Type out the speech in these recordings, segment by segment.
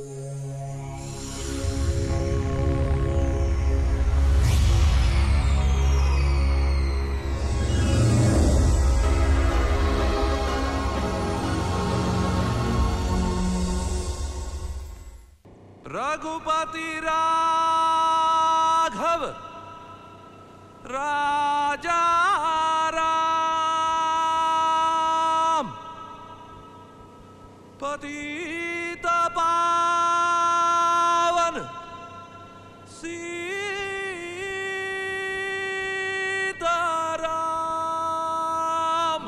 रघुपति राघव राजा राम पतित पावन Sitaram.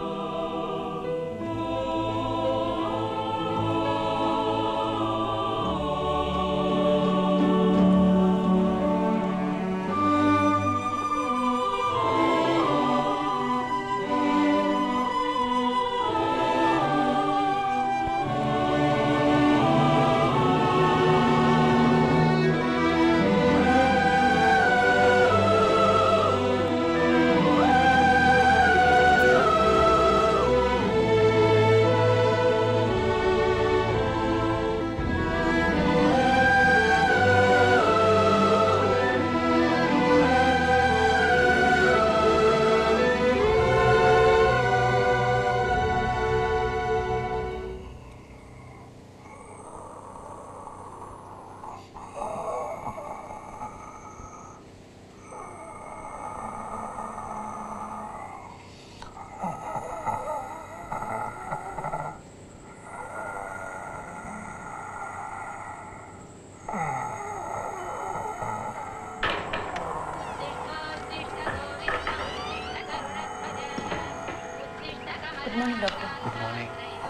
Good morning doctor. Good morning.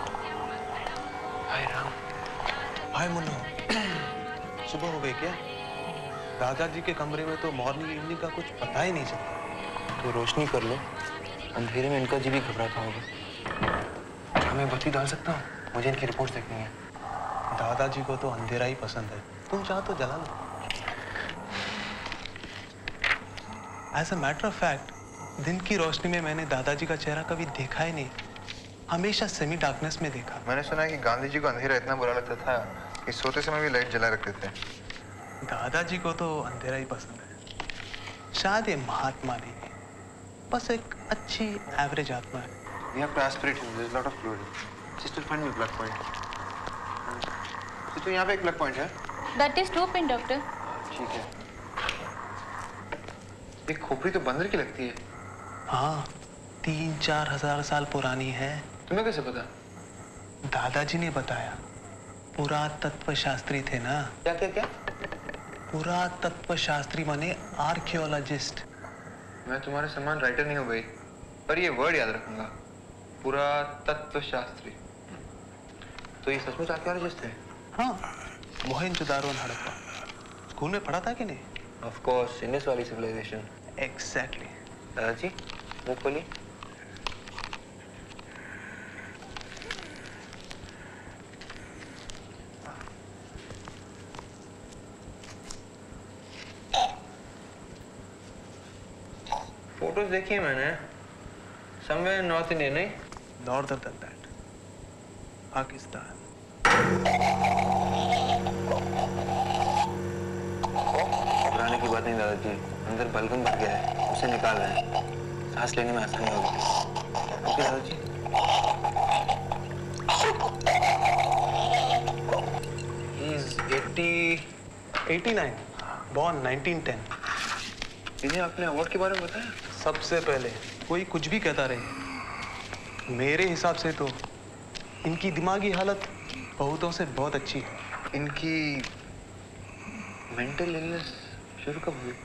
Hi Ram. Hi Munnu. सुबह हो गई क्या? दादाजी के कमरे में तो मॉर्निंग इवनिंग का कुछ पता ही नहीं चलता। तो रोशनी कर लो, अंधेरे में इनका जी भी घबराता होगा। मैं बत्ती डाल सकता हूँ? मुझे इनकी रिपोर्ट देखनी है। दादाजी को तो अंधेरा ही पसंद है, तुम चाहो तो जला लो। As a matter of fact दिन की रोशनी में मैंने दादाजी का चेहरा कभी देखा ही नहीं, हमेशा सेमी डार्कनेस में देखा। मैंने सुना है कि गांधी जी को अंधेरा इतना बुरा लगता था कि सोते समय भी लाइट जला रखते थे। दादाजी को तो अंधेरा ही पसंद है। शायद ये महात्मा नहीं है, बस एक अच्छी एवरेज आत्मा है। We have to aspirate him. There's a lot of fluid. Sister, find me plug point. Sister यहाँ पे एक प्लग पॉइंट है। That is 2 pin doctor. ठीक है। ये खोपड़ी तो बंदर की लगती है। हाँ, 3-4 हजार साल पुरानी है। तुम्हें कैसे पता? दादाजी ने बताया। पुरातत्व शास्त्री थे ना। क्या क्या क्या? पुरातत्व शास्त्री माने आर्कियोलॉजिस्ट। मैं तुम्हारे समान राइटर नहीं हो गई, पर ये वर्ड याद रखूंगा। पुरातत्व शास्त्री। तो ये सचमुच आर्कियोलॉजिस्ट थे? हाँ, मोहनजोदारो और हड़प्पा। स्कूल में पढ़ा था कि नहीं? ऑफ कोर्स, इंडस वाली सिविलाइजेशन। एग्जैक्टली। दादाजी, मुंह खोलिए। फोटोज देखी है मैंने, समवेयर नॉर्थ इंडिया। नहीं, नॉर्दर देन दैट, पाकिस्तान। घबराने की बात नहीं दादाजी, अंदर बलगम भर गया है, उसे निकाल रहे हैं। सांस लेने में आसानी होगी। ओके दादाजी। He is 89, born 1910। इन्हें आपने अवार्ड के बारे में बताया? सबसे पहले कोई कुछ भी कहता रहे, मेरे हिसाब से तो इनकी दिमागी हालत बहुतों से बहुत अच्छी है। इनकी मेंटल इलनेस शुरू कब हुई?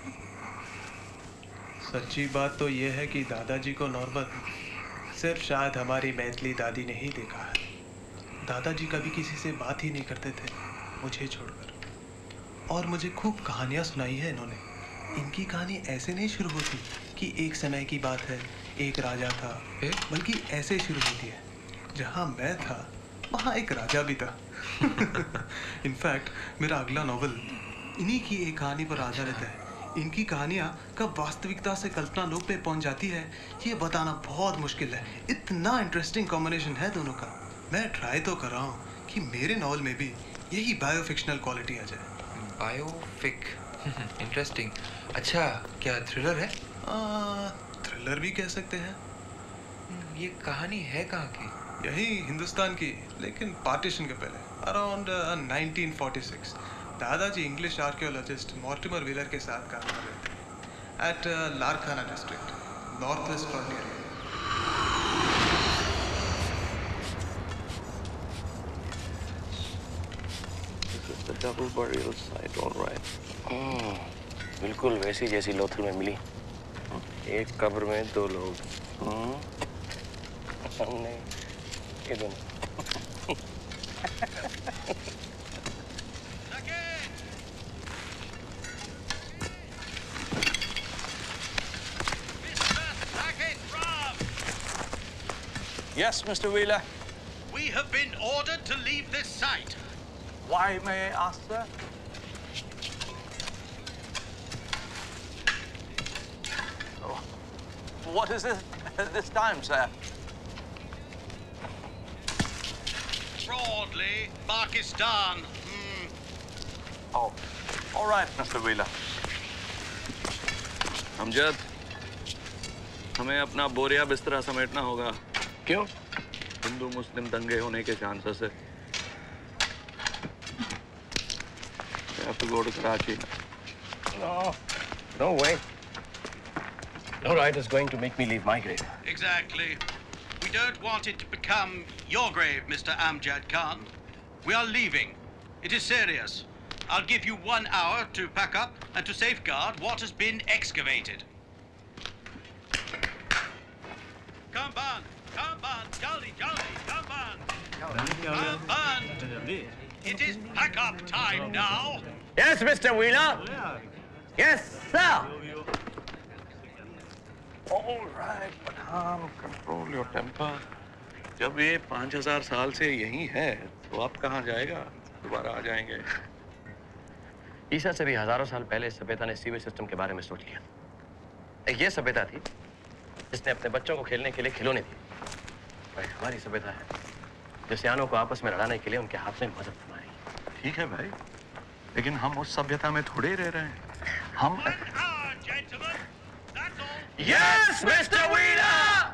सच्ची बात तो यह है कि दादाजी को नॉर्मल सिर्फ शायद हमारी मैथिली दादी ने ही देखा है। दादाजी कभी किसी से बात ही नहीं करते थे, मुझे छोड़कर। और मुझे खूब कहानियाँ सुनाई है इन्होंने। इनकी कहानी ऐसे नहीं शुरू होती कि एक समय की बात है, एक राजा था, बल्कि ऐसे शुरू होती है, जहाँ मैं था वहाँ एक राजा भी था। इनफैक्ट मेरा अगला नॉवल इन्हीं की एक कहानी पर आधारित है। इनकी कहानियाँ कब वास्तविकता से कल्पना लोक पे पहुँच जाती है, ये बताना बहुत मुश्किल है। इतना इंटरेस्टिंग कॉम्बिनेशन है दोनों का। मैं ट्राई तो कर रहा हूँ कि मेरे नॉवल में भी यही बायोफिक्शनल क्वालिटी आ जाए। Biofic, interesting. अच्छा, क्या थ्रिलर है? थ्रिलर भी कह सकते हैं। ये कहानी है कहाँ की? यही हिंदुस्तान की, लेकिन पार्टीशन के पहले, अराउंड 1946। दादाजी इंग्लिश आर्कियोलॉजिस्ट मॉर्टिमर व्हीलर के साथ काम कर रहे थे at Larkana district, north west frontier. The double burial site, all right. बिल्कुल वैसी जैसी लोथल में मिली। एक कब्र में 2 लोग। हमने ये दोनों। Yes, Mr. Wheeler. We have been ordered to leave this site. Why, may I ask, sir? Oh, what is this this time, sir? Broadly, Pakistan. Oh, all right, Mr. Wheeler. Amjad, हमें अपना बोरिया बिस्तरा समेटना होगा। क्यों? हिंदू मुस्लिम दंगे होने के चांसेस है। I have to go to Karachi. No way. No right is going to make me leave my grave. Exactly. We don't want it to become your grave, Mr. Amjad Khan. We are leaving. It is serious. I'll give you 1 hour to pack up and to safeguard what has been excavated. Come on, jaldi, come on. It is pack up time now. Yes, Mr. Wheeler. Yes, sir. All right, Pathan, control your temper. जब ये 5000 साल से यही है, तो आप कहाँ जाएगा? दोबारा आ जाएंगे। ईसा से भी हजारों साल पहले सभ्यता ने सीवेज सिस्टम के बारे में सोच लिया। एक ये सभ्यता थी जिसने अपने बच्चों को खेलने के लिए खिलौने दिए। और हमारी सभ्यता है जो सियानों को आपस में लड़ाने के लिए उनके हाथ में मदद थमाएगी। ठीक है भाई, लेकिन हम उस सभ्यता में थोड़े ही रह रहे हैं। हम 1 hour, gentlemen. That's all. Yes, Mr. Wheeler!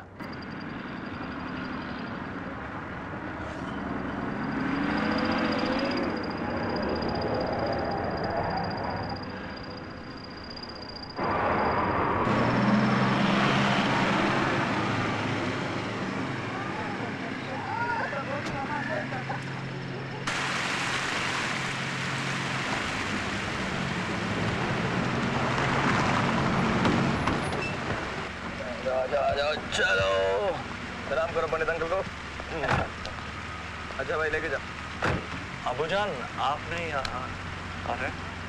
चलो सलाम करो पंडित अंकल को। अच्छा भाई लेके जा। अबूजान आपने अरे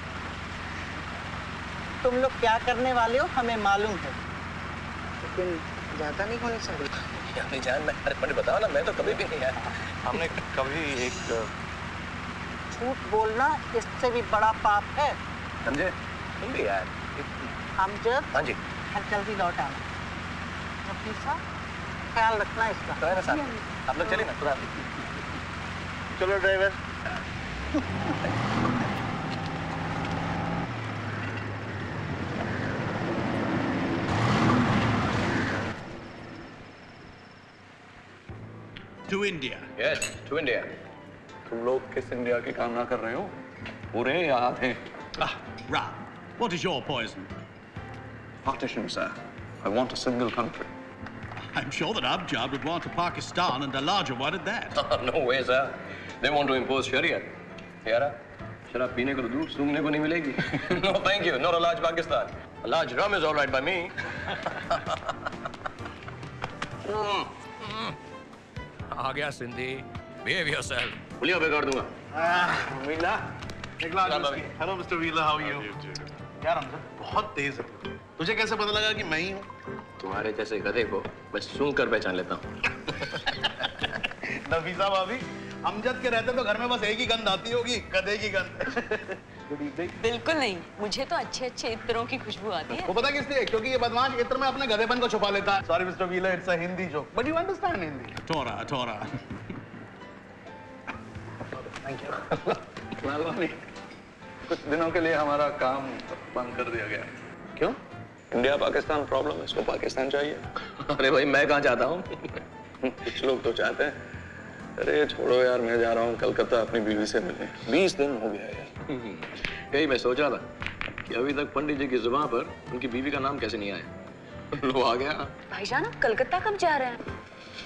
तुम लोग क्या करने वाले हो हमें मालूम है, लेकिन ज्यादा नहीं होनी चाहिए। अभी जान मैं अरे पंडित बताओ ना, मैं तो कभी भी नहीं आया। हमने कभी एक झूठ बोलना इससे भी बड़ा पाप है, समझे? तुम भी यार। अमजद, हाँ जी। जल्दी लौट आना। नफीसा, ख्याल रखना इसका। तो है ना साहब, आप लोग चलिए ना। खुदा चलो driver. To India. Yes, to India. तुम लोग किस इंडिया की कामना कर रहे हो? पूरे या आधे? Ram, what is your poison? Partition, sir. I want a single country. I'm sure that Abjad would want a Pakistan and a larger one at that. No way, sir. They want to impose Sharia. यारा, शराब पीने को तो दूर, सूंघने को नहीं मिलेगी. No, thank you. Not a large Pakistan. A large rum is all right by me. आ गया सिंधी। Behave yourself. पुलिया बेकार दूंगा. वीला, एक lakh hello mister Villa, how are you? यार अमजद बहुत तेज है तू। तुझे कैसे पता लगा कि मैं ही हूँ? तुम्हारे जैसे गधे को मैं सूंघ कर पहचान लेता हूँ। नफीसा भाभी, अमजद के रहते तो घर में बस एक ही गंध आती होगी, गधे की गंध। बिल्कुल नहीं, मुझे तो अच्छे अच्छे इत्तरों की खुशबू आती है। वो पता किस लिए? क्योंकि ये बदमाश इत्र में अपने गधेपन को छुपा लेता है। Sorry mister Villa, it's a Hindi joke, but you understand Hindi. Tora. Thank you. Lalwani, कुछ दिनों के लिए हमारा काम बंद कर दिया गया। क्यों? इंडिया पाकिस्तान प्रॉब्लम है, इसको पाकिस्तान चाहिए। अरे भाई मैं कहाँ चाहता हूँ कुछ लोग तो चाहते हैं। अरे छोड़ो यार, मैं जा रहा हूँ कलकत्ता अपनी बीवी से मिलने। 20 दिन हो गया यार। यही मैं सोच रहा था कि अभी तक पंडित जी की जुबान पर उनकी बीवी का नाम कैसे नहीं आया। लो आ गया। भाईजान आप कलकत्ता कब जा रहे हैं?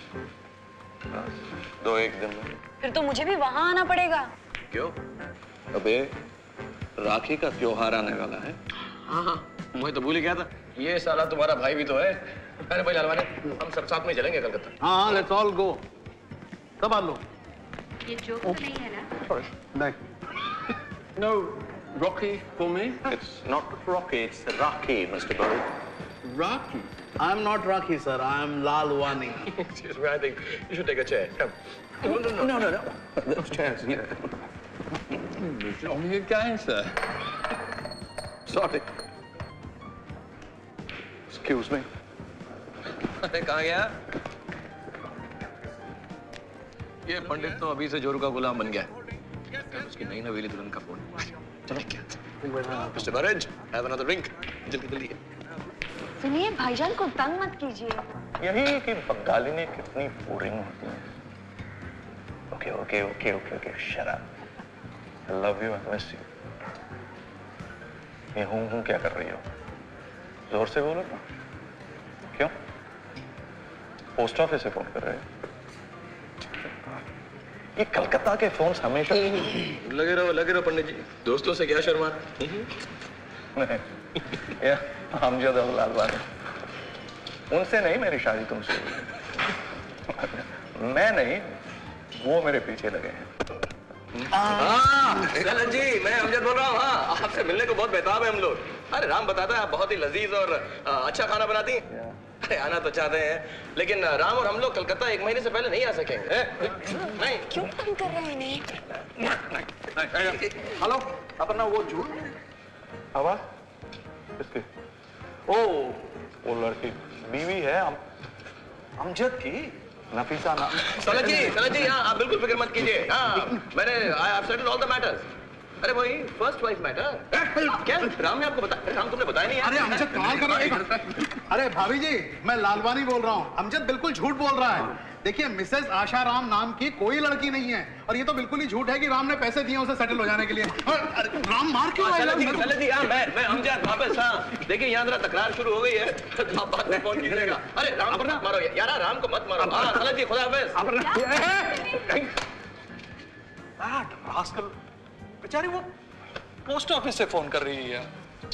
2-1 दिन में। फिर तो मुझे भी वहाँ आना पड़ेगा। क्यों? अबे राखी का त्योहार आने वाला है। हाँ, मुझे तो भूल ही गया था। ये साला तुम्हारा भाई भी तो है। अरे भाई लालवानी, हम सब साथ में चलेंगे कलकत्ता। हाँ, लेट्स ऑल गो। कब आ लो? ये जोक तो नहीं है ना? नहीं। No, Rocky for me. It's not Rocky, it's Rocky, Mr. Bird. Rocky? I'm not Rocky, sir. I'm Lalwani. Excuse me, I think you should take a chair. Come. No. Those chairs here. It's only a guy, sir. Sorry. Excuse me. अरे कहाँ गया? ये पंडित तो अभी से जोरू का गुलाम बन गया। उसकी नई नवेली दुल्हन का फोन। चलो क्या? Mr. Burridge, have another drink. जल्दी। सुनिए भाईजान को तंग मत कीजिए। यही कि बंगाली में कितनी बोरिंग होती है। Okay. Shut up. I love you. I miss you. ये हूँ क्या कर रही हो? जोर से बोलो ना। क्यों? पोस्ट ऑफिस से फोन कर रहे हो? ये कलकत्ता के फोन्स हमेशा लगे रहो पंडित जी। दोस्तों से क्या शर्मा? नहीं, ये अमजद और लालवानी, उनसे नहीं मेरी शादी तुमसे। मैं नहीं, वो मेरे पीछे लगे हैं। सलन जी, मैं अमजद बोल रहा हूँ। हाँ, आपसे मिलने को बहुत बेताब है हम लोग। अरे राम बताता है आप बहुत ही लजीज और अच्छा खाना बनाती हैं। अरे आना तो चाहते हैं, लेकिन राम और हम लोग कलकत्ता 1 महीने से पहले नहीं आ सकेंगे। नहीं। क्यों तंग कर रहे हैं इन्हें? हेलो, अपना वो झूठ आवाज किसकी? ओ, वो लड़की बीवी है अमजद की, नफीसा नाम। सलन जी, हाँ आप बिल्कुल फिक्र मत कीजिए। हाँ, मैंने I settled all the matters. अरे वही फर्स्ट वाइफ मैटर। क्या राम ने आपको बताया? राम तुमने बताया नहीं यार। अरे अमजद कमाल कर रहा है। अरे भाभी जी, मैं लालवानी बोल रहा हूँ। अमजद बिल्कुल झूठ बोल रहा है। देखिए, मिसेस आशा राम नाम की कोई लड़की नहीं है, और ये तो बिल्कुल ही झूठ है कि राम ने पैसे दिए उसे सेटल हो जाने के लिए। राम मार क्यों आया? सलन जी, हाँ मैं अमजद वापस। हाँ देखिए, यहाँ जरा तकरार शुरू हो गई है, तो आप बात में फोन कीजिएगा। अरे राम मत मारो यार, राम को मत मारो। हाँ सलन जी, खुदा हाफिज। बेचारी वो पोस्ट ऑफिस से फोन कर रही है यार।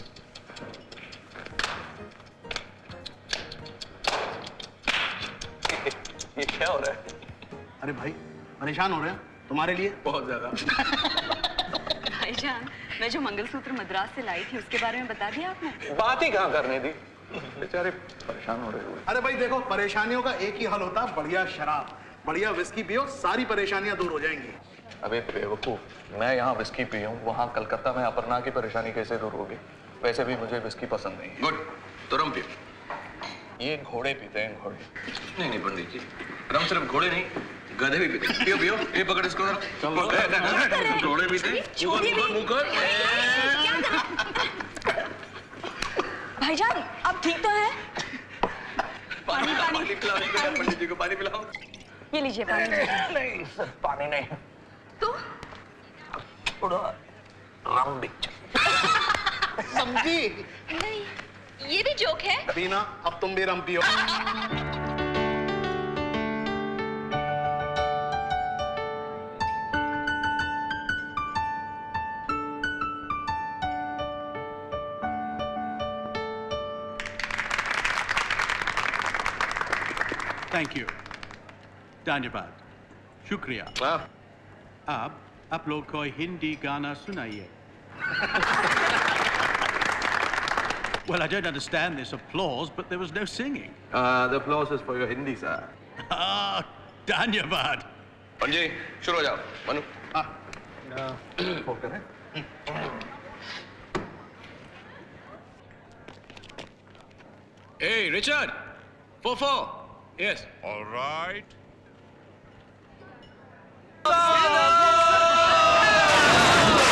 ये क्या हो रहा है? अरे भाई, परेशान हो रहे हैं तुम्हारे लिए? बहुत ज्यादा। भाईजान, मैं जो मंगलसूत्र मद्रास से लाई थी उसके बारे में बता दिया आपने? बात ही कहाँ करने दी, बेचारे परेशान हो रहे हुए। अरे भाई देखो, परेशानियों का एक ही हल होता है, बढ़िया शराब, बढ़िया विस्की पियो, सारी परेशानियां दूर हो जाएंगी। अबे बेवकूफ, मैं यहाँ विस्की पी हूँ, वहाँ कलकत्ता में अपर्णा की परेशानी कैसे दूर होगी? वैसे भी मुझे विस्की पसंद नहीं। गुड, तो रम पियो। ये घोड़े पीते हैं, घोड़े। नहीं पंडित जी, रम सिर्फ घोड़े नहीं, गधे भी पीते हैं। पियो, ये पकड़ इसको। घोड़े पीते हैं। भाईजान, आप ठीक तो हैं? पानी पिलाओ पंडित जी को, पानी पिलाओ। ये लीजिए पानी। नहीं सर, पानी नहीं तो थोड़ा रम भी। समझी? नहीं, ये भी जोक है। बीना, अब तुम भी रम पियो। थैंक यू, धन्यवाद, शुक्रिया। अब आप लोग को हिंदी गाना सुनाइए। Well, I don't understand this applause, but there was no singing. The applause is for your Hindi, sir. Ah, धन्यवाद। पंजी, शुरू हो जाओ। मनु। फोन करें। Hey, Richard. 4-4. Yes. All right. Oh!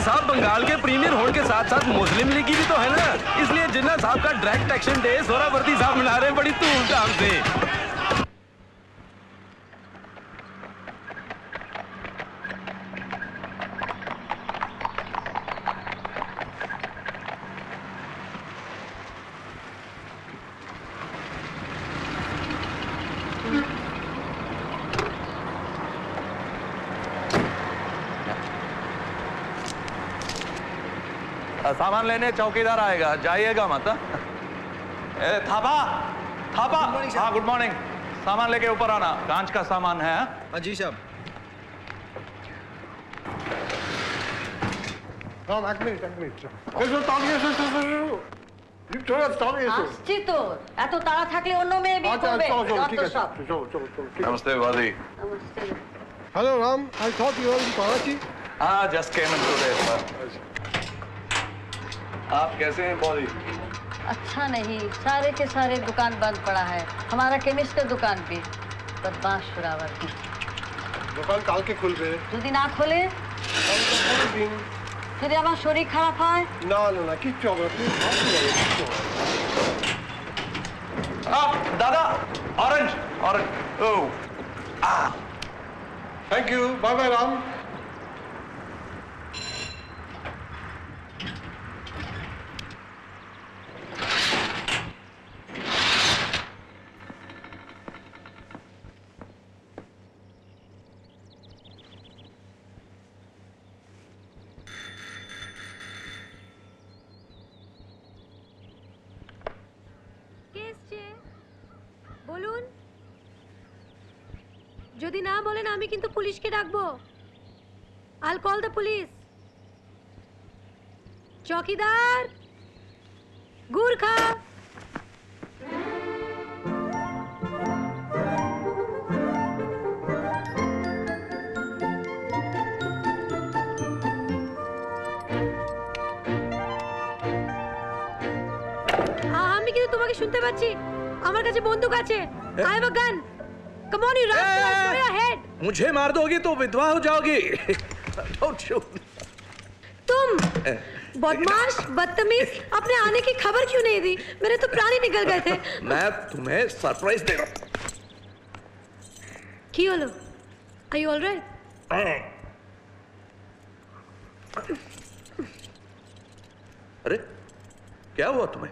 साहब बंगाल के प्रीमियर होने के साथ साथ मुस्लिम लीग की भी तो है ना, इसलिए जिन्ना साहब का डायरेक्ट एक्शन डे सोहरावर्दी साहब मना रहे हैं बड़ी धूमधाम से। सामान लेने चौकीदार आएगा, जाइएगा मत। ए थापा, थापा। हाँ गुड मॉर्निंग। सामान लेके ऊपर आना, कांच का सामान है। हाँ जी साहब। এক মিনিট এসো তাড়াতাড়ি এসো লিফট হয়ে তাড়াতাড়ি এসো। আসছি তো, এত তাড়া থাকলে অন্য মেয়ে বিয়ে করবে। ঠিক আছে চলো চলো চলো। नमस्ते वादी। नमस्ते। Hello Ram, I thought you were in Karachi. हाँ जस्ट केम इन टुडे। आप कैसे हैं बॉडी? अच्छा नहीं, सारे के सारे दुकान बंद पड़ा है। हमारा केमिस्ट का दुकान भी बदमाश शुरावर्ती। दुकान काल के खुलবে। যদি না খোলে যদি আমার শরীর খারাপ হয়। না না না কিচ্ছু হবে না, তুমি ভালো হবে কিচ্ছু হবে না। दादा orange orange. Oh thank you, bye bye Ram. বলুন, যদি না বলেন আমি কিন্তু পুলিশকে ডাকবো। I'll call the police. চৌকিদার, গুরখা। আমি কিন্তু তোমাকে শুনতে পাচ্ছি। আমার কাছে বন্দুক আছে। I have a gun. Come on, you rascal, I'll throw your head. मुझे मार दोगी तो विधवा हो जाओगी। Don't shoot. तुम बदमाश, बदतमीज, अपने आने की खबर क्यों नहीं दी? मेरे तो प्राण ही निकल गए थे। मैं तुम्हें सरप्राइज दे रहा हूँ। কি হলো? Are you all right? अरे क्या हुआ तुम्हें?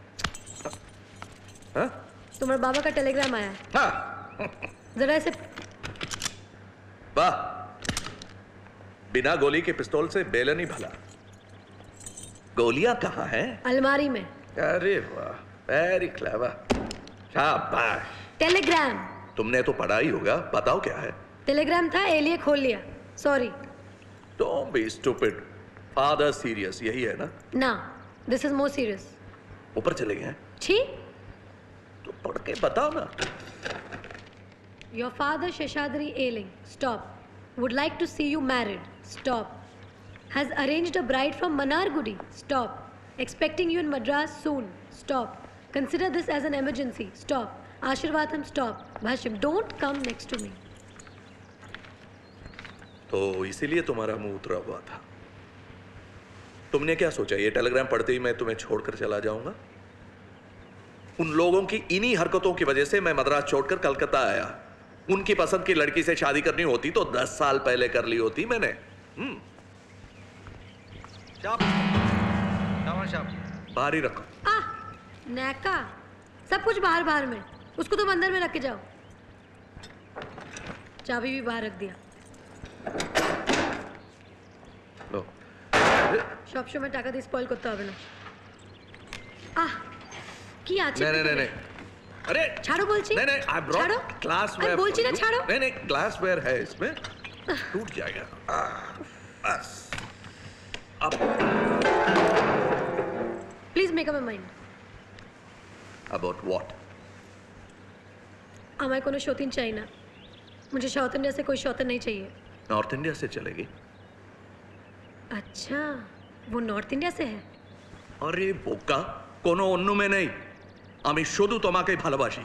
हाँ? तुम्हारे बाबा का टेलीग्राम आया है। हाँ। जरा इसे। वाह, बिना गोली के पिस्तौल से बेलन ही भला। गोलियां कहाँ हैं? अलमारी में। अरे वाह, वेरी क्लेवर, शाबाश। टेलीग्राम। तुमने तो पढ़ा ही होगा, बताओ क्या है? टेलीग्राम था, एलिए खोल लिया। Sorry. Don't be stupid. Father serious, यही है ना? ना, this is more serious. ऊपर चले गए हैं? छी? तो पढ़ के बताओ ना। Your father Sheshadri ailing. Stop. Would like to see you married. Stop. Has arranged a bride from Manargudi. Stop. Expecting you in Madras soon. Stop. Consider this as an emergency. Stop. Ashirvadam, stop. Bhashim, don't come next to me. तो इसीलिए तुम्हारा मुंह उतरा हुआ था। तुमने क्या सोचा ये टेलीग्राम पढ़ते ही मैं तुम्हें छोड़कर चला जाऊंगा? उन लोगों की इन्हीं हरकतों की वजह से मैं मद्रास छोड़कर कलकत्ता आया। उनकी पसंद की लड़की से शादी करनी होती तो 10 साल पहले कर ली होती मैंने। बाहर ही रखो। नैका, सब कुछ बाहर बाहर में। उसको तुम अंदर में रख के जाओ। चाबी भी बाहर रख दिया। সব সময় টাকা দিয়ে স্পয়েল করতে হবে না। কি আছে? नहीं। अरे ছাড়ো বলছি। नहीं, I brought glassware। বলছি না ছাড়ো। नहीं, glassware है इसमें, टूट जाएगा। बस। अब please make up my mind. About what? আমায় কোনো সতীন চাই না। मुझे साउथ इंडिया से कोई शौतन नहीं चाहिए। नॉर्थ इंडिया से चलेगी? अच्छा, वो नॉर्थ इंडिया से है। अरे बोका, कोनो अन्नु में नहीं। আমি শুধু তোমাকেই ভালোবাসি।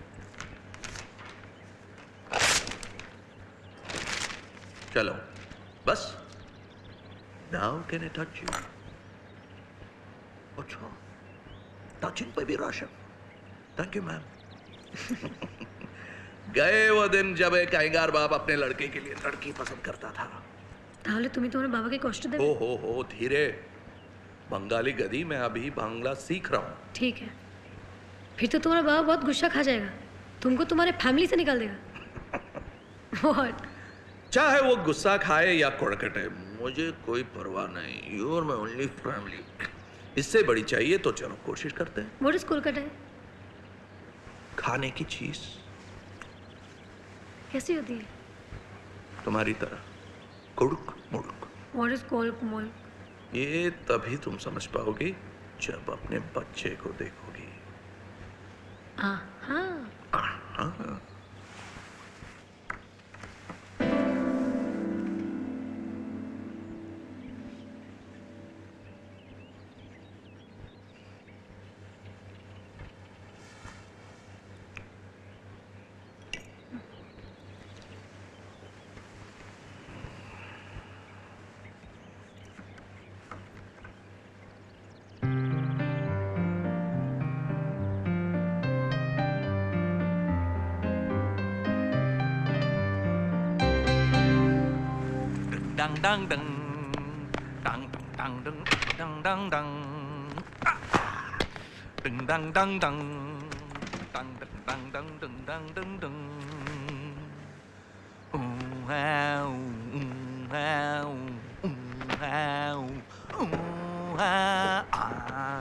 চলো। बस। Now can I touch you? अच्छा, टचिंग पे भी राशन। Thank you ma'am. गए वो दिन जब एक अहंगार बाप अपने लड़के के लिए लड़की पसंद करता था। ताहले तुम्हें तुम्हारे बाबा के कष्ट देवे? हो धीरे। बंगाली गदी मैं अभी बांग्ला सीख रहा हूँ। ठीक है, फिर तो तुम्हारा बाबा बहुत गुस्सा खा जाएगा, तुमको तुम्हारे फैमिली से निकाल देगा। What? चाहे वो गुस्सा खाए या कुड़कटे, मुझे कोई परवाह नहीं। You are my only family. इससे बड़ी चाहिए तो चलो कोशिश करते हैं। What is कुड़कटे? खाने की चीज। कैसी होती है? तुम्हारी तरह कुड़क मुड़क। What is कुड़क मुड़क? ये तभी तुम समझ पाओगी जब अपने बच्चे को देखोगी। हाँ। Dang dang dang dang dang dang dang dang dang dang dang dang dang dang dang dang dang dang dang wow wow wow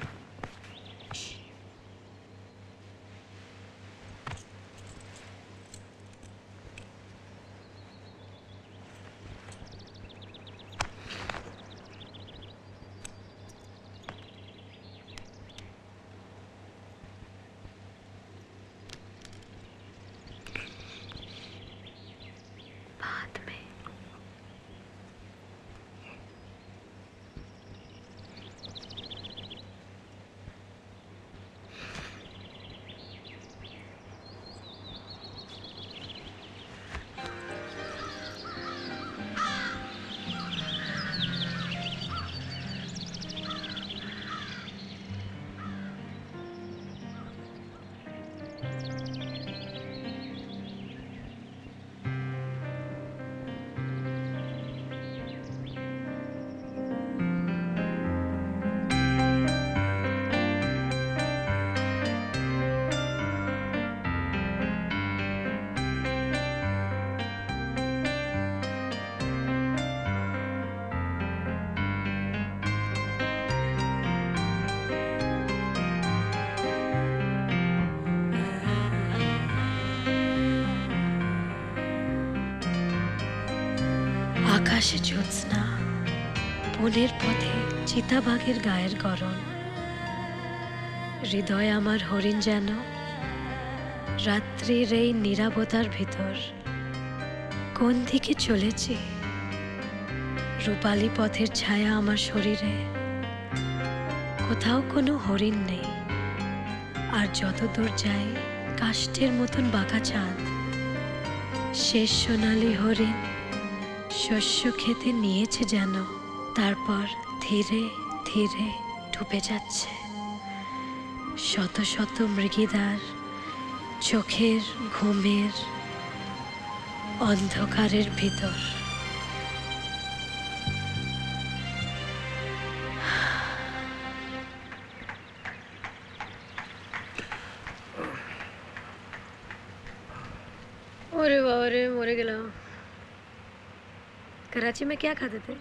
আকাশে জ্যোৎস্না, বনের পথে চিতাবাঘের গায়ের গরণ, হৃদয় আমার হরিণ যেন রাত্রির এই নীরবতার ভিতর কোন দিকে চলেছি। রূপালী পথের ছায়া আমার শরীরে, কোথাও কোনো হরিণ নেই। আর যত দূর যাই কাষ্ঠের মতন বাঁকা চাঁদ, শেষ সোনালি হরিণ শস্য খেতে নিয়েছে যেন, তারপর ধীরে ধীরে ডুবে যাচ্ছে শত শত মৃগীদার চোখের ঘুমের অন্ধকারের ভিতর। ओरे बाबा रे, मरे गेला। कराची में क्या खाते थे?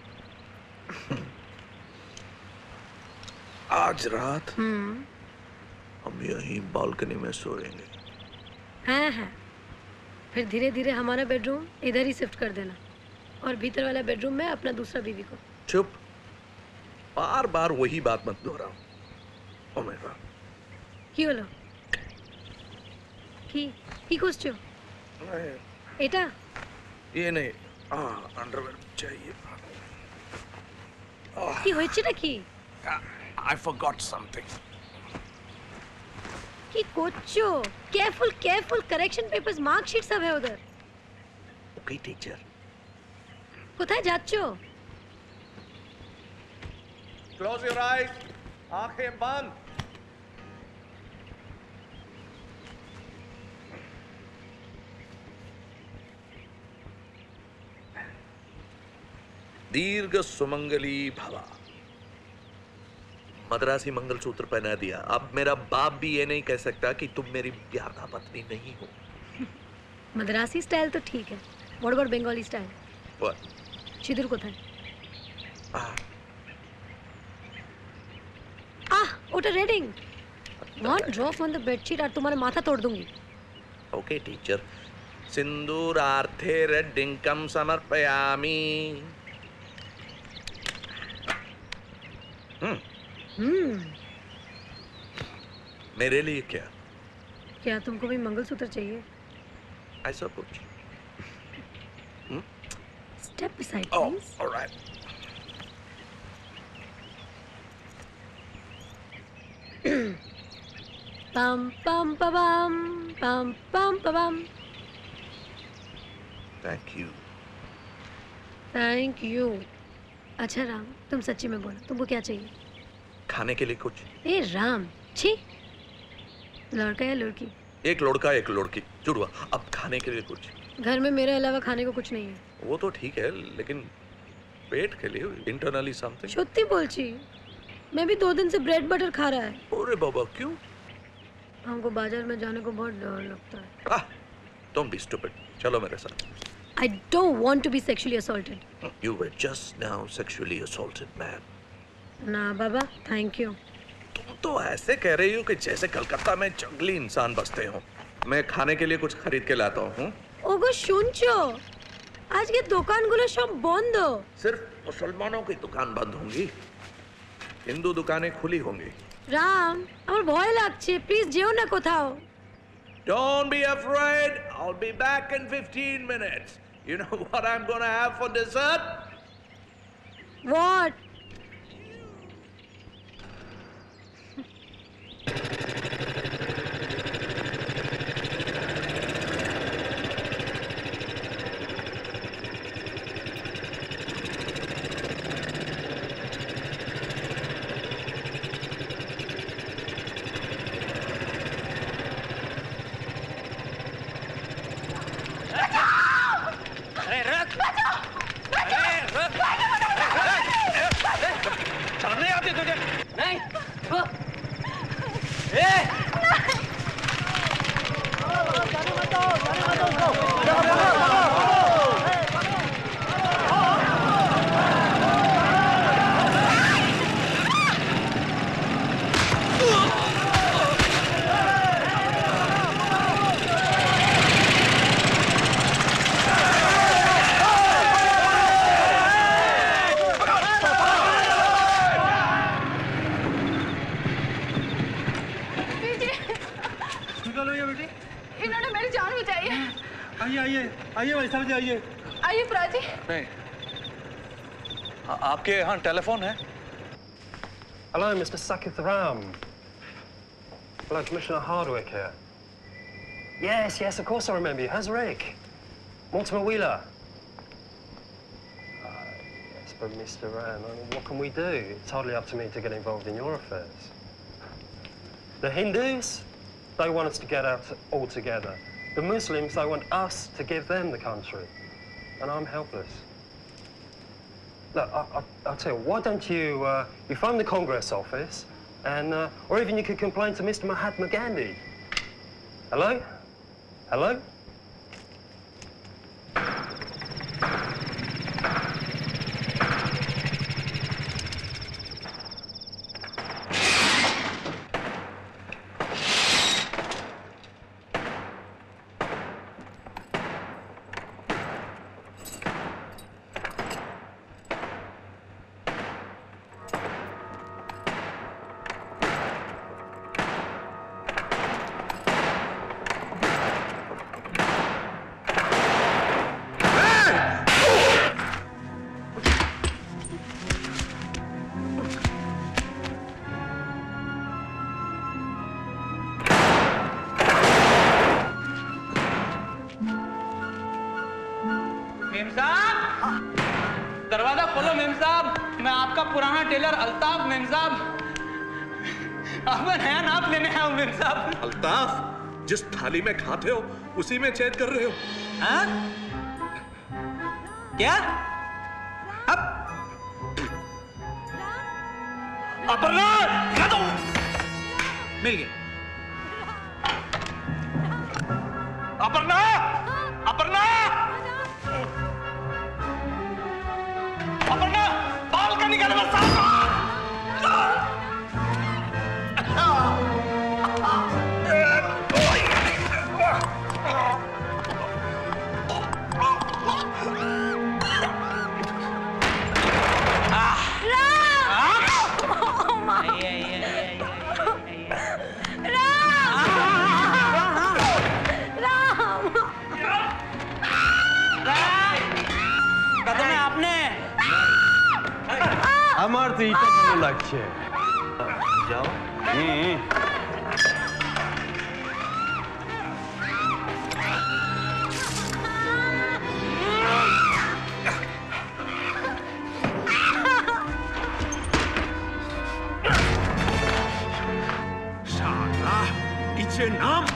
आज रात हम यहीं बालकनी में सोएंगे। हाँ, फिर धीरे धीरे हमारा बेडरूम इधर ही शिफ्ट कर देना और भीतर वाला बेडरूम में अपना दूसरा बीवी को। चुप, बार बार वही बात मत दोहराओ। ओ माय गॉड, কি হলো? কি করছো? এটা ये नहीं, अंडरवेयर चाहिए। কি হয়েছেটা কি? I forgot something. কি করছো? কেয়ারফুল, কারেকশন পেपर्स, मार्कशीट सब है उधर। Okay teacher. কোথায় যাচ্ছো? Close your eyes. आंखें बंद. दीर्घ सुमंगली भवा. मद्रासी मंगलसूत्र पहना दिया. अब मेरा बाप भी ये नहीं कह सकता कि तुम मेरी प्यारा पत्नी नहीं हो. मद्रासी स्टाइल तो ठीक है. What about Bengali style? What? सिंदूर কোথায়? ওটা রেডিং. One drop on the bedsheet আর তোমার মাথা तोड़ दूंगी. Okay, teacher. सिंदूरार्थे रेड्डिंकम समर्पयामि. मेरे लिए क्या? क्या तुमको भी मंगलसूत्र चाहिए? ऐसा कुछ. Step aside, Oh, please. all right. Pam pam pa bam, pam pam pa bam. Thank you. Thank you. अच्छा राम, तुम सच्ची में बोलो, तुमको क्या चाहिए? खाने के लिए कुछ. ए राम, छी. लड़का या लड़की? एक लड़का एक लड़की जुड़वा. अब खाने के लिए कुछ. घर में मेरे अलावा खाने को कुछ नहीं है. वो तो ठीक है, लेकिन पेट के लिए इंटरनली समथिंग. सच्ची बोलची. मैं भी 2 दिन से ब्रेड बटर खा रहा है. अरे बाबा, क्यों? हमको बाजार में जाने को बहुत डर लगता है. Don't be stupid. चलो मेरे साथ. I don't want to be sexually assaulted. You were just now sexually assaulted, man. ना बाबा, thank you. तुम तो ऐसे कह रही हो कि जैसे कलकत्ता में जंगली इंसान बसते हो. मैं खाने के लिए कुछ खरीद के लाता हूँ. ओगो শুনছো? আজকে দোকানগুলো সব বন্ধ. सिर्फ मुसलमानों की दुकान बंद होंगी. हिंदू दुकानें खुली होंगी. রাম, আমার ভয় লাগছে. প্লিজ যেও না কোথাও. Don't be afraid. I'll be back in 15 minutes. You know what I'm gonna have for dessert? What? आइए प्राची. नहीं. आपके यहाँ टेलीफोन है? Hello, Mr. Sakith Ram. Hello, Commissioner Hardwick here. Yes, yes, of course I remember you. How's Rick? Mortimer Wheeler. Yes, but Mr. Ram, I mean, what can we do? It's hardly up to me to get involved in your affairs. The Hindus, they want us to get out altogether. The Muslims, they want us to give them the country. And I'm helpless. Look, I'll tell you, why don't you, you phone the Congress office, and, or even you could complain to Mr. Mahatma Gandhi. Hello? Hello? Ma'am साहब, दरवाजा खोलो ma'am साहब, मैं आपका पुराना Taylor Altaf ma'am साहब, आपका नया नाप लेने आया हूँ मेम साहब। अल्ताफ, जिस थाली में खाते हो उसी में छेद कर रहे हो। हाँ? क्या? अब अपर्णा, मिल गया। अपर्णा, अपर्णा, अपर्णा, बालकनी का नंबर 7। আমার তো এটা ভালো লাগছে যাও शाला इसे नाम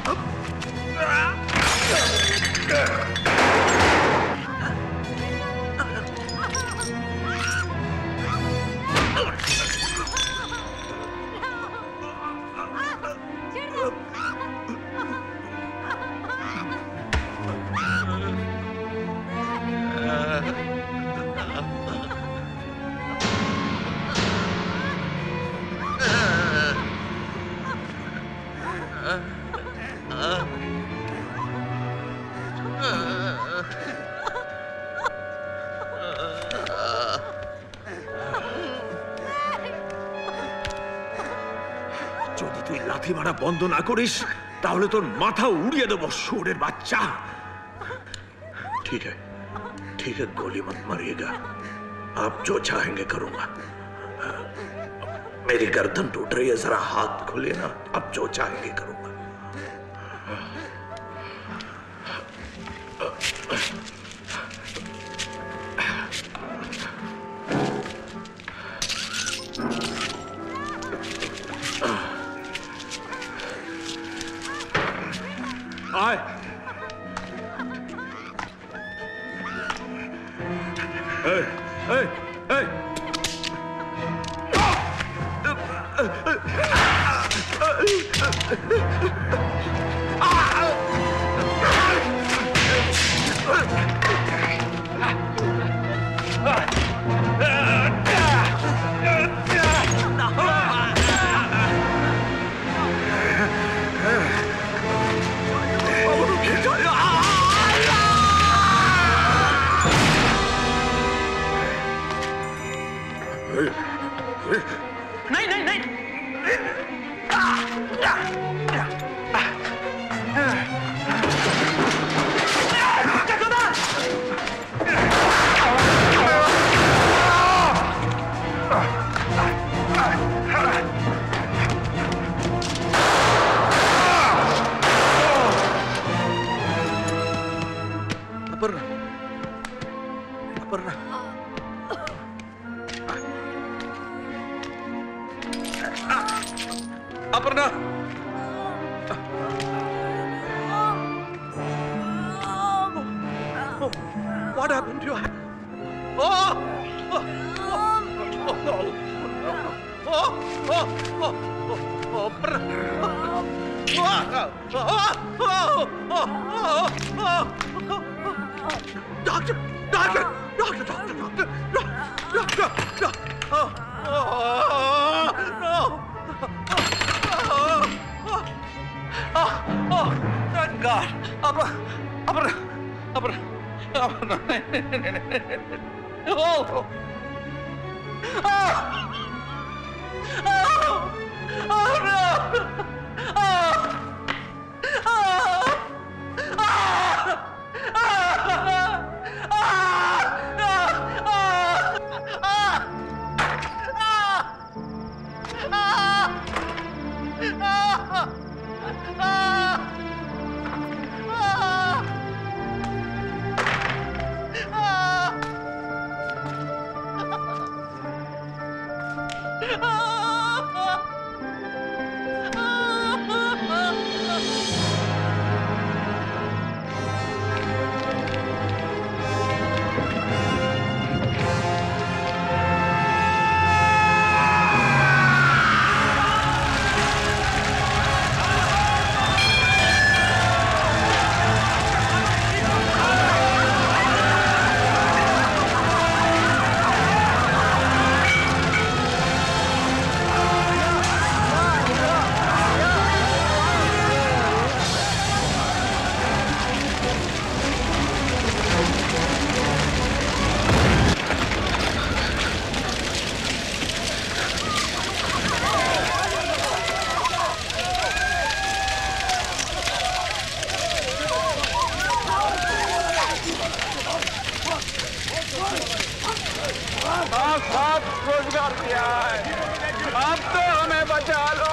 যদি তুই লাথি মারা বন্ধ না করিস তাহলে তোর মাথা উড়িয়ে দেবো শুয়োরের বাচ্চা। ठीक है, गोली मत मारिएगा, आप जो चाहेंगे करूंगा। मेरी गर्दन टूट रही है, जरा हाथ खोलिए ना, आप जो चाहेंगे करूंगा। आए Aparna, what happened to you? Thank God. Aparna. रोजगार किया है, अब तो हमें बचा लो।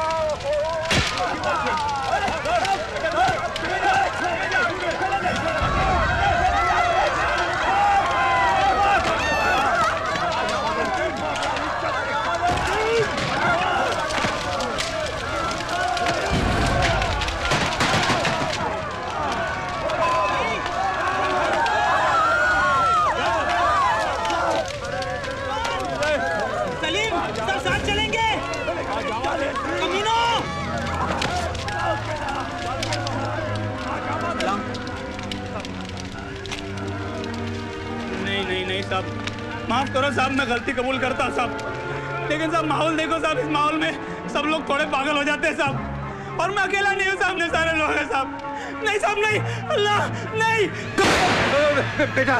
माफ करो साहब, मैं गलती कबूल करता साहब, लेकिन साहब माहौल देखो साहब, इस माहौल में सब लोग थोड़े पागल हो जाते हैं साहब, और मैं अकेला नहीं हूँ, सामने सारे लोग हैं साहब। नहीं साहब नहीं, अल्लाह नहीं। बेटा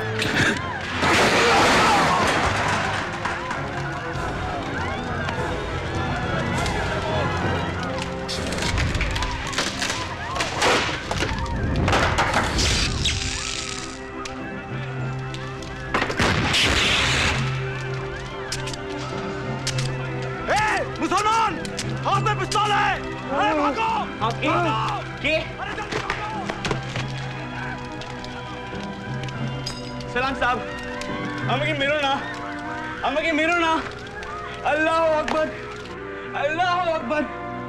सलाम साहब, अम्मा की मिरो ना, अल्लाह अकबर, अल्लाह अकबर।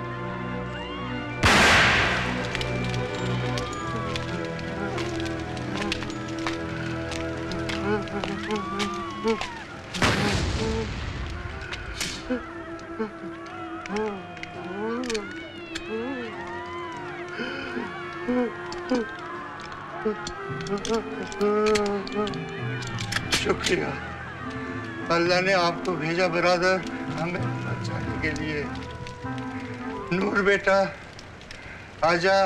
शुक्रिया, अल्लाह ने आपको भेजा बरादर, हमें बचाने के लिए। नूर बेटा आजा।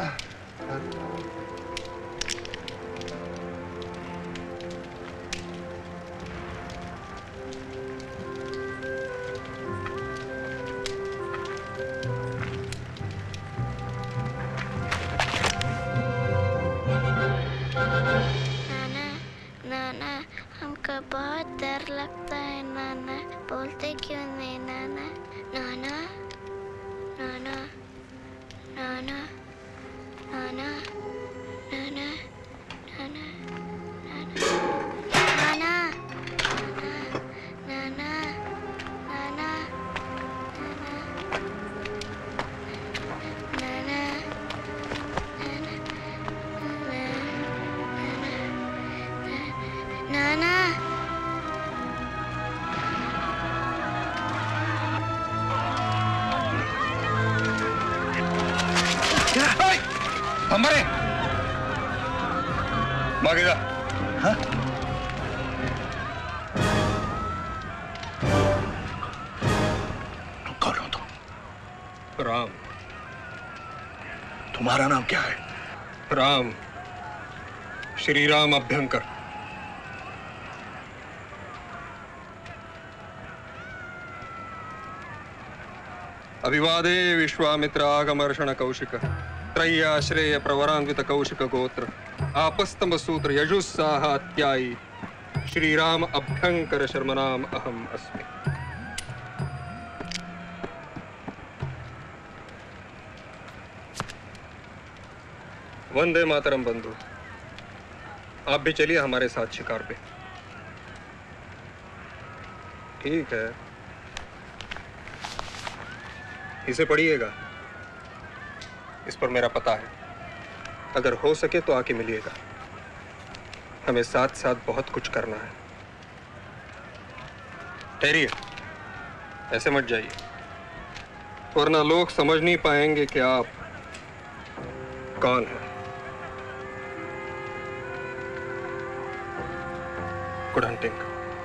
बहुत डर लगता है नाना, बोलते क्यों नहीं नाना? नाना नाना नाना नाना नाना नाना नाना नाना नाना नाना। हमारे मांगेगा हाँ? कौन हो तुम? राम। तुम्हारा नाम क्या है? राम, श्री राम अभ्यंकर। अभिवादे विश्वामित्रागमर्षण कौशिक त्रय्याश्रेय प्रवरान्वित कौशिक गोत्र आपस्तंभ सूत्र यजुस्साहात्यायी श्री राम अभ्यंकर शर्मनाम अहम अस्मि। वंदे मातरम बंधु, आप भी चलिए हमारे साथ शिकार पे। ठीक है। इसे पढ़िएगा, इस पर मेरा पता है। अगर हो सके तो आके मिलिएगा। हमें साथ साथ बहुत कुछ करना है। ठहरिए, ऐसे मत जाइए, वरना लोग समझ नहीं पाएंगे कि आप कौन हैं। Good hunting.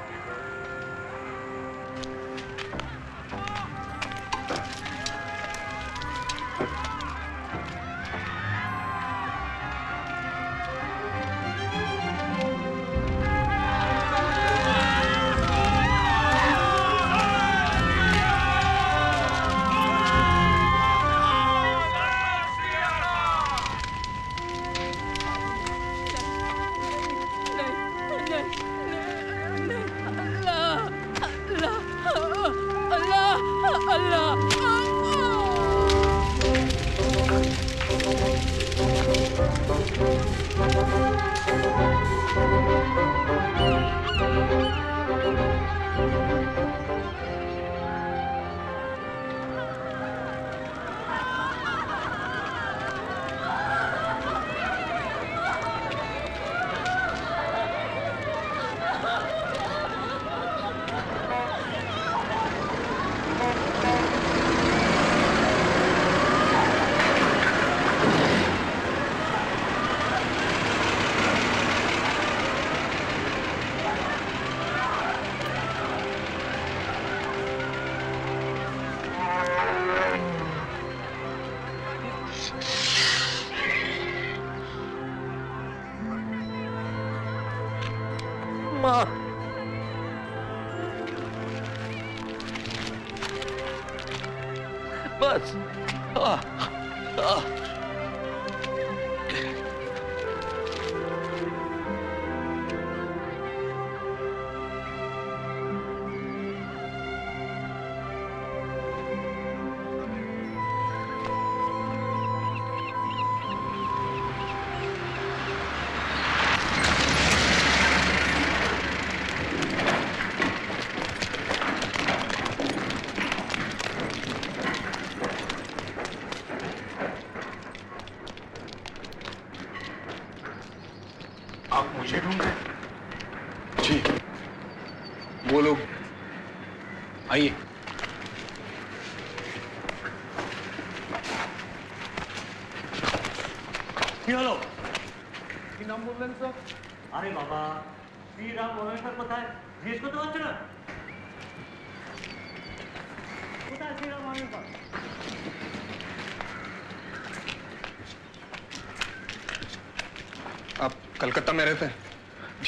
बस आप मुझे ढूंढ रहे? जी, वो लोग। आइए। हेलो, की नाम बोल रहे हैं सर? अरे बाबा, श्री राम भुवनेश्वर पता है? जिसको तो अच्छा ना? पता है श्री राम भुवनेश्वर? आप कलकत्ता में रहते हैं? जी।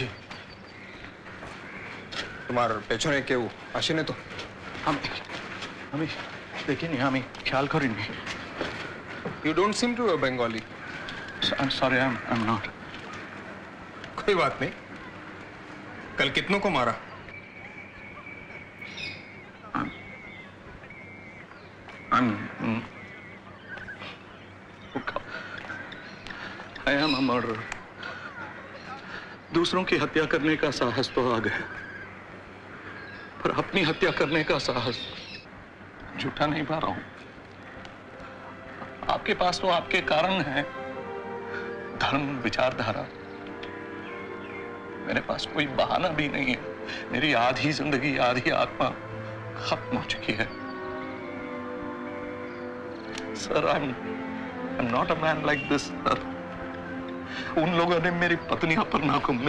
तुम्हारे पेचोने के वो आशिने तो हमें देखिए नहीं, हमें ख्याल करें नहीं। You don't seem to be Bengali. I'm sorry, I'm not. कोई बात नहीं। कल कितनों को मारा? I am a murderer. दूसरों की हत्या करने का साहस तो आ गया, पर अपनी हत्या करने का साहस झूठा नहीं पा रहा हूं। आपके पास तो आपके कारण है, धर्म, विचारधारा। मेरे पास कोई बहाना भी नहीं है। मेरी आधी जिंदगी, आधी आत्मा खत्म हो चुकी है। Sir, I'm not a man like this, sir. उन लोगों ने मेरी पत्नी अपर्णा को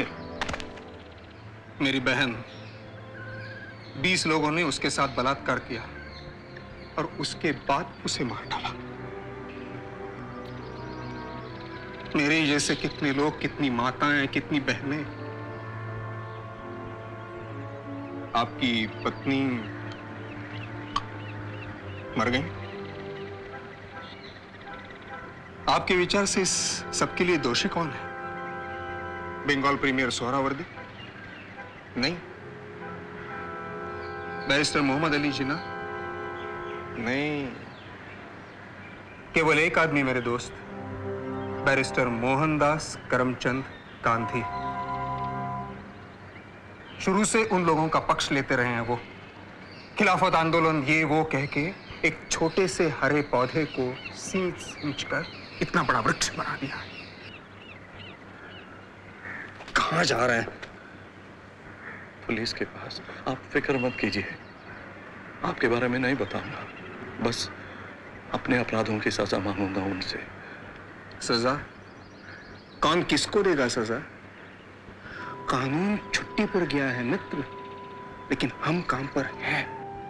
मेरी बहन, 20 लोगों ने उसके साथ बलात्कार किया और उसके बाद उसे मार डाला। मेरे जैसे कितने लोग, कितनी माताएं, कितनी बहनें। आपकी पत्नी मर गई। आपके विचार से इस सबके लिए दोषी कौन है? बंगाल प्रीमियर सोहरावर्दी? नहीं। बैरिस्टर मोहम्मद अली जिन्ना? नहीं। केवल एक आदमी मेरे दोस्त, बैरिस्टर मोहनदास करमचंद गांधी। शुरू से उन लोगों का पक्ष लेते रहे हैं वो। खिलाफत आंदोलन ये वो कह के एक छोटे से हरे पौधे को सींच कर इतना बड़ा वृक्ष बना दिया। कहां जा रहे हैं? पुलिस के पास। आप फिक्र मत कीजिए, आपके बारे में नहीं बताऊंगा, बस अपने अपराधों की सजा मांगूंगा उनसे। सजा? कौन किसको देगा सजा? कानून छुट्टी पर गया है मित्र, लेकिन हम काम पर हैं।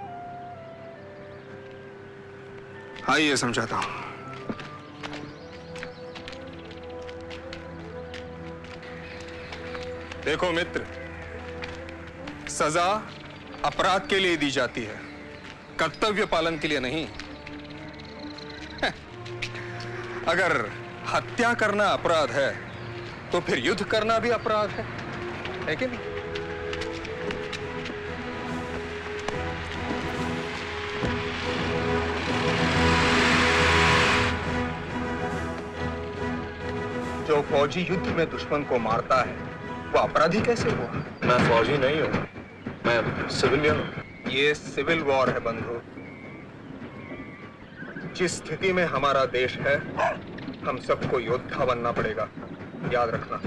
आइए समझाता हूं। देखो मित्र, सजा अपराध के लिए दी जाती है, कर्तव्य पालन के लिए नहीं। अगर हत्या करना अपराध है तो फिर युद्ध करना भी अपराध है कि नहीं? जो फौजी युद्ध में दुश्मन को मारता है वो अपराधी कैसे हुआ? मैं फौजी नहीं हूं, मैं सिविलियन हूं। ये सिविल वॉर है बंधु। जिस स्थिति में हमारा देश है, हम सबको योद्धा बनना पड़ेगा, याद रखना।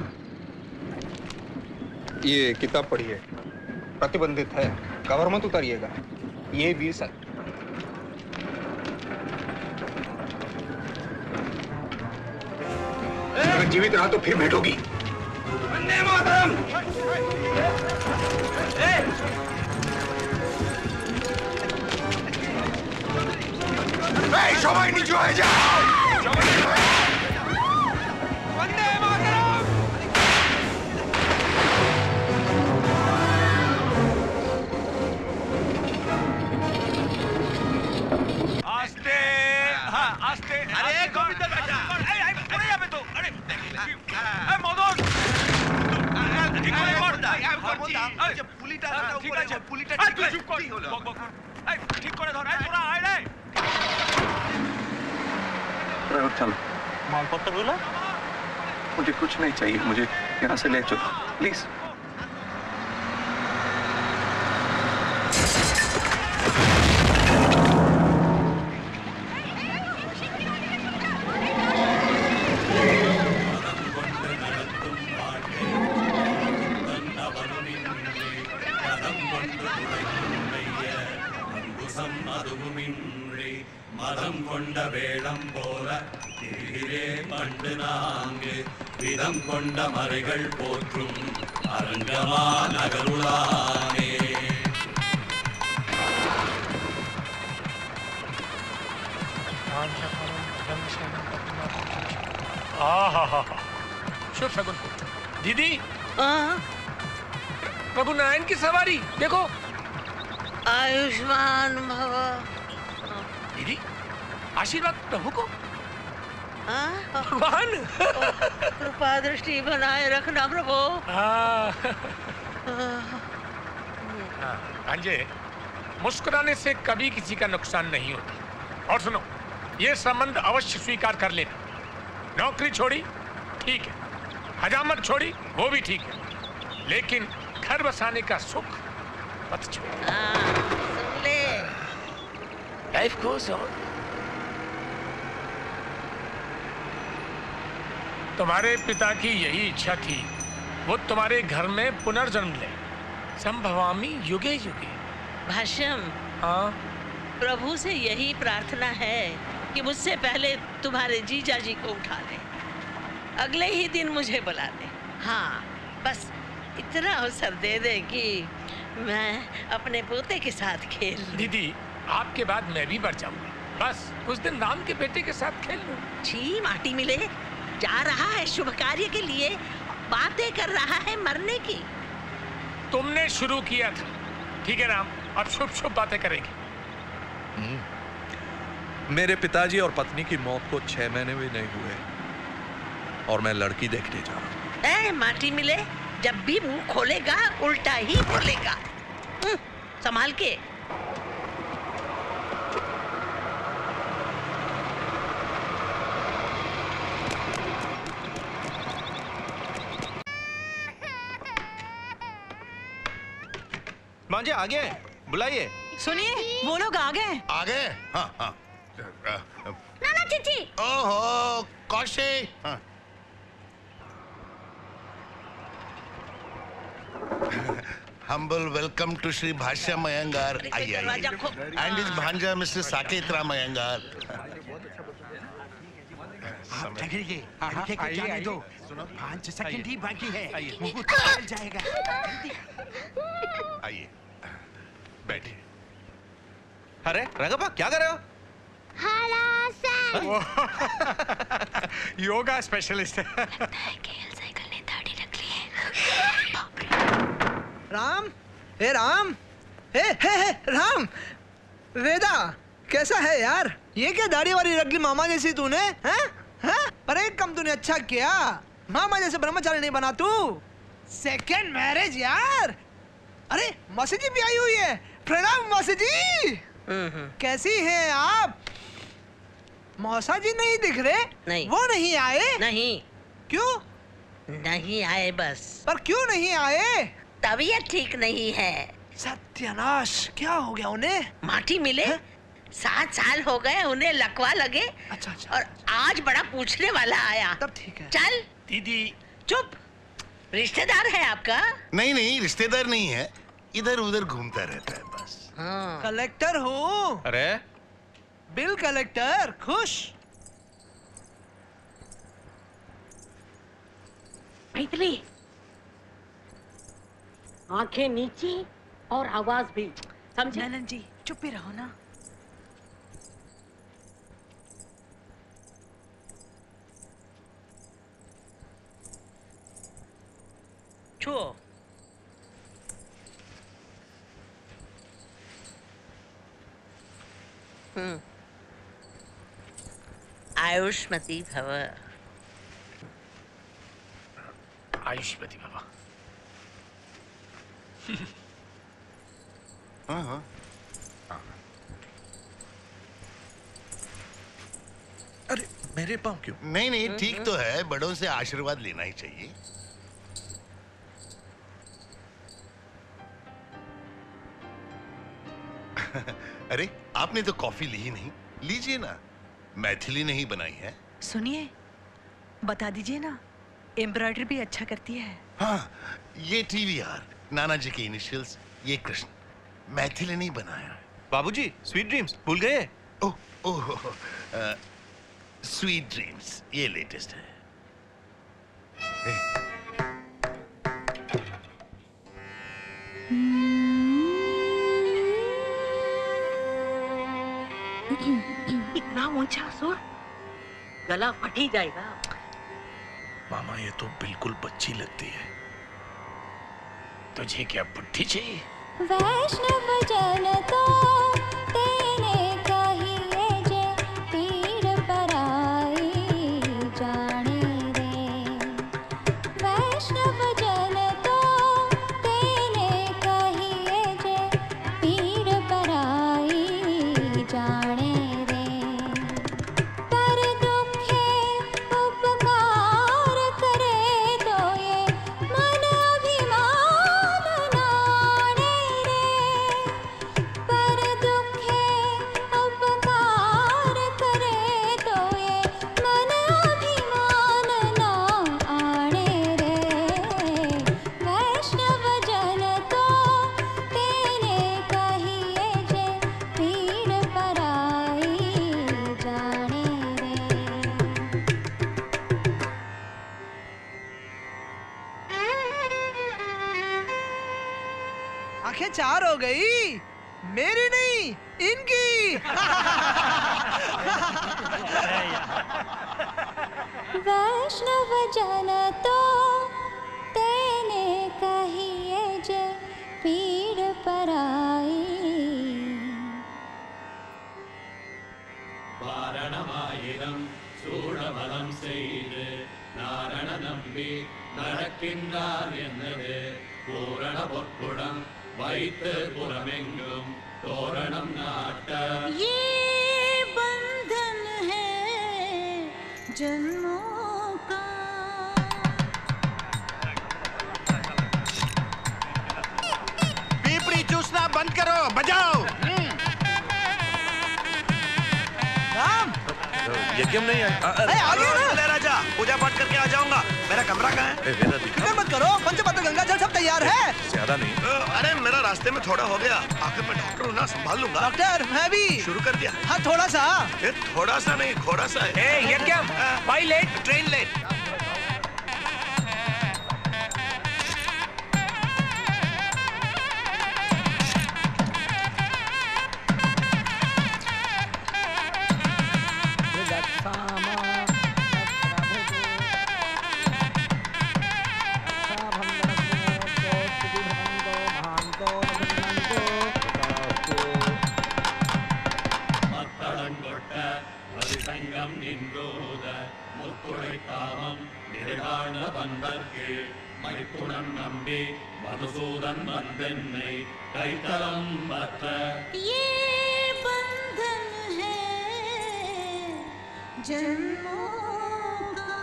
ये किताब पढ़िए, प्रतिबंधित है, कवर मत उतारिएगा। ये भी सच। अगर जीवित रहा तो फिर भेंट होगी। वंदे मातरम! সবাই নিচু হয়ে যাও! বন্দে মাতরম! आस्ते, हाँ आस्ते। अरे गोविंदर बेटा, अरे यहाँ पे तो, अरे मोदोस, ठीक है ठीक करे धर, তোরা আয় রে। चलो, मालपत्र बोला? मुझे कुछ नहीं चाहिए, मुझे यहाँ से ले चलो प्लीज। மதம் கொண்ட வேளம் போல திரிகிறே பண்டு நாங்கு விதம் கொண்ட மறைகள் போற்றும் அரங்கமா நகருளானே। शुभ शगुन। दीदी, प्रभु नारायण की सवारी देखो। आयुष्मान भव। दीदी, आशीर्वाद प्रभु को। भगवान कृपा दृष्टि बनाए रखना प्रभु। भांजे, मुस्कुराने से कभी किसी का नुकसान नहीं होता। और सुनो, ये संबंध अवश्य स्वीकार कर लेना। नौकरी छोड़ी ठीक है, हजामत छोड़ी वो भी ठीक है, लेकिन घर बसाने का सुख मत छोड़ो। सुन ले। Life goes on. तुम्हारे पिता की यही इच्छा थी, वो तुम्हारे घर में पुनर्जन्म ले। संभवामी युगे युगे। भाष्यम। हाँ। प्रभु से यही प्रार्थना है कि मुझसे पहले तुम्हारे जीजा जी को उठा ले, अगले ही दिन मुझे बुला ले। हाँ, बस इतना अवसर दे दे कि मैं अपने पोते के साथ खेल। दीदी, आपके बाद मैं भी बढ़ जाऊंगा। बस कुछ दिन राम के बेटे के साथ खेल लूं। छी माटी मिले, जा रहा है शुभ कार्य के लिए, बातें कर रहा है मरने की। तुमने शुरू किया था, ठीक है राम, अब शुभ शुभ बातें करेंगे। मेरे पिताजी और पत्नी की मौत को 6 महीने भी नहीं हुए और मैं लड़की देखने जा रहा हूँ। माटी मिले, जब भी मुंह खोलेगा उल्टा ही बोलेगा। संभाल के। मांझे आ गए, बुलाइए। सुनिए, वो लोग आ गए। आ गए? हाँ हाँ। नाना चिची। ओहो कौशिक। हाँ। Humble welcome to Shri Bhashya Mayangar. आइए and his भांजा Mr. Saket Ram Mayangar. आइए दो। 5 सेकंड ही बाकी है। मुहूर्त चल जाएगा। आइए बैठिए। अरे रंगप्पा क्या कर रहे हो? योगा स्पेशलिस्ट है। राम, हे राम, हे राम, वेदा कैसा है यार? ये क्या दाढ़ी वाली रख ली मामा जैसी तूने? हैं? अरे कम तूने अच्छा किया, मामा जैसे ब्रह्मचारी नहीं बना तू। सेकेंड मैरिज यार। अरे मौसी जी भी आई हुई है। प्रणाम मौसी जी। कैसी हैं आप? मौसा जी नहीं दिख रहे? नहीं। वो नहीं आए? नहीं। क्यों? नहीं आए बस। पर क्यों नहीं आए? तबीयत ठीक नहीं है। सत्यानाश, क्या हो गया उन्हें? माटी मिले 7 साल हो गए उन्हें लकवा लगे। अच्छा। और आज बड़ा पूछने वाला आया। तब ठीक है। चल दीदी। चुप, रिश्तेदार है आपका? नहीं रिश्तेदार नहीं है, इधर उधर घूमता रहता है बस। हाँ। कलेक्टर हूँ। अरे बिल कलेक्टर। खुश? मैथिली, आंखें नीची और आवाज भी, समझे? ननन जी चुप ही रहो ना। छुओ। आयुष्मती भव। आयुष्मती बाबा। हाँ। अरे मेरे पाँव क्यों? नहीं ठीक तो है, बड़ों से आशीर्वाद लेना ही चाहिए। अरे आपने तो कॉफी ली ही नहीं, लीजिए ना, मैथिली ने ही बनाई है। सुनिए, बता दीजिए ना, एम्ब्रॉयडरी भी अच्छा करती है। हाँ, ये TVR, नाना जी के इनिशियल्स, ये कृष्ण, मैथिली ने ही बनाया। बाबूजी, स्वीट ड्रीम्स भूल गए? ओह, स्वीट ड्रीम्स ये लेटेस्ट है। इतना ऊंचा सुर, गला फट ही जाएगा। मामा ये तो बिल्कुल बच्ची लगती है। तुझे क्या बुद्धि चाहिए? वैष्णव जन तो तेने कहिए जे पीर पराई जाने रे। वैष्णव जन तो तेने कहिए जे पीर पराई जाने रे। पर दुखे उपकार करे तो ये मन अभिमान नाने रे। पर दुखे उपकार करे तो ये मन अभिमान ना आने रे। वैष्णव जन तो तेने कहिए जे पीर पराई जाने रे। आंखें चार हो गई, मेरी नहीं इनकी। वैष्णव जन तो तेने कहिए जे पीर पराई। வாரணமாயிரம் சூழபலம் செய்து நாரண நம்பி நடக்கின்றார் என்னது பூரண பொற்குடம் வைத்து புறமெங்கும் தோரணம் நாட்ட ये बंधन है जन्मों का। पीपड़ी चूसना बंद करो, बजाओ। यज्ञम नहीं आया? आ गया ना? ले राजा, पूजा पाठ करके आ जाऊंगा। मेरा कमरा कहाँ है? मेरा फिक्र मत करो, पंचपत्र गंगा जल सब तैयार है। ज्यादा नहीं। अरे मेरा रास्ते में थोड़ा हो गया, आखिर मैं डॉक्टर हूँ ना, संभाल लूंगा। डॉक्टर मैं भी शुरू कर दिया। हाँ थोड़ा सा। ये थोड़ा सा नहीं, थोड़ा सा है। यज्ञम, भाई लेट, ट्रेन लेट। ये बंधन है जन्मों का।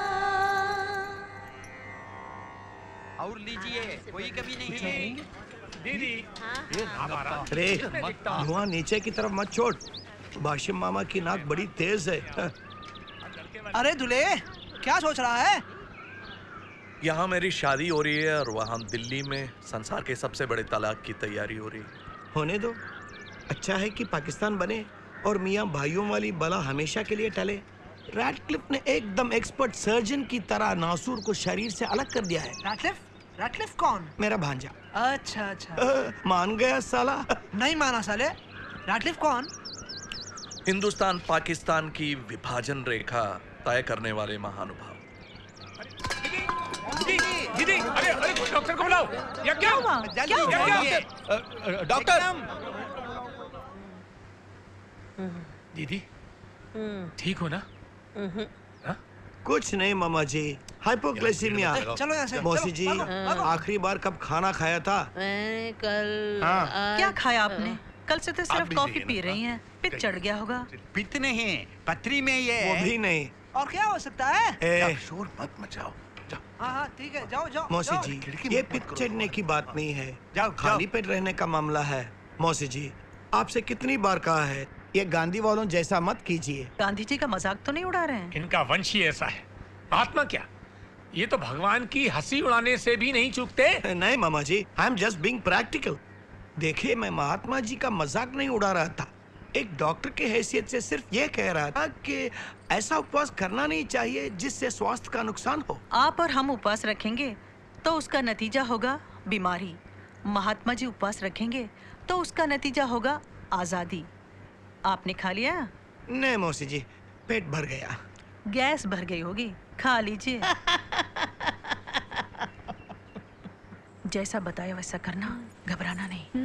और लीजिए, कोई कभी नहीं छोड़ेंगे। दीदी अरे धुआं नीचे की तरफ मत छोड़, भाशिम मामा की नाक बड़ी तेज है। अरे दुले क्या सोच रहा है? यहाँ मेरी शादी हो रही है और वहाँ दिल्ली में संसार के सबसे बड़े तलाक की तैयारी हो रही है। होने दो, अच्छा है कि पाकिस्तान बने और मियाँ भाइयों वाली बला हमेशा के लिए टले। रैडक्लिफ ने एकदम एक्सपर्ट सर्जन की तरह नासूर को शरीर से अलग कर दिया है। रैडक्लिफ कौन? मेरा भांजा। अच्छा अच्छा। मान गया साला? नहीं माना साले। रैडक्लिफ कौन? हिंदुस्तान पाकिस्तान की विभाजन रेखा तय करने वाले महानुभाव। दीदी, अरे डॉक्टर को बुलाओ। यज्ञम, डॉक्टर। दीदी ठीक हो ना? कुछ नहीं मामा जी, हाइपोग्लाइसीमिया। चलो यहाँ से। मौसी जी आखिरी बार कब खाना खाया था? मैंने कल क्या खाया आपने? कल से तो सिर्फ कॉफी पी रही हैं। पित्त चढ़ गया होगा। पित्त नहीं, पथरी में ये वो भी नहीं। और क्या हो सकता है? शोर मत मचाओ। हाँ ठीक है, जाओ जाओ। मौसी जाओ। जी ये पित्त चढ़ने की बात नहीं है, जाओ, खाली पेट रहने का मामला है। मौसी जी आपसे कितनी बार कहा है ये गांधी वालों जैसा मत कीजिए। गांधी जी का मजाक तो नहीं उड़ा रहे हैं? इनका वंश ही ऐसा है। महात्मा क्या, ये तो भगवान की हंसी उड़ाने से भी नहीं चूकते। नहीं मामा जी, I am just being practical. देखिए मैं महात्मा जी का मजाक नहीं उड़ा रहा था, एक डॉक्टर की हैसियत से सिर्फ ये कह रहा था कि ऐसा उपवास करना नहीं चाहिए जिससे स्वास्थ्य का नुकसान हो। आप और हम उपवास रखेंगे तो उसका नतीजा होगा बीमारी। महात्मा जी उपवास रखेंगे तो उसका नतीजा होगा आजादी। आपने खा लिया? नहीं मौसी जी, पेट भर गया। गैस भर गई होगी, खा लीजिए। जैसा बताया वैसा करना, घबराना नहीं।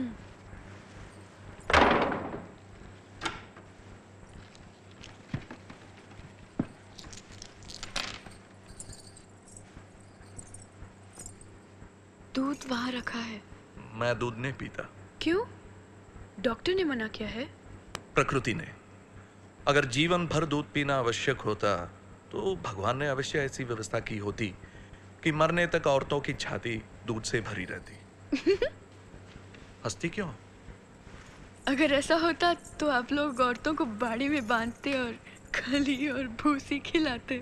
दूध वहाँ रखा है। मैं दूध नहीं पीता। क्यों? डॉक्टर ने मना किया है? प्रकृति ने। अगर जीवन भर दूध पीना आवश्यक होता तो भगवान ने अवश्य ऐसी व्यवस्था की होती कि मरने तक औरतों की छाती दूध से भरी रहती। हंसती क्यों? अगर ऐसा होता तो आप लोग औरतों को बाड़ी में बांधते और खली और भूसी खिलाते।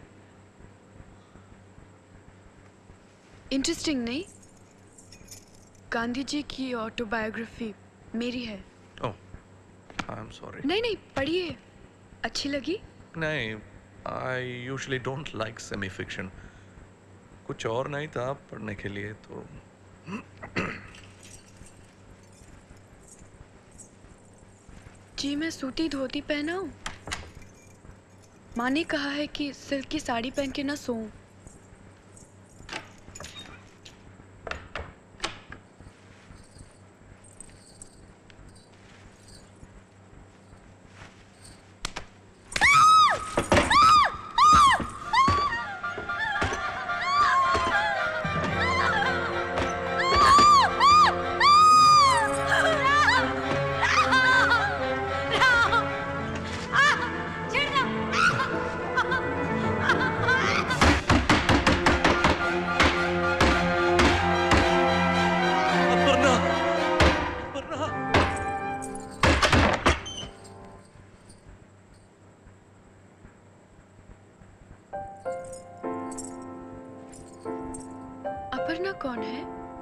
इंटरेस्टिंग नहीं? गांधी जी की ऑटोबायोग्राफी मेरी है। Oh, I am sorry. नहीं नहीं, पढ़िए, अच्छी लगी? नहीं, I usually don't like semi fiction. कुछ और नहीं था पढ़ने के लिए तो। जी मैं सूती धोती पहनाऊं? माँ ने कहा है कि सिल्क की साड़ी पहन के ना सोऊं। कौन है?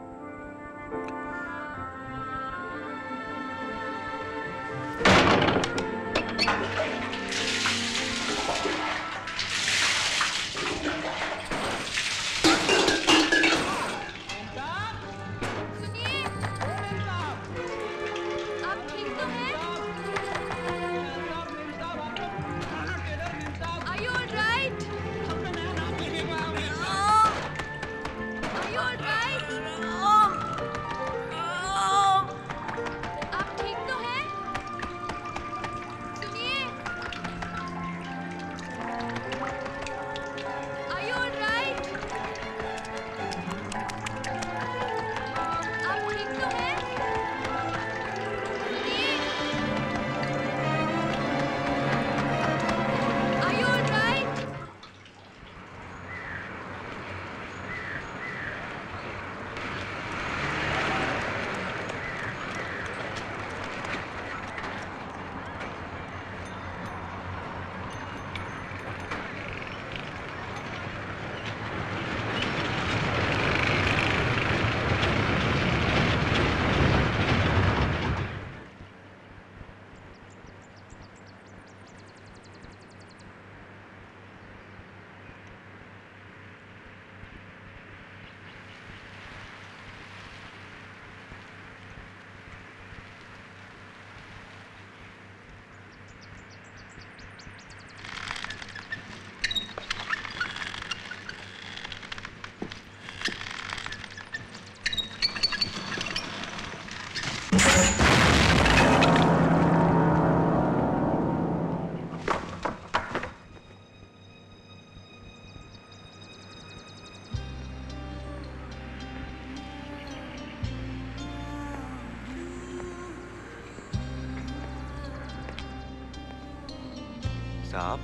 साहब।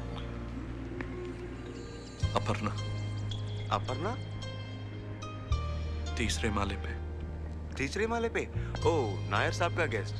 अपर्णा। अपर्णा? तीसरे माले पे। तीसरे माले पे? ओह, नायर साहब का guest.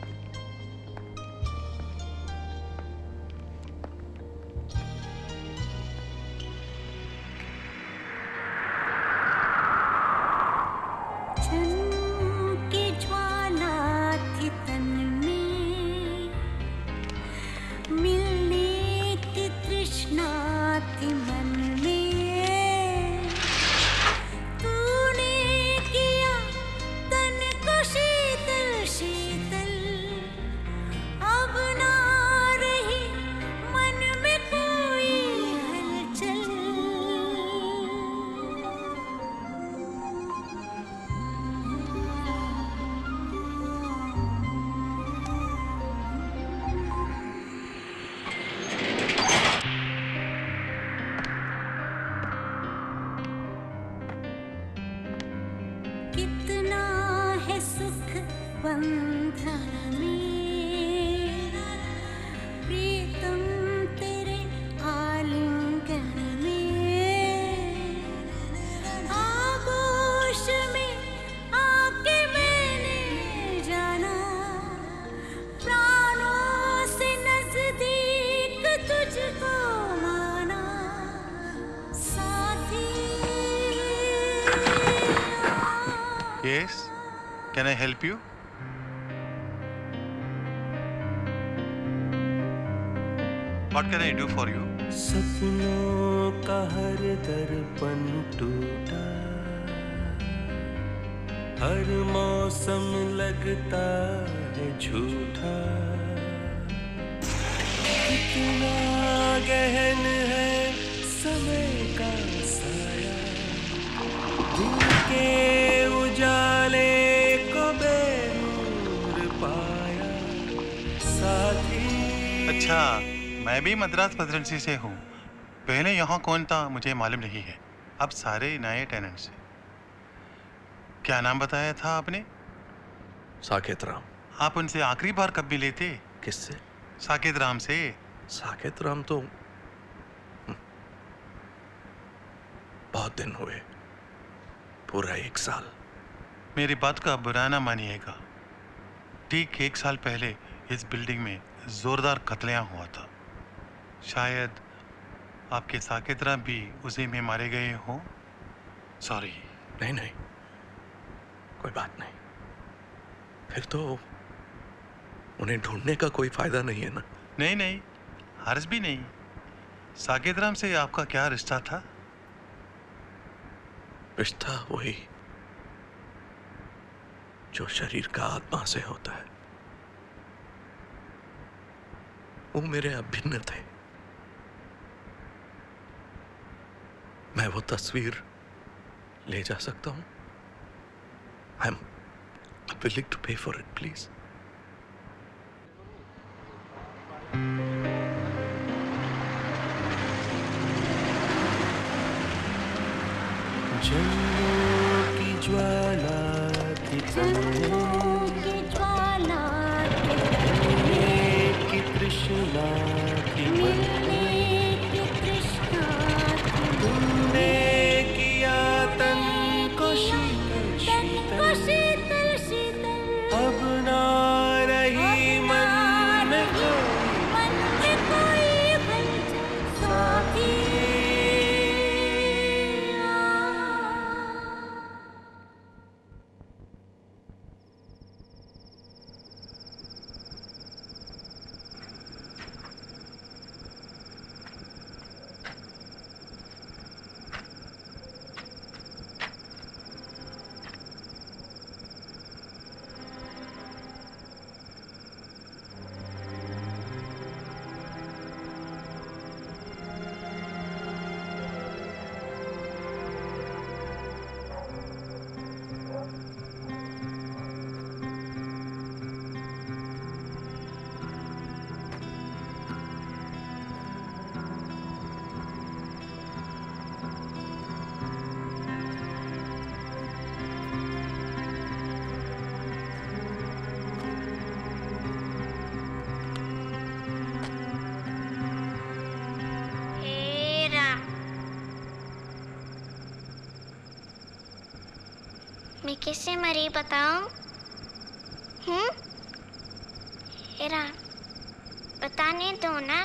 Yes, can I help you? What can I do for you? सपनों का हर दर्पण टूटा, हर मौसम लगता है झूठा, कितना गहन है समय का साया, दिन के उजाले को बेनूर पाया साथी। अच्छा, मैं भी मद्रास प्रेसिडेंसी से हूँ। पहले यहाँ कौन था मुझे मालूम नहीं है, अब सारे नए टेनेंट्स हैं। क्या नाम बताया था आपने? साकेत राम। आप उनसे आखिरी बार कब मिले थे? किससे? साकेत राम से। साकेत राम तो बहुत दिन हुए, पूरा 1 साल। मेरी बात का बुरा ना मानिएगा, ठीक 1 साल पहले इस बिल्डिंग में जोरदार कत्लेआम हुआ था। शायद आपके साकेत राम भी उसी में मारे गए हों। सॉरी। नहीं नहीं, कोई बात नहीं। फिर तो उन्हें ढूंढने का कोई फायदा नहीं है ना? नहीं नहीं, हर्ज भी नहीं। साकेतराम से आपका क्या रिश्ता था? रिश्ता वही जो शरीर का आत्मा से होता है। वो मेरे अभिन्न थे। मैं वो तस्वीर ले जा सकता हूं? I am willing to pay for it, please. जन्मों की ज्वाला की की तृष्णा की तुमने किया तन को शीतल अब ना रही मन में कोई साथी। मैं किससे मरी बताऊं? हेरा, बताने दो ना।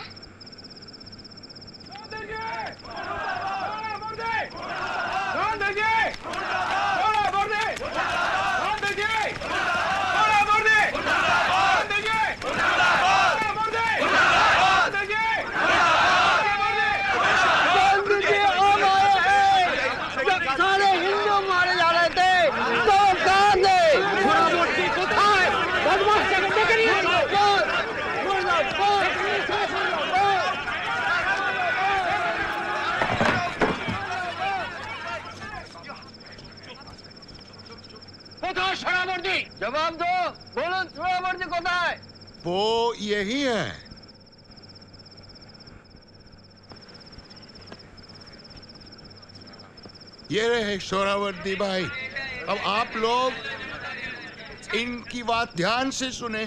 जवाब दो, बोलो सोहरावर्दी कोथा है? वो यही है। ये रहे सोहरावर्दी भाई। अब आप लोग इनकी बात ध्यान से सुने।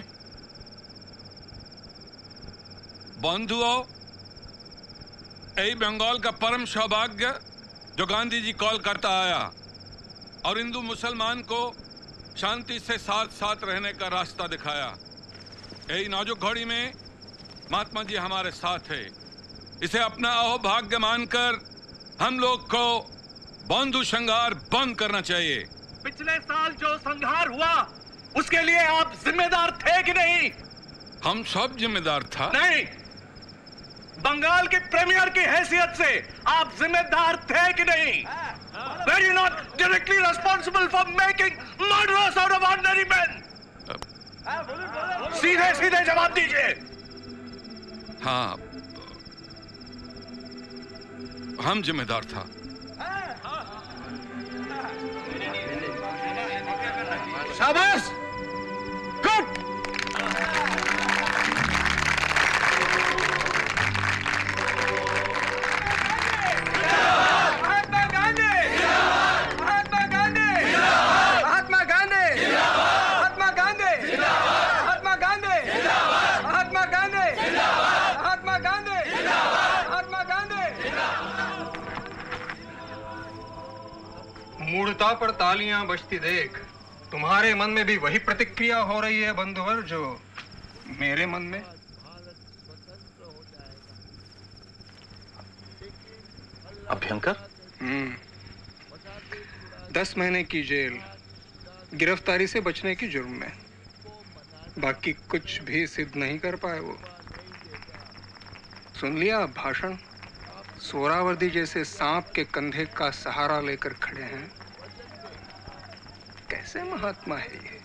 बंधुओं, यही बंगाल का परम सौभाग्य जो गांधी जी कॉल करता आया और हिंदू मुसलमान को शांति से साथ साथ रहने का रास्ता दिखाया। यही नाजुक घड़ी में महात्मा जी हमारे साथ है। इसे अपना अहोभाग्य मानकर हम लोग को बंधु संहार बंद करना चाहिए। पिछले साल जो संहार हुआ उसके लिए आप जिम्मेदार थे कि नहीं? हम सब जिम्मेदार था। नहीं, बंगाल के प्रीमियर की हैसियत से आप जिम्मेदार थे कि नहीं? Were you not directly responsible for making murderers out of ordinary men? सीधे सीधे जवाब दीजिए। हाँ, हम जिम्मेदार था। शाबाश, गुड। मूर्ता पर तालियां बजती देख तुम्हारे मन में भी वही प्रतिक्रिया हो रही है बंधुवर जो मेरे मन में। अभ्यंकर, 10 महीने की जेल गिरफ्तारी से बचने की जुर्म में। बाकी कुछ भी सिद्ध नहीं कर पाए वो। सुन लिया भाषण? सोहरावर्दी जैसे सांप के कंधे का सहारा लेकर खड़े हैं। कैसे महात्मा है ये?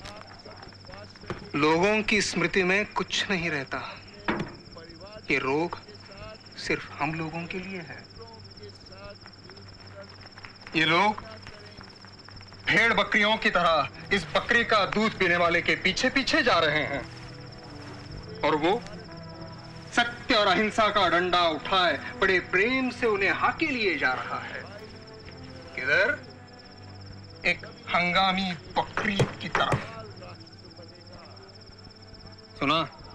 लोगों की स्मृति में कुछ नहीं रहता। ये रोग सिर्फ हम लोगों के लिए है। ये लोग भेड़ बकरियों की तरह इस बकरी का दूध पीने वाले के पीछे पीछे जा रहे हैं, और वो सत्य और अहिंसा का डंडा उठाए बड़े प्रेम से उन्हें हाके लिए जा रहा है। किधर? एक हंगामी बकरी की तरफ। सुना?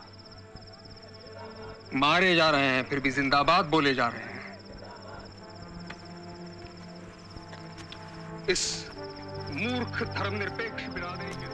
मारे जा रहे हैं फिर भी जिंदाबाद बोले जा रहे हैं। इस मूर्ख धर्मनिरपेक्ष बिरादरी के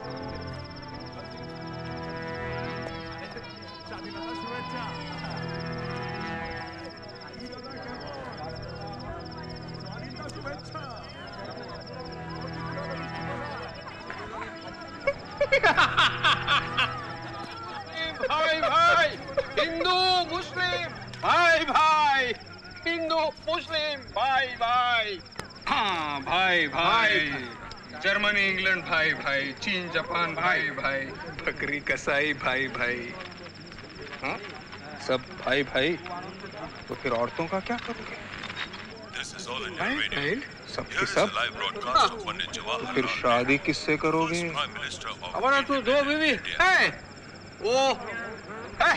भाई भाई, हिंदू मुस्लिम भाई भाई, हिंदू मुस्लिम भाई भाई। हाँ भाई भाई, जर्मनी इंग्लैंड भाई भाई, चीन जापान भाई भाई, बकरी कसाई भाई भाई। हाँ सब भाई भाई, तो फिर औरतों का क्या करोगे? भाई भाई सबके सब। तो फिर शादी किससे करोगे? हमारा तो दो बीवी है। वो है।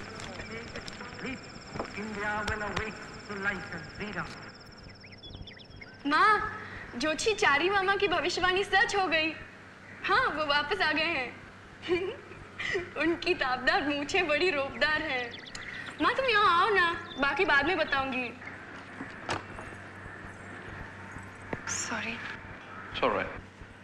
माँ, जोशी चारी मामा की भविष्यवाणी सच हो गई। हाँ, वो वापस आ गए हैं। उनकी ताबदार मूंछें बड़ी रोबदार हैं। माँ तुम यहाँ आओ ना, बाकी बाद में बताऊंगी। Sorry. It's all right.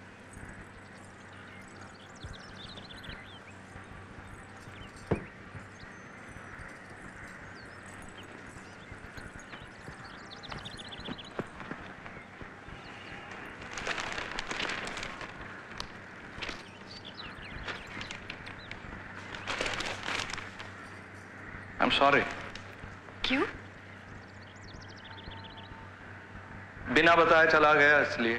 I'm sorry. क्यों? बिना बताए चला गया इसलिए।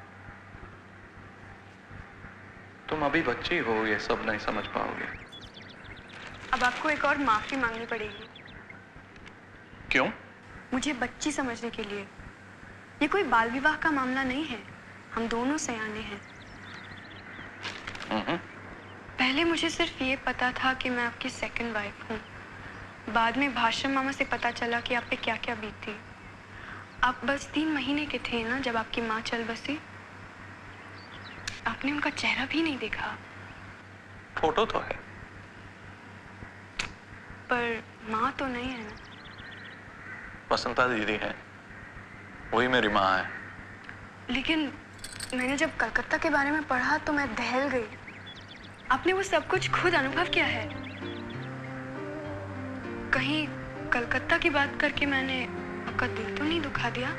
तुम अभी बच्ची हो, ये सब नहीं समझ पाओगे। अब आपको एक और माफी मांगनी पड़ेगी। क्यों? मुझे बच्ची समझने के लिए। ये कोई बाल विवाह का मामला नहीं है। हम दोनों सयाने हैं। पहले मुझे सिर्फ ये पता था कि मैं आपकी सेकंड वाइफ हूँ। बाद में भाषण मामा से पता चला कि आप पे क्या क्या बीती। आप बस 3 महीने के थे ना जब आपकी माँ चल बसी। आपने उनका चेहरा भी नहीं देखा। फोटो तो है, पर माँ तो नहीं है ना। बसंता दीदी है, वही मेरी माँ है। लेकिन मैंने जब कलकत्ता के बारे में पढ़ा तो मैं दहल गई। आपने वो सब कुछ खुद अनुभव किया है। कहीं कलकत्ता की बात करके मैंने आपका दिल तो नहीं दुखा दिया?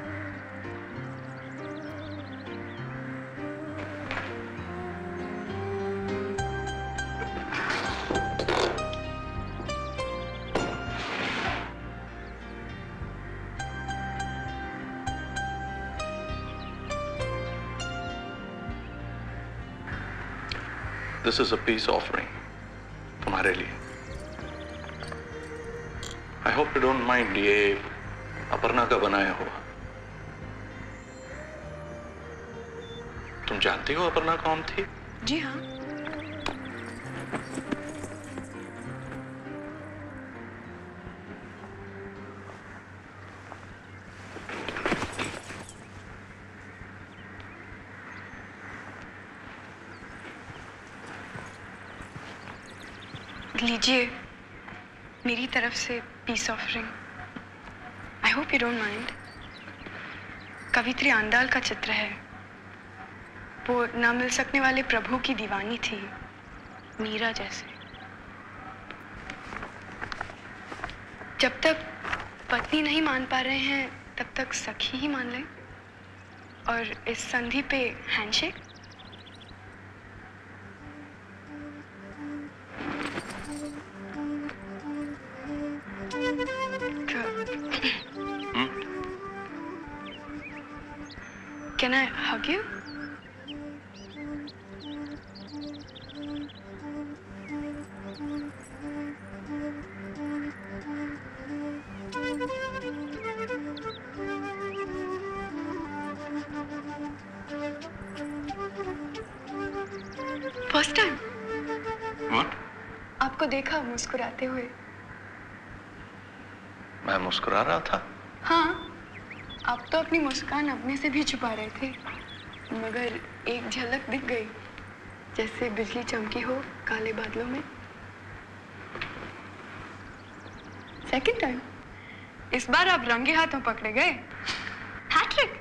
This is a peace offering तुम्हारे लिए। I hope you don't mind, ये अपर्णा का बनाया हुआ। तुम जानती हो अपर्णा कौन थी? जी हाँ। लीजिए मेरी तरफ से peace offering. I hope you don't mind. कवित्री आंदाल का चित्र है। वो ना मिल सकने वाले प्रभु की दीवानी थी, मीरा जैसे। जब तक पत्नी नहीं मान पा रहे हैं तब तक सखी ही मान लें। और इस संधि पे handshake. Can I hug you? First time आपको देखा मुस्कुराते हुए। मैं मुस्कुरा रहा था। हाँ, आप तो अपनी मुस्कान अपने से भी छुपा रहे थे, मगर एक झलक दिख गई, जैसे बिजली चमकी हो काले बादलों में। सेकंड टाइम, इस बार आप रंगे हाथों पकड़े गए। हैट्रिक।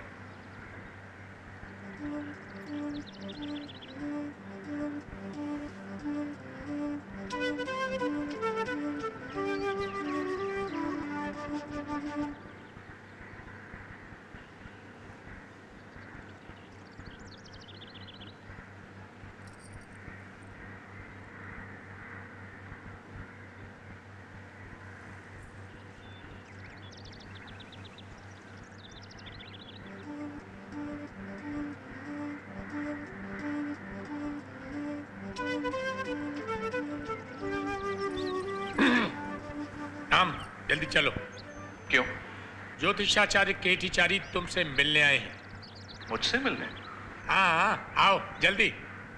जल्दी चलो। क्यों? ज्योतिषाचार्य केटीचारी तुमसे मिलने आए हैं। मुझसे मिलने? हाँ, आओ जल्दी।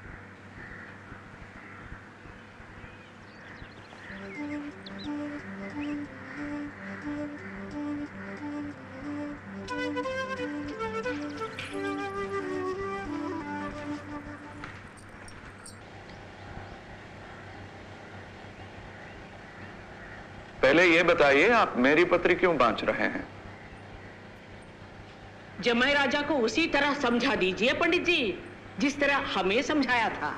पहले ये बताइए, आप मेरी पत्री क्यों बांच रहे हैं? जमाई राजा को उसी तरह समझा दीजिए पंडित जी, जिस तरह हमें समझाया था।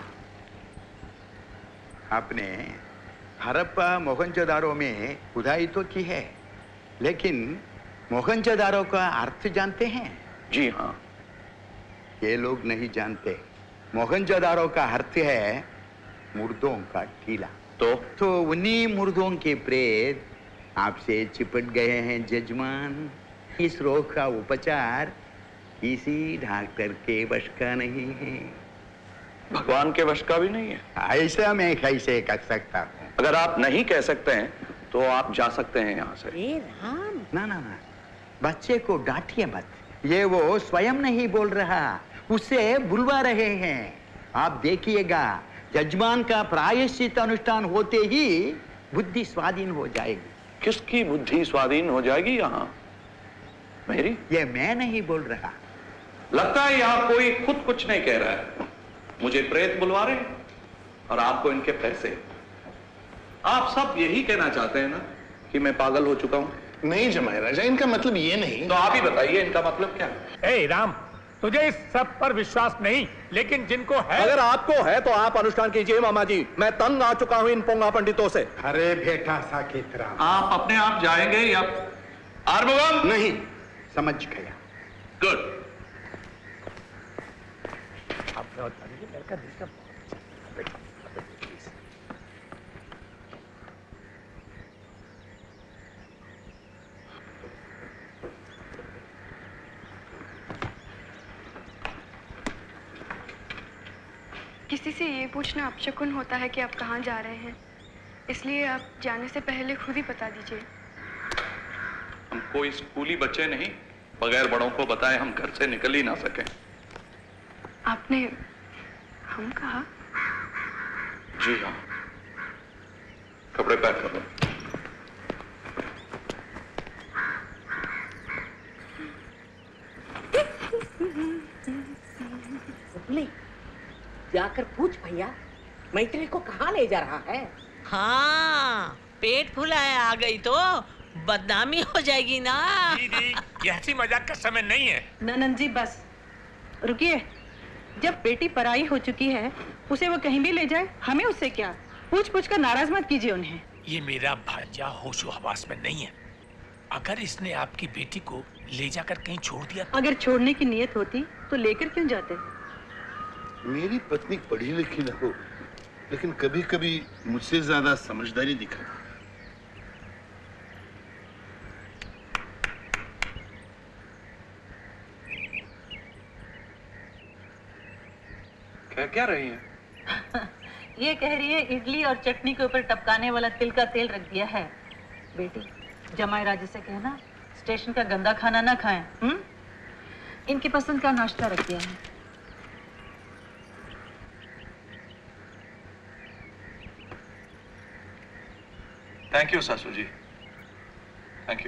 आपने हड़प्पा मोहनजोदारो में खुदाई तो की है, लेकिन मोहनजोदारो का अर्थ जानते हैं? जी हाँ। ये लोग नहीं जानते। मोहनजोदारो का अर्थ है मुर्दों का टीला। तो उन्हीं मुर्दों के प्रेत आपसे चिपट गए हैं जजमान। इस रोग का उपचार किसी डॉक्टर के वश का नहीं है। भगवान के वश का भी नहीं है? ऐसा मैं कैसे कह सकता हूँ? अगर आप नहीं कह सकते हैं तो आप जा सकते हैं यहाँ से। राम। ना ना ना, बच्चे को डांटिए मत। ये वो स्वयं नहीं बोल रहा, उसे बुलवा रहे हैं। आप देखिएगा, जजमान का प्रायश्चित अनुष्ठान होते ही बुद्धि स्वाधीन हो जाएगी। किसकी बुद्धि स्वाधीन हो जाएगी यहाँ? मेरी? ये मैं नहीं बोल रहा। लगता है यहाँ कोई खुद कुछ नहीं कह रहा है। मुझे प्रेत बुलवा रहे हैं और आपको इनके पैसे। आप सब यही कहना चाहते हैं ना कि मैं पागल हो चुका हूं? नहीं जमाई राजा, इनका मतलब ये नहीं। तो आप ही बताइए इनका मतलब क्या है? ए राम, तुझे इस सब पर विश्वास नहीं, लेकिन जिनको है। अगर आपको है तो आप अनुष्ठान कीजिए मामा जी। मैं तंग आ चुका हूं इन पोंगा पंडितों से। अरे बेटा साकेत राम, आप अपने आप जाएंगे या आर्मुगम? नहीं, समझ गया। गुड। किसी से ये पूछना अपशकुन होता है कि आप कहाँ जा रहे हैं, इसलिए आप जाने से पहले खुद ही बता दीजिए। हम कोई स्कूली बच्चे नहीं, बगैर बड़ों को बताए हम घर से निकल ही ना सकें। आपने हम कहा? जी हाँ। कपड़े पैक कर लो। जाकर पूछ भैया, मैत्री को कहाँ ले जा रहा है? हाँ, पेट फुलाए आ गई तो बदनामी हो जाएगी ना। दीदी, ये हंसी मजाक का समय नहीं है। ननद जी बस रुकिए। जब बेटी पराई हो चुकी है, उसे वो कहीं भी ले जाए, हमें उससे क्या? पूछ पूछ कर नाराज मत कीजिए उन्हें। ये मेरा भांजा होशो हवास में नहीं है। अगर इसने आपकी बेटी को ले जाकर कहीं छोड़ दिया तो? अगर छोड़ने की नीयत होती तो लेकर क्यों जाते? मेरी पत्नी पढ़ी लिखी न हो, लेकिन कभी कभी मुझसे ज्यादा समझदारी दिखाती। क्या क्या रही है? ये कह रही है इडली और चटनी के ऊपर टपकाने वाला तिल का तेल रख दिया है। बेटी, जमाई राजे से कहना स्टेशन का गंदा खाना ना खाएं। इनकी पसंद का नाश्ता रख दिया है। थैंक यू सासू जी, थैंक यू।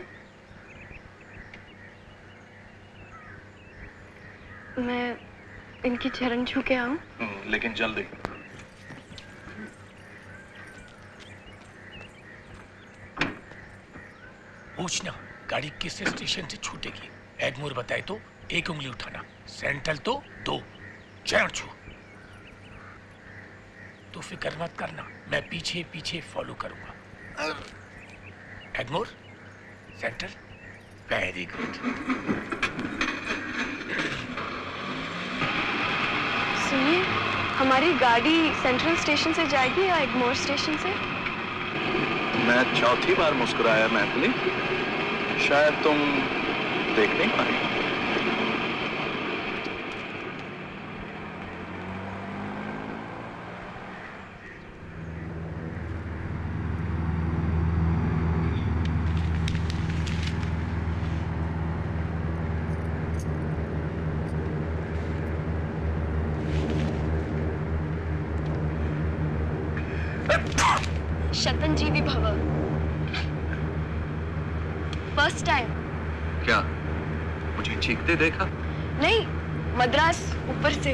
मैं इनकी चरण छू के आऊं? लेकिन जल्दी। पूछना गाड़ी किस स्टेशन से छूटेगी। एडमोर बताए तो 1 उंगली उठाना, सेंट्रल तो 2, चरण छू। तो फिक्र मत करना, मैं पीछे पीछे फॉलो करूंगा। Egmore, central, very good. सुनिए, हमारी गाड़ी सेंट्रल स्टेशन से जाएगी या एग्मोर स्टेशन से? मैं चौथी बार मुस्कुराया मैथिली, शायद तुम देख नहीं पाई। शतंजीवी भव। First time. क्या मुझे चीखते देखा? नहीं, मद्रास ऊपर से।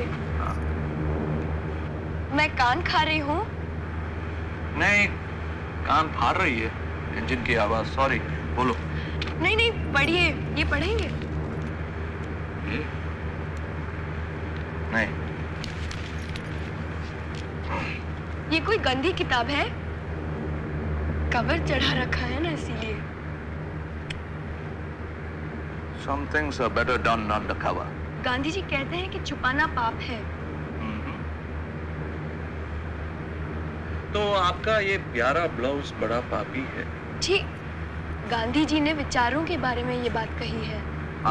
मैं कान खा रही हूँ। नहीं, कान फाड़ रही है इंजन की आवाज। सॉरी, बोलो। नहीं नहीं, पढ़िए, ये पढ़ेंगे? ये? नहीं। ये कोई गंदी किताब है? कवर चढ़ा रखा है ना, इसीलिए। Some things are better done under cover. Gandhi ji कहते हैं कि छुपाना पाप है। तो आपका ये प्यारा ब्लाउज बड़ा पापी है। जी, गांधी जी ने विचारों के बारे में ये बात कही है।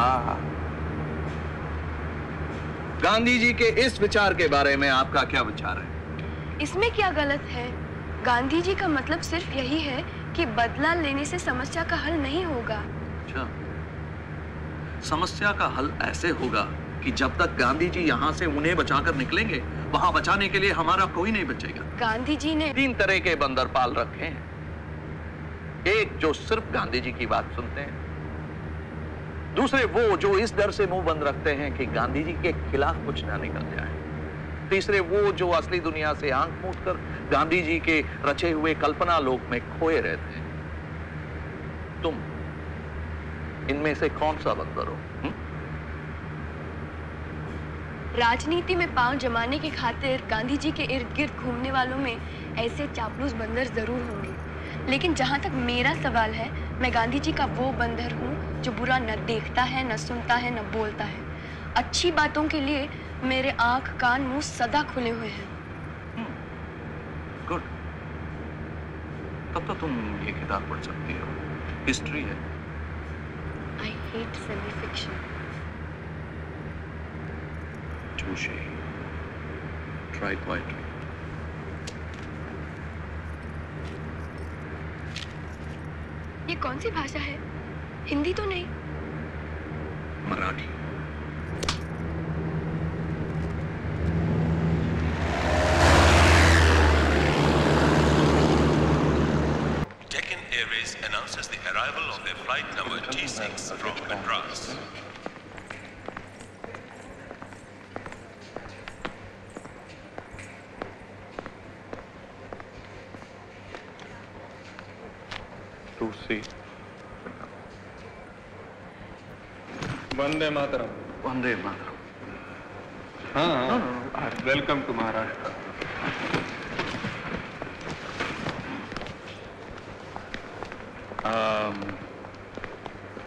गांधी जी के इस विचार के बारे में आपका क्या विचार है? इसमें क्या गलत है? गांधी जी का मतलब सिर्फ यही है कि बदला लेने से समस्या का हल नहीं होगा। अच्छा, समस्या का हल ऐसे होगा कि जब तक गांधी जी यहाँ से उन्हें बचाकर निकलेंगे, वहां बचाने के लिए हमारा कोई नहीं बचेगा। गांधी जी ने 3 तरह के बंदर पाल रखे हैं। एक जो सिर्फ गांधी जी की बात सुनते हैं, दूसरे वो जो इस डर से मुंह बंद रखते हैं कि गांधी जी के खिलाफ कुछ ना निकल जाए, तीसरे वो जो असली दुनिया से आंख मूंद कर गांधी जी के रचे हुए कल्पना लोक में खोए रहते हैं। तुम इनमें से कौन सा बंदर हो? राजनीति में पांव जमाने की खातिर गांधी जी के इर्द गिर्द घूमने वालों में ऐसे चापलूस बंदर जरूर होंगे, लेकिन जहां तक मेरा सवाल है, मैं गांधी जी का वो बंदर हूँ जो बुरा न देखता है, न सुनता है, न बोलता है। अच्छी बातों के लिए मेरे आंख, कान, मुंह सदा खुले हुए हैं। गुड। तब तो तुम ये किताब पढ़ सकती हो, हिस्ट्री है। I hate semi-fiction. Touche. Try poetry. ये कौन सी भाषा है? हिंदी तो नहीं? Marathi. Deccan Airways announces the arrival of their flight number T6 from Madras. To see. Vande Mataram. Vande Mataram. हाँ, वेलकम टू महाराष्ट्र।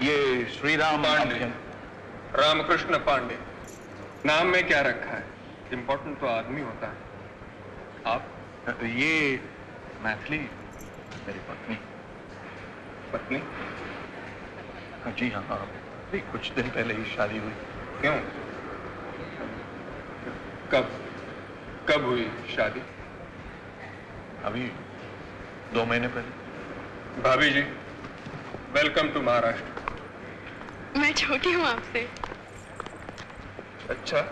ये श्री राम पांडे, रामकृष्ण पांडे। नाम में क्या रखा है? इम्पोर्टेंट तो आदमी होता है। आप? ये मैथिली मेरी पत्नी। पत्नी? जी हाँ, अभी कुछ दिन पहले ही शादी हुई। क्यों? कब हुई शादी? अभी 2 महीने पहले। भाभी जी, वेलकम टू महाराष्ट्र। मैं छोटी हूँ आपसे। अच्छा,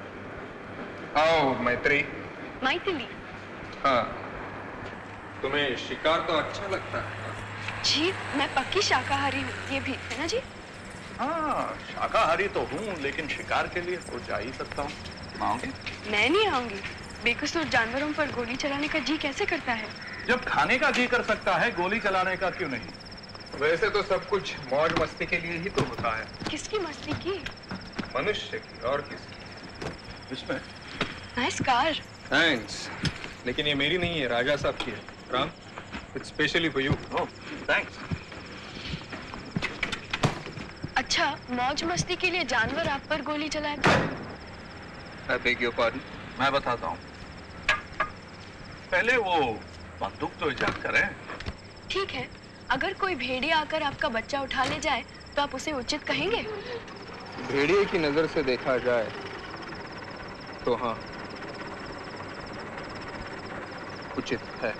आओ मैत्री। मैथिली। हाँ, तुम्हें शिकार तो अच्छा लगता है? जी, मैं पक्की शाकाहारी हूँ, ये भी है ना जी? हाँ, शाकाहारी तो हूँ, लेकिन शिकार के लिए तो जा ही सकता हूँ। आओगे? मैं नहीं आऊंगी। बेकसूर जानवरों पर गोली चलाने का जी कैसे करता है? जब खाने का जी कर सकता है, गोली चलाने का क्यों नहीं? वैसे तो सब कुछ मौज मस्ती के लिए ही तो होता है। किसकी मस्ती की? मनुष्य की, और किसकी? इसमें नाइस कार। थैंक्स, लेकिन ये मेरी नहीं है, राजा साहब की है। Ram, it's specially for you. Oh, thanks. अच्छा, मौज मस्ती के लिए जानवर आप पर गोली चलाए तो? I beg your pardon? मैं बताता हूँ। पहले वो बंदूक तो इजाद करें। ठीक है, अगर कोई भेड़िया आकर आपका बच्चा उठा ले जाए तो आप उसे उचित कहेंगे? भेड़िए की नजर से देखा जाए तो हाँ, उचित है।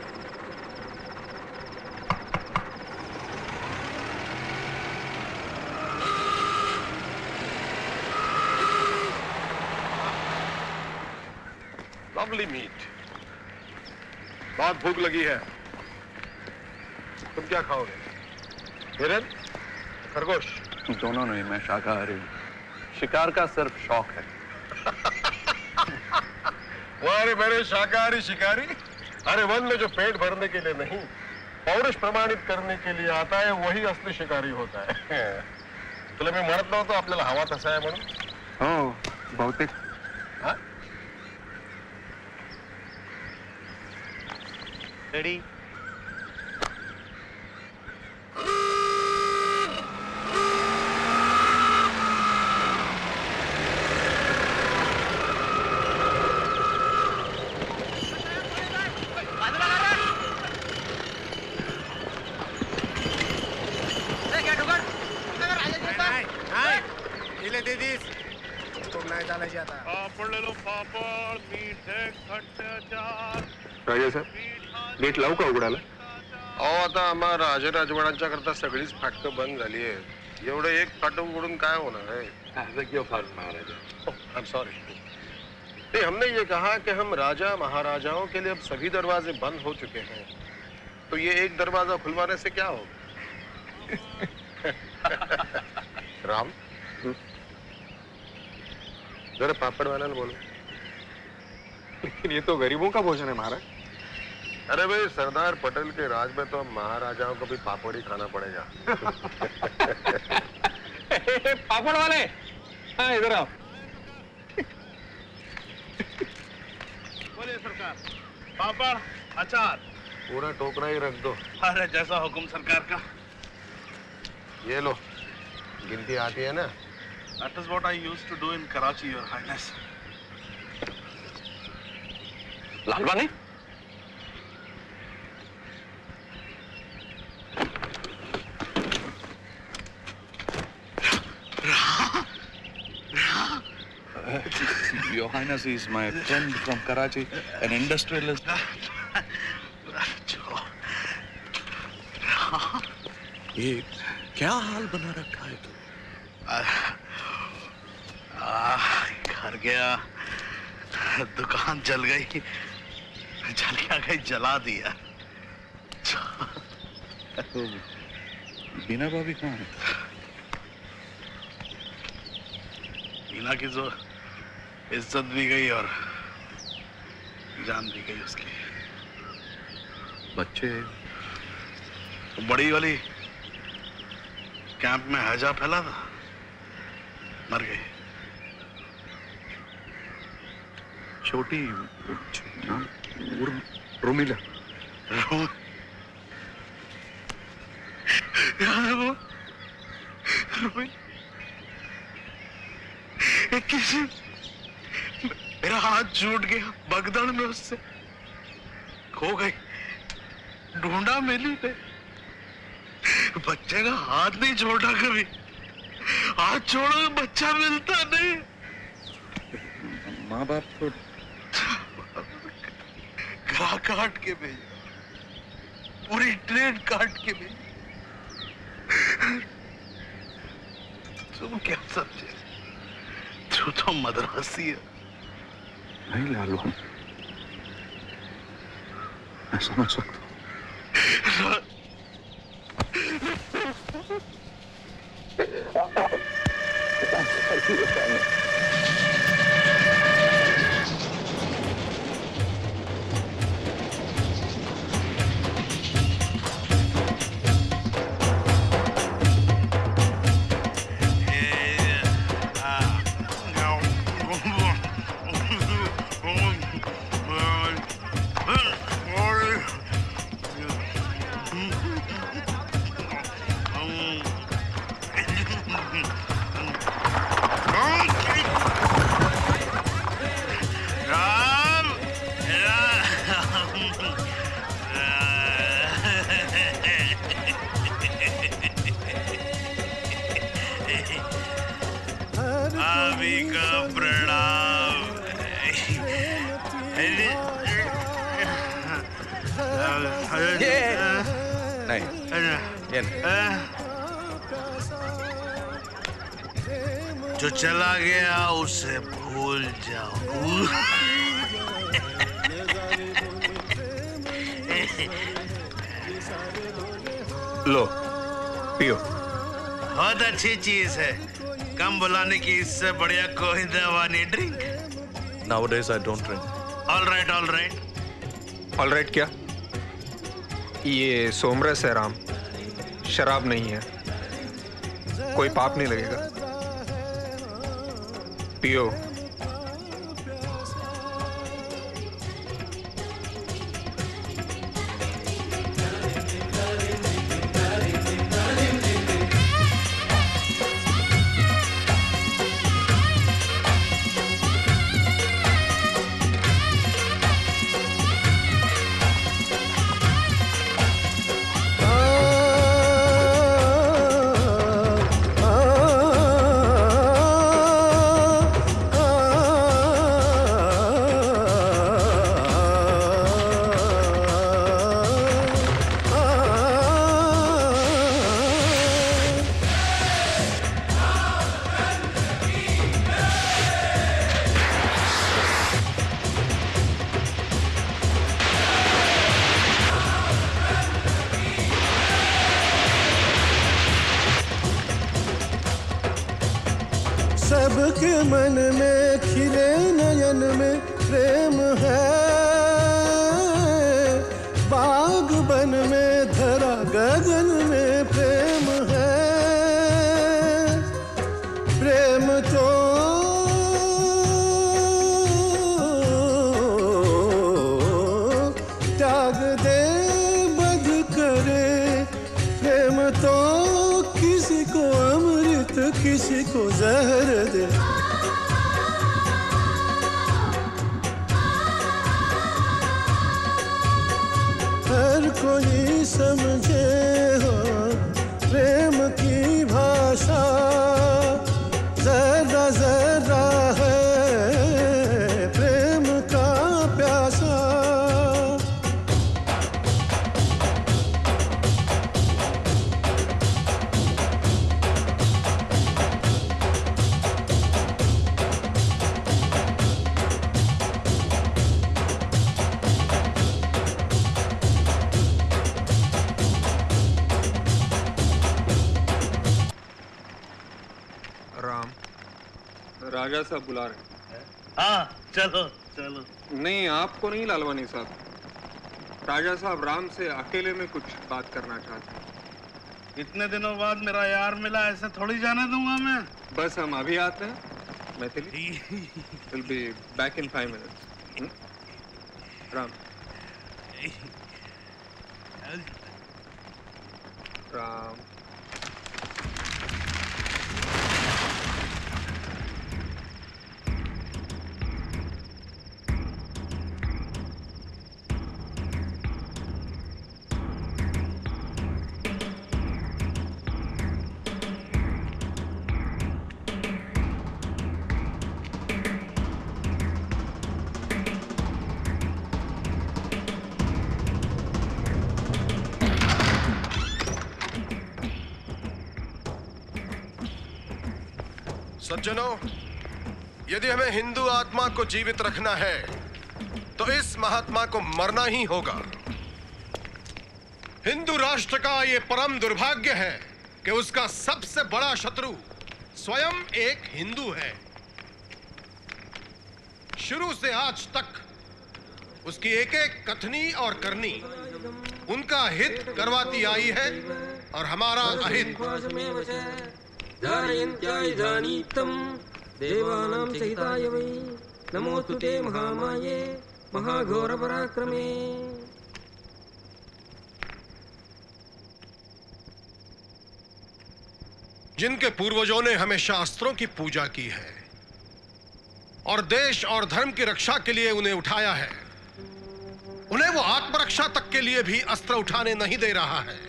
Lovely meat. बहुत भूख लगी है। तुम क्या खाओगे? हिरन? खरगोश? दोनों नहीं, मैं शाकाहारी हूँ। शिकार का सिर्फ शौक है। अरे मेरे शाकाहारी शिकारी, अरे वन में जो पेट भरने के लिए नहीं, पौरुष प्रमाणित करने के लिए आता है, वही असली शिकारी होता है। तुला मी म्हणत नव्हतो आपल्याला हवा तसा आहे म्हणून? हो, बहुतेक। रेडी? पापड़ ले लो, पापड़, मीठे खट्टे अचार। राजा साहेब, गेट लावू का उघडायला? अहो, आता आम्हा राजवाड्यांच्या करता सगळीच फाटकं बंद झाली आहे। एवढं एक फाटक उघडून काय होणार है? I'm sorry. नहीं, हमने ये कहा कि हम राजा महाराजाओं के लिए अब सभी दरवाजे बंद हो चुके हैं, तो ये एक दरवाजा खुलवाने से क्या होगा? राम, जरा पापड़ वाला बोलो। लेकिन ये तो गरीबों का भोजन है महाराज। अरे भाई, सरदार पटेल के राज में तो महाराजाओं को भी पापड़ ही खाना पड़ेगा। पापड़ वाले, हाँ इधर आओ। बोलिए सरकार। पापड़, अचार। पूरा टोकरा ही रख दो। अरे जैसा हुक्म सरकार का। ये लो, गिनती आती है ना? That is what I used to do in Karachi, Your Highness. Lalwani? Your Highness is my friend from Karachi, an industrialist. ये क्या हाल बना रखा है तू? घर गया, दुकान जल गई, जला दिया। बीना भाभी कहाँ है? बीना की जो इज्जत भी गई और जान भी गई उसकी। बच्चे बड़ी वाली कैंप में हैजा फैला था, मर गई। छोटी रुमिला। किसी मेरा हाथ छूट गया भगदड़ में, उससे खो गई, ढूंढा मिली पे। बच्चे का हाथ नहीं छोड़ा कभी, हाथ छोड़ो बच्चा मिलता नहीं। माँ बाप तो घा काट के भेज, पूरी ट्रेन काट के भेज। तुम क्या समझे, तू तो मदरासी है। नहीं लालू, मैं समझ सकता हूँ। जो चला गया उसे भूल जाओ। लो पियो। बहुत अच्छी चीज है, कम बुलाने की इससे बढ़िया कोई दवा नहीं। Drink. Nowadays I don't drink. All right, all right. All right क्या? ये सोमरस है राम, शराब नहीं है, कोई पाप नहीं लगेगा। पियो। सबके मन में खिले नयन में प्रेम है, बाग बन में धरा गगन में प्रेम है। प्रेम तो त्याग दे बध करे, प्रेम तो किसी को अमृत किसी को जहर दे। हर कोई समझे हो प्रेम की भाषा, जरा जरा है प्रेम का प्यासा। राम, राजा साहब बुला रहे हैं। हाँ चलो चलो। नहीं, आपको नहीं लालवानी साहब, राजा साहब राम से अकेले में कुछ बात करना चाहते हैं। इतने दिनों बाद मेरा यार मिला, ऐसे थोड़ी जाने दूंगा मैं। बस हम अभी आते हैं। Maithili will be back in 5 minutes। Ram Ram सज्जनों, यदि हमें हिंदू आत्मा को जीवित रखना है तो इस महात्मा को मरना ही होगा। हिंदू राष्ट्र का ये परम दुर्भाग्य है कि उसका सबसे बड़ा शत्रु स्वयं एक हिंदू है। शुरू से आज तक उसकी एक एक कथनी और करनी उनका हित करवाती आई है और हमारा अहित। देवानां सहिताय वै नमोस्तुते महामाये महाघोर पराक्रमे। जिनके पूर्वजों ने हमें शास्त्रों की पूजा की है और देश और धर्म की रक्षा के लिए उन्हें उठाया है, उन्हें वो आत्मरक्षा तक के लिए भी अस्त्र उठाने नहीं दे रहा है।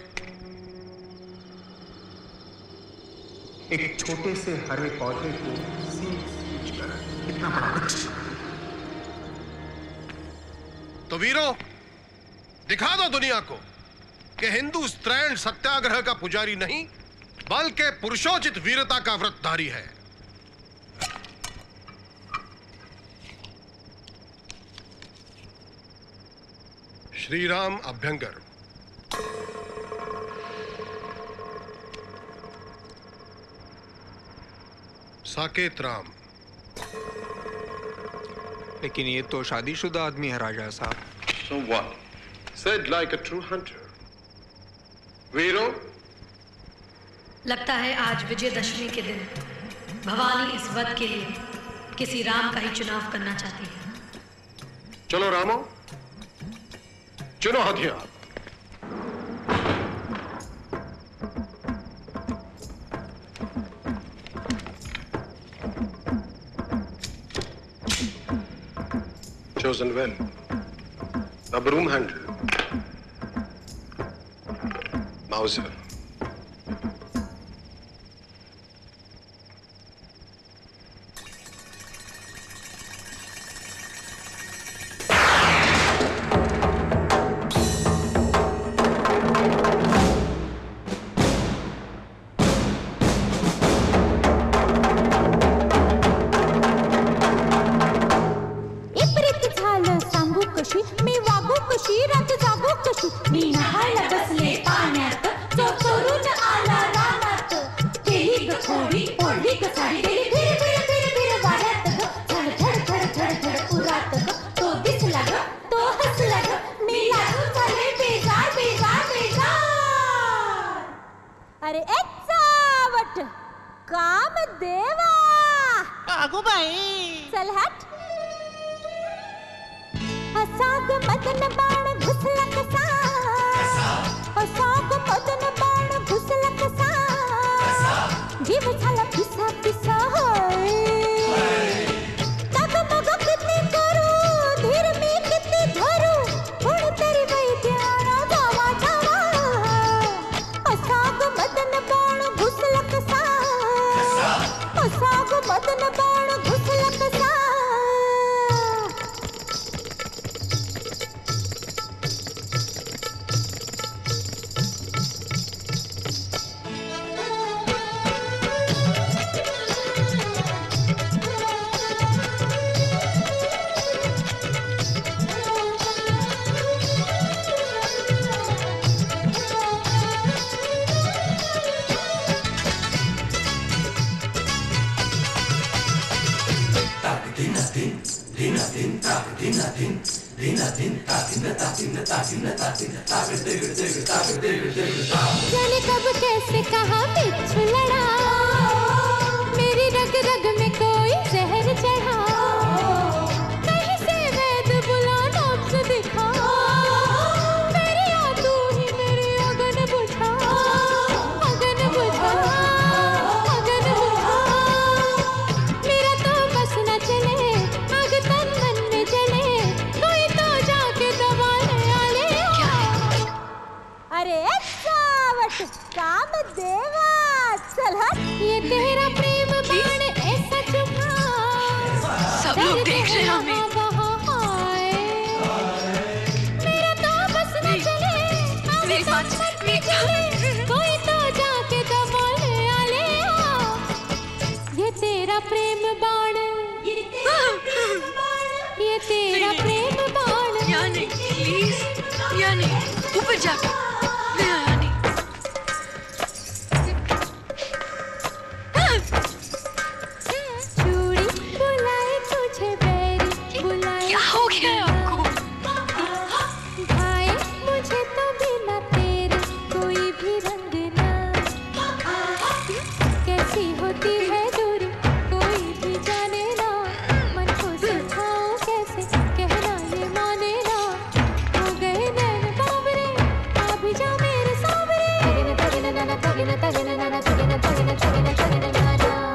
एक छोटे से हरे पौधे को सींचकर कितना बड़ा वृक्ष। तो वीरों, दिखा दो दुनिया को कि हिंदू स्त्रैण सत्याग्रह का पुजारी नहीं बल्कि पुरुषोचित वीरता का व्रतधारी है। श्री राम अभ्यंकर। साकेत राम। लेकिन ये तो शादीशुदा आदमी है राजा साहब। So what? Said like a true hunter. वीरों, लगता है आज विजयदशमी के दिन भवानी इस वध के लिए किसी राम का ही चुनाव करना चाहती है। चलो रामो, चुनो हथियार। Chosen well. A broom handle. Mauser. अरे एक सावट काम देवा आगो भाई चल हट। साग मदन बाण घुसलक सा, साग मदन बाण घुसलक सा, जीव झाला पिसा पिसा होय। तग मग किती करू धीर मी किती धरू कोण तरी वैद्याना जावा जावा। साग मदन बाण घुसलक सा, साग मदन बाण घुसलक सा। जाने कब कैसे कहा बिच्छू लड़ा, मेरी रग रग में कोई जहर चढ़ा। कहीं से वैद बुला नब्ज दिखा, मेरी तू ही मेरी अगन बुझा, अगन बुझा, अगन बुझा। मेरा तो बस न चले आग तन मन में जले, कोई तो जाके दबा ले आले। अरे सावट काम देवा चल हट। ये तेरा प्रेम बाण ऐसा चुभा, सब लोग देख रहे हैं हमें। मेरा तो बस न चले मेरी बात चले, कोई तो जाके दबा ले आले। ये तेरा जाके ले आया नहीं। चूड़ी बुलाए तुझे बैरी बुलाए, क्या हो गया है आपको? भाई मुझे तो बिना तेरे कोई भी रंग ना, कैसी होती है दूरी कोई भी जाने ना, मन को सिखाओ कैसे कहना ये माने ना, हो गए नैन बावरे आ भी जा मेरे सावरे, तगन नाना तगन तगन नाना तगन तगन तगन तगन नाना।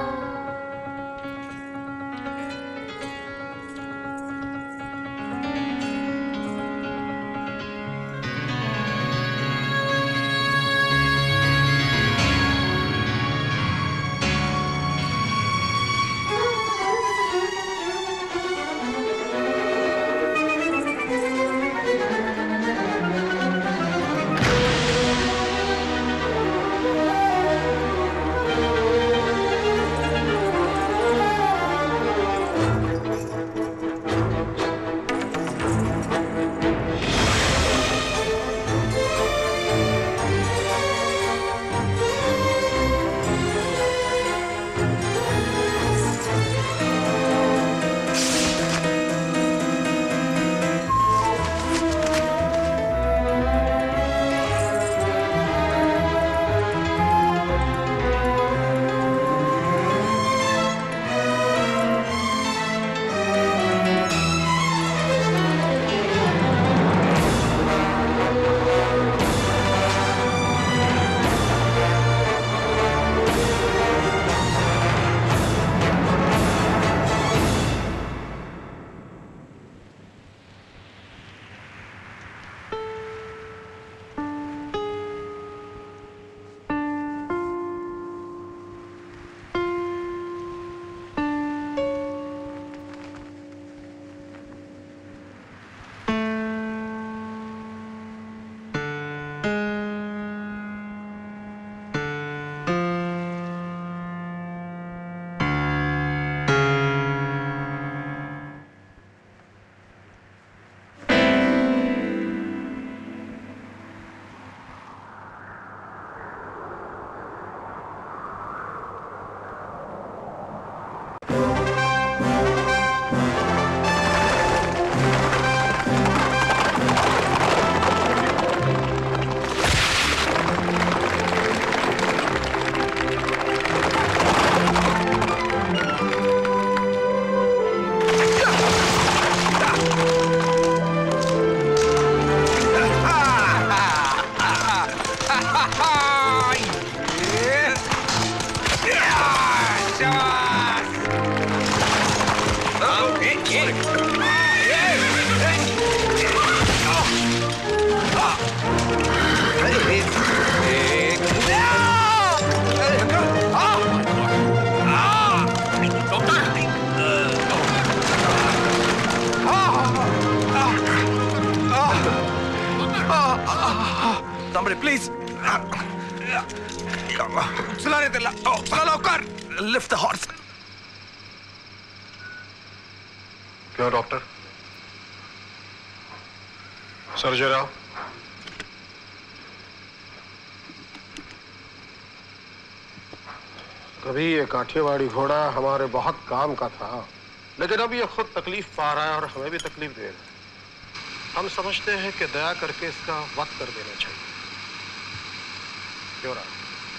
Somebody, please. Lift the horse. क्यों डॉक्टर? सर्जरी आओ। कभी ये काठियावाड़ी घोड़ा हमारे बहुत काम का था, लेकिन अब ये खुद तकलीफ पा रहा है और हमें भी तकलीफ दे रहा है। हम समझते हैं कि दया करके इसका वक्त कर देना चाहिए। क्यों रहा?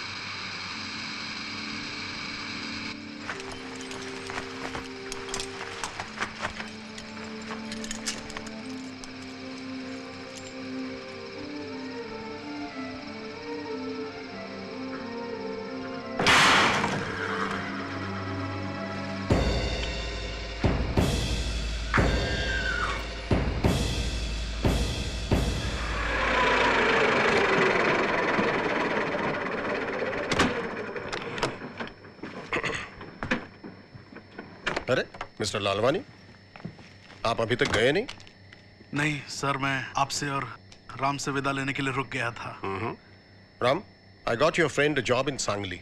अरे मिस्टर लालवानी, आप अभी तक गए नहीं? नहीं सर, मैं आपसे और राम से विदा लेने के लिए रुक गया था। Ram, I got your friend a job in Sangli.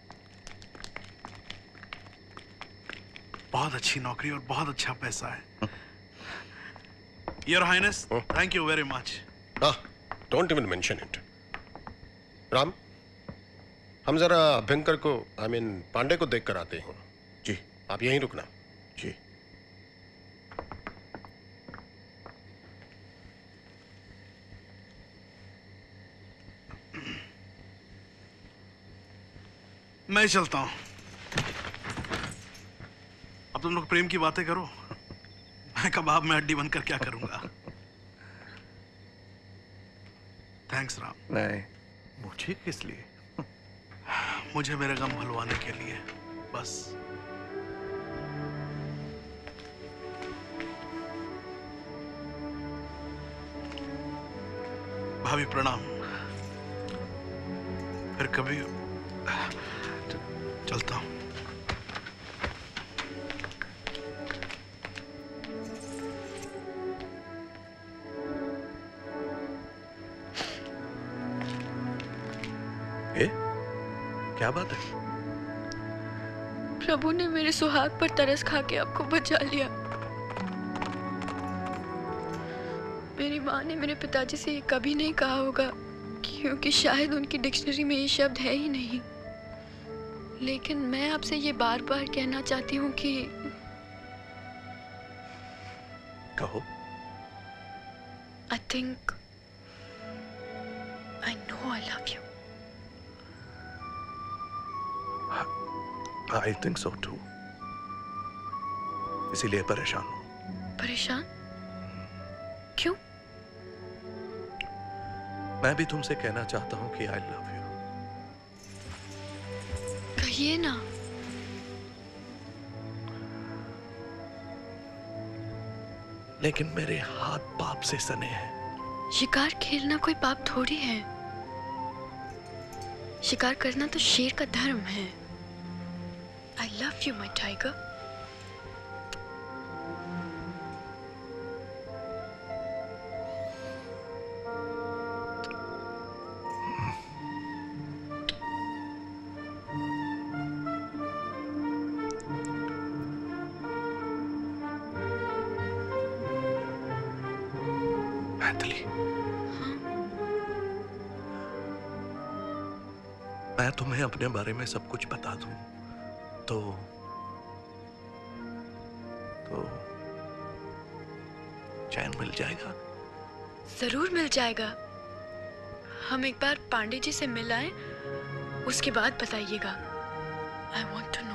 बहुत अच्छी नौकरी और बहुत अच्छा पैसा है। Your Highness, thank you very much. Don't even mention it. Ram, हम जरा अभ्यंकर को पांडे को देख कर आते हैं। जी। आप यहीं रुकना। जी। मैं चलता हूं। अब तुम लोग प्रेम की बातें करो, मैं कबाब में हड्डी बनकर क्या करूंगा। थैंक्स राम। नहीं, मुझे किस लिए? मुझे मेरे गम भुलवाने के लिए बस। भाभी प्रणाम। फिर कभी चलता हूं। क्या बात है? प्रभु ने मेरे सुहाग पर तरस खा के आपको बचा लिया। मेरी माँ ने मेरे पिताजी से ये कभी नहीं कहा होगा, क्योंकि शायद उनकी डिक्शनरी में ये शब्द है ही नहीं। लेकिन मैं आपसे ये बार बार कहना चाहती हूँ कि कहो। I think I know I love you. I think so too. इसीलिए परेशान हूं। परेशान? क्यों? मैं भी तुमसे कहना चाहता हूं कि I love you। कहिए ना। लेकिन मेरे हाथ पाप से सने हैं। शिकार खेलना कोई पाप थोड़ी है। शिकार करना तो शेर का धर्म है। I love you, my tiger. Maithili, मैं तुम्हें अपने बारे में सब कुछ बता दूं तो चैन मिल जाएगा? जरूर मिल जाएगा। हम एक बार पांडे जी से मिल आए, उसके बाद बताइएगा। I want to know.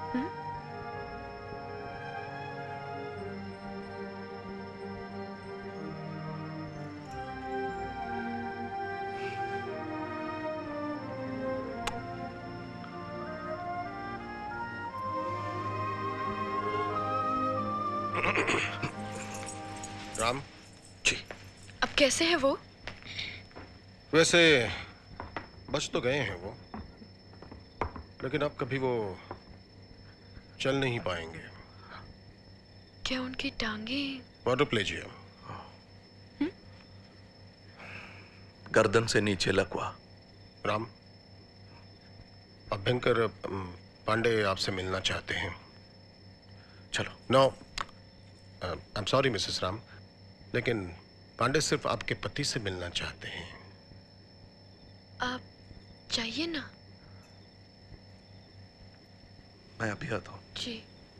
Ram ji. अब कैसे है वो? वैसे बच तो गए हैं वो, लेकिन अब कभी वो चल नहीं पाएंगे। क्या उनकी टांगे? क्वाड्रिप्लेजिया, गर्दन से नीचे लकवा। राम, अभ्यंकर पांडे आपसे मिलना चाहते हैं। चलो। No, I am sorry missus Ram, लेकिन पांडे सिर्फ आपके पति से मिलना चाहते हैं। आप चाहिए ना? मैं अभी आता हूँ। जी।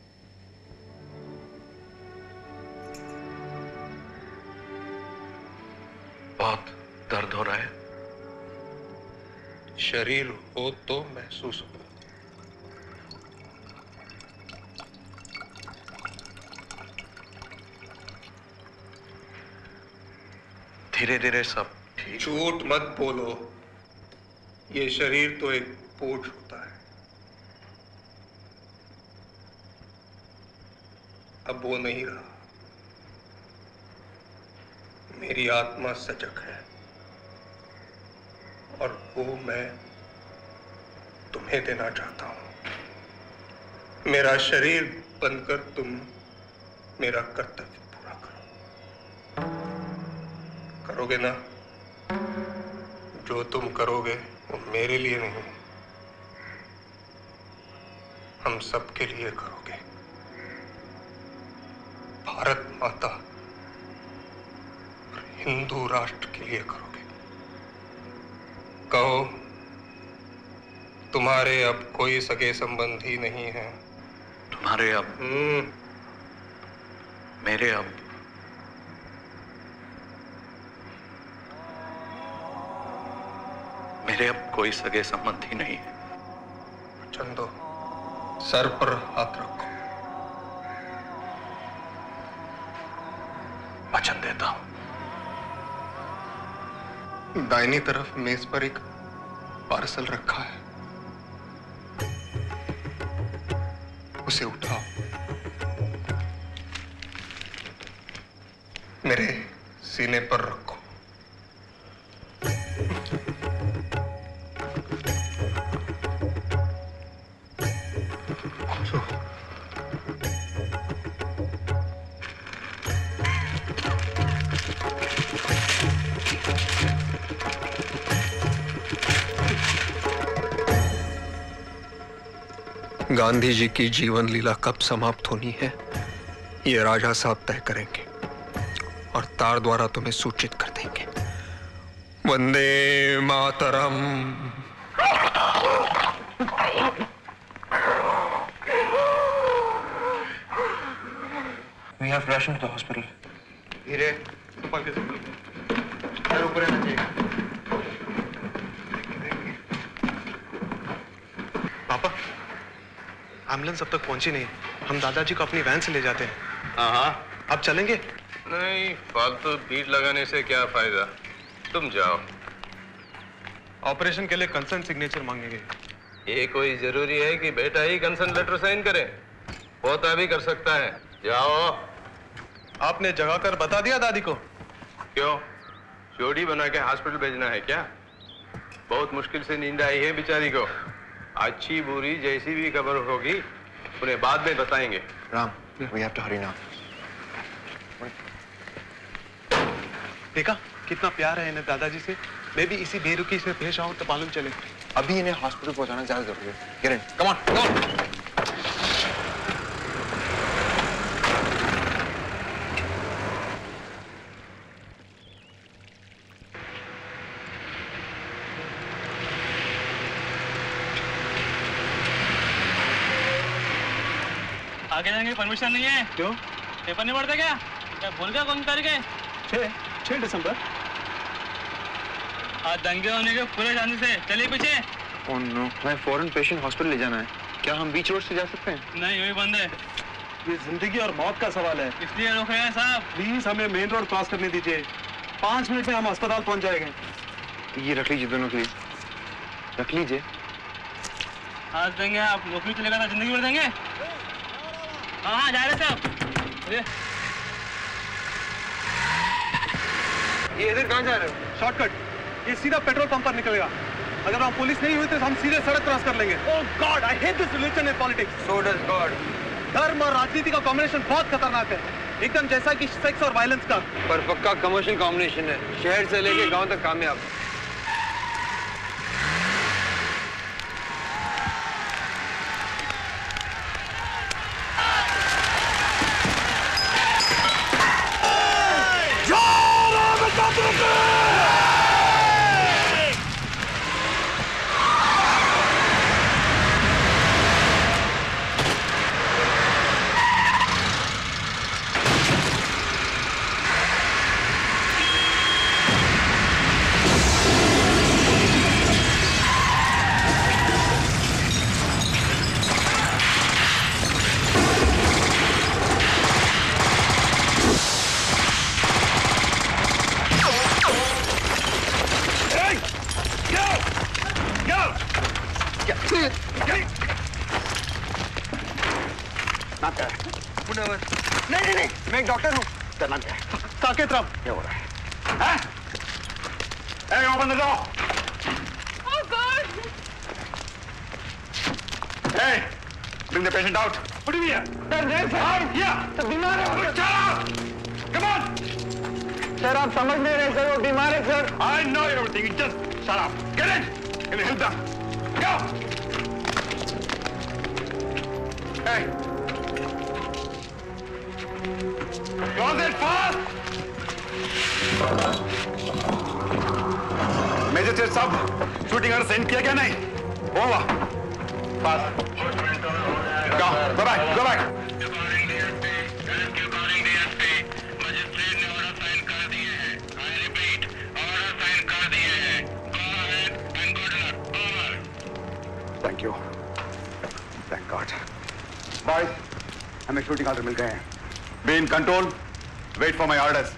बहुत दर्द हो रहा है? शरीर हो तो महसूस हो। धीरे धीरे सब। झूठ मत बोलो, ये शरीर तो एक बोझ होता है। अब वो नहीं रहा। मेरी आत्मा सजग है और वो मैं तुम्हें देना चाहता हूं। मेरा शरीर बनकर तुम मेरा कर्तव्य पूरा करोगे ना? जो तुम करोगे वो मेरे लिए नहीं, हम सबके लिए करोगे। भारत माता और हिंदू राष्ट्र के लिए करोगे। कहो, तुम्हारे अब कोई सगे संबंधी नहीं है। तुम्हारे अब मेरे अब मेरे अब कोई सगे संबंधी नहीं है। चंदो, सर पर हाथ रखो। वचन देता हूं। दाहिनी तरफ मेज पर एक पार्सल रखा है, उसे उठाओ। मेरे सीने पर रखो। गांधी जी की जीवन लीला कब समाप्त होनी है, ये राजा साहब तय करेंगे और तार द्वारा तुम्हें सूचित कर देंगे। Vande Mataram. We have rushed him to the hospital. धीरे, ऊपर के ऊपर रहना चाहिए। पापा, एम्बुलेंस अब तक पहुंची नहीं। हम दादाजी को अपनी वैन से ले जाते हैं। हाँ, अब चलेंगे? नहीं, फालतू भीड़ लगाने से क्या फायदा, तुम जाओ। ऑपरेशन के लिए कंसर्न सिग्नेचर मांगेंगे। ये कोई जरूरी है कि बेटा ही कंसर्न लेटर साइन करे? पोता भी कर सकता है। जाओ। आपने जगा कर बता दिया दादी को? क्यों, जोड़ी बना के हॉस्पिटल भेजना है क्या? बहुत मुश्किल से नींद आई है बेचारी को। अच्छी बुरी जैसी भी खबर होगी उन्हें बाद में बताएंगे। Ram, we have to hurry now. देखा कितना प्यार है इन्हें दादाजी से। मैं भी इसी बेरुखी से पेश आऊं तो मालूम चले। अभी इन्हें हॉस्पिटल पहुंचाना ज्यादा जरूरी है। Get in. Come on, come on. आगे जाने की परमिशन नहीं है। क्यों? पेपर नहीं पढ़ते क्या? क्या भूल गया कौन सी तारीख है? 6 दिसंबर। आज दंगे होने के पूरे चांस से। चलिए पीछे। ओह नो, मैं फॉरेन पेशेंट हॉस्पिटल ले जाना है। क्या हम बीच रोड से जा सकते हैं? नहीं, वही बंद है। ये जिंदगी और मौत का सवाल है, इसलिए रोक रहे हैं साहब। प्लीज हमें मेन रोड क्रॉस करने दीजिए। 5 मिनट में हम अस्पताल पहुंच जाएंगे। ये रख लीजिए दोनों के लिए, रख लीजिए। आज देंगे आप, नौकरी चलेगा ना जिंदगी भर देंगे। हाँ, जा रहे साहब। ये इधर कहाँ जा रहे हो? शॉर्टकट, ये सीधा पेट्रोल पंप पर निकलेगा। अगर वहाँ पुलिस नहीं हुई तो हम सीधे सड़क क्रॉस कर लेंगे। Oh God, I hate this religion and politics. So does God. धर्म और राजनीति का कॉम्बिनेशन बहुत खतरनाक है, एकदम जैसा कि सेक्स और वायलेंस का। पर पक्का कमर्शियल कॉम्बिनेशन है, शहर से लेके गांव तक कामयाब। नहीं, मैं एक डॉक्टर हूँ। करना क्या है? साकेत राम, क्या हो रहा है? Hey, open the door! Oh God! Hey, bring the patient out. What do you mean? Out here! तो बीमार है। Shut up! Come on! Sir आप समझ नहीं रहे सर, वो बीमार है sir. I know everything. You just shut up. Get in. Can you help them? Go. Hey. Close it fast. Magistrate साहब शूटिंग ऑर्डर सेंड किया क्या नहीं? Over. Pass. Go back, go back. Thank you, thank God. Boys, हमें shooting order मिल गए हैं। Be in control, wait for my orders.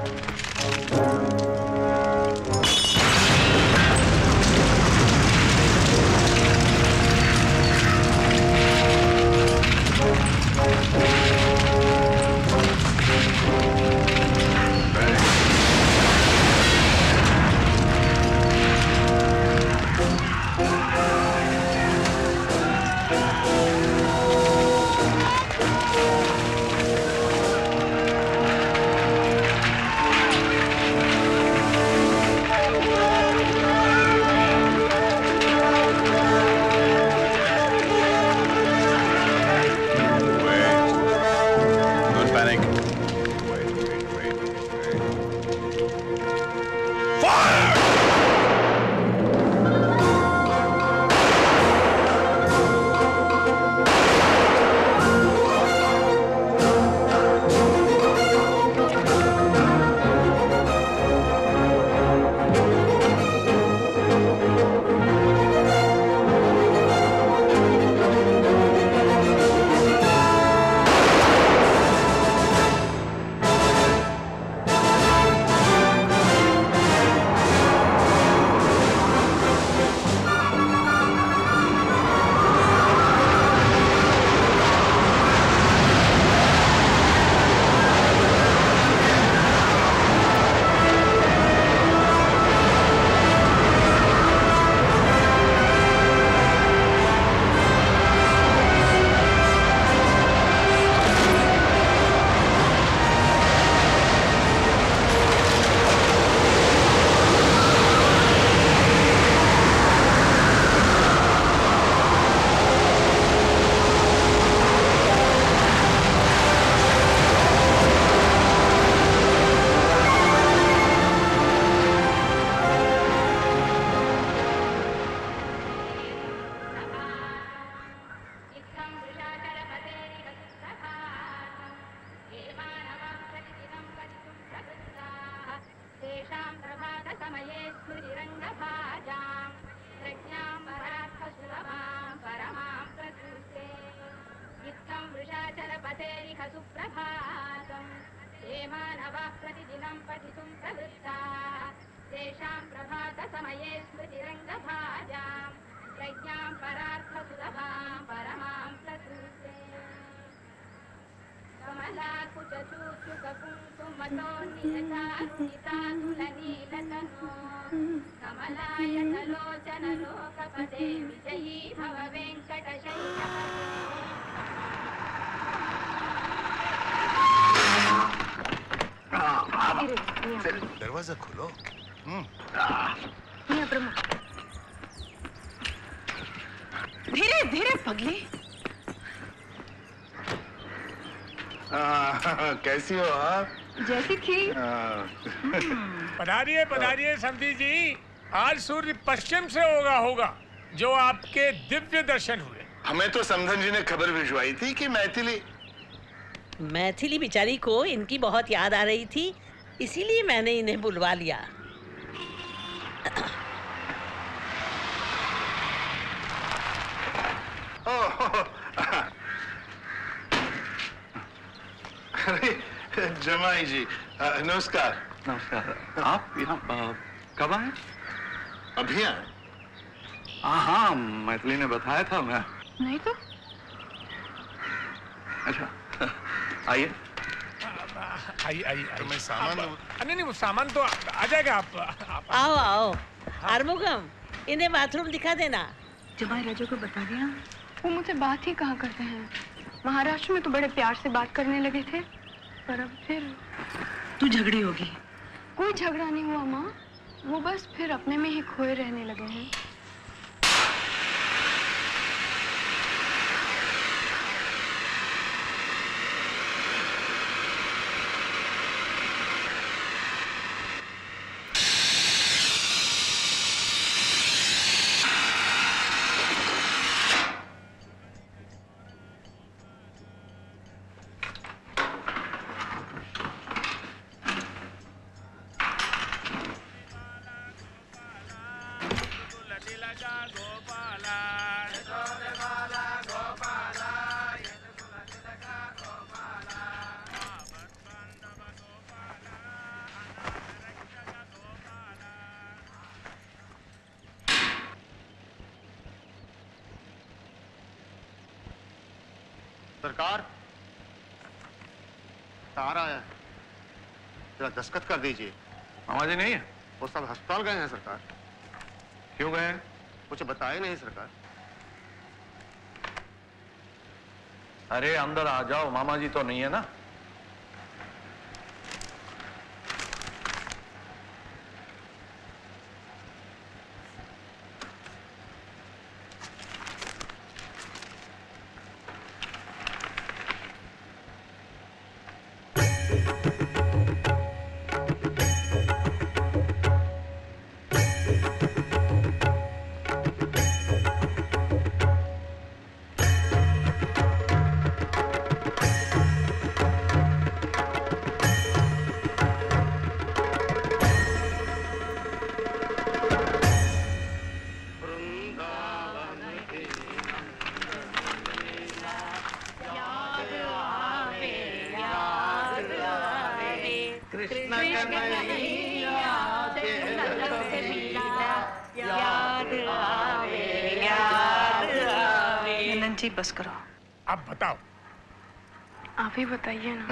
दरवाजा खोलो। धीरे धीरे पगली। कैसी हो आप? जैसी थी। पधारिए पधारिए समधी जी। आज सूर्य पश्चिम से होगा जो आपके दिव्य दर्शन हुए। हमें तो समधन जी ने खबर भिजवाई थी कि मैथिली बेचारी को इनकी बहुत याद आ रही थी, इसीलिए मैंने इन्हें बुलवा लिया। अरे जमाई जी, नमस्कार। नमस्कार। आप यहाँ कब आए? अभी आए? हाँ, मैथिली ने बताया था। मैं नहीं तो। अच्छा, आइए आइए। तो मैं सामान नहीं वो सामान तो आ जाएगा। आप आओ। आर्मुगम, इन्हें बाथरूम दिखा देना। जमाई राजा को बता दिया? वो मुझसे बात ही कहाँ करते हैं। महाराष्ट्र में तो बड़े प्यार से बात करने लगे थे, पर अब फिर। तू झगड़ी होगी। कोई झगड़ा नहीं हुआ माँ, वो बस फिर अपने में ही खोए रहने लगे हैं। सरकार, तार आया है, जरा दस्तखत कर दीजिए। मामा जी नहीं है? वो सब अस्पताल गए हैं सरकार। क्यों गए? कुछ बताए नहीं सरकार। अरे अंदर आ जाओ, मामा जी तो नहीं है ना? जी बस करो। अब बताओ। आप ही बताइए ना।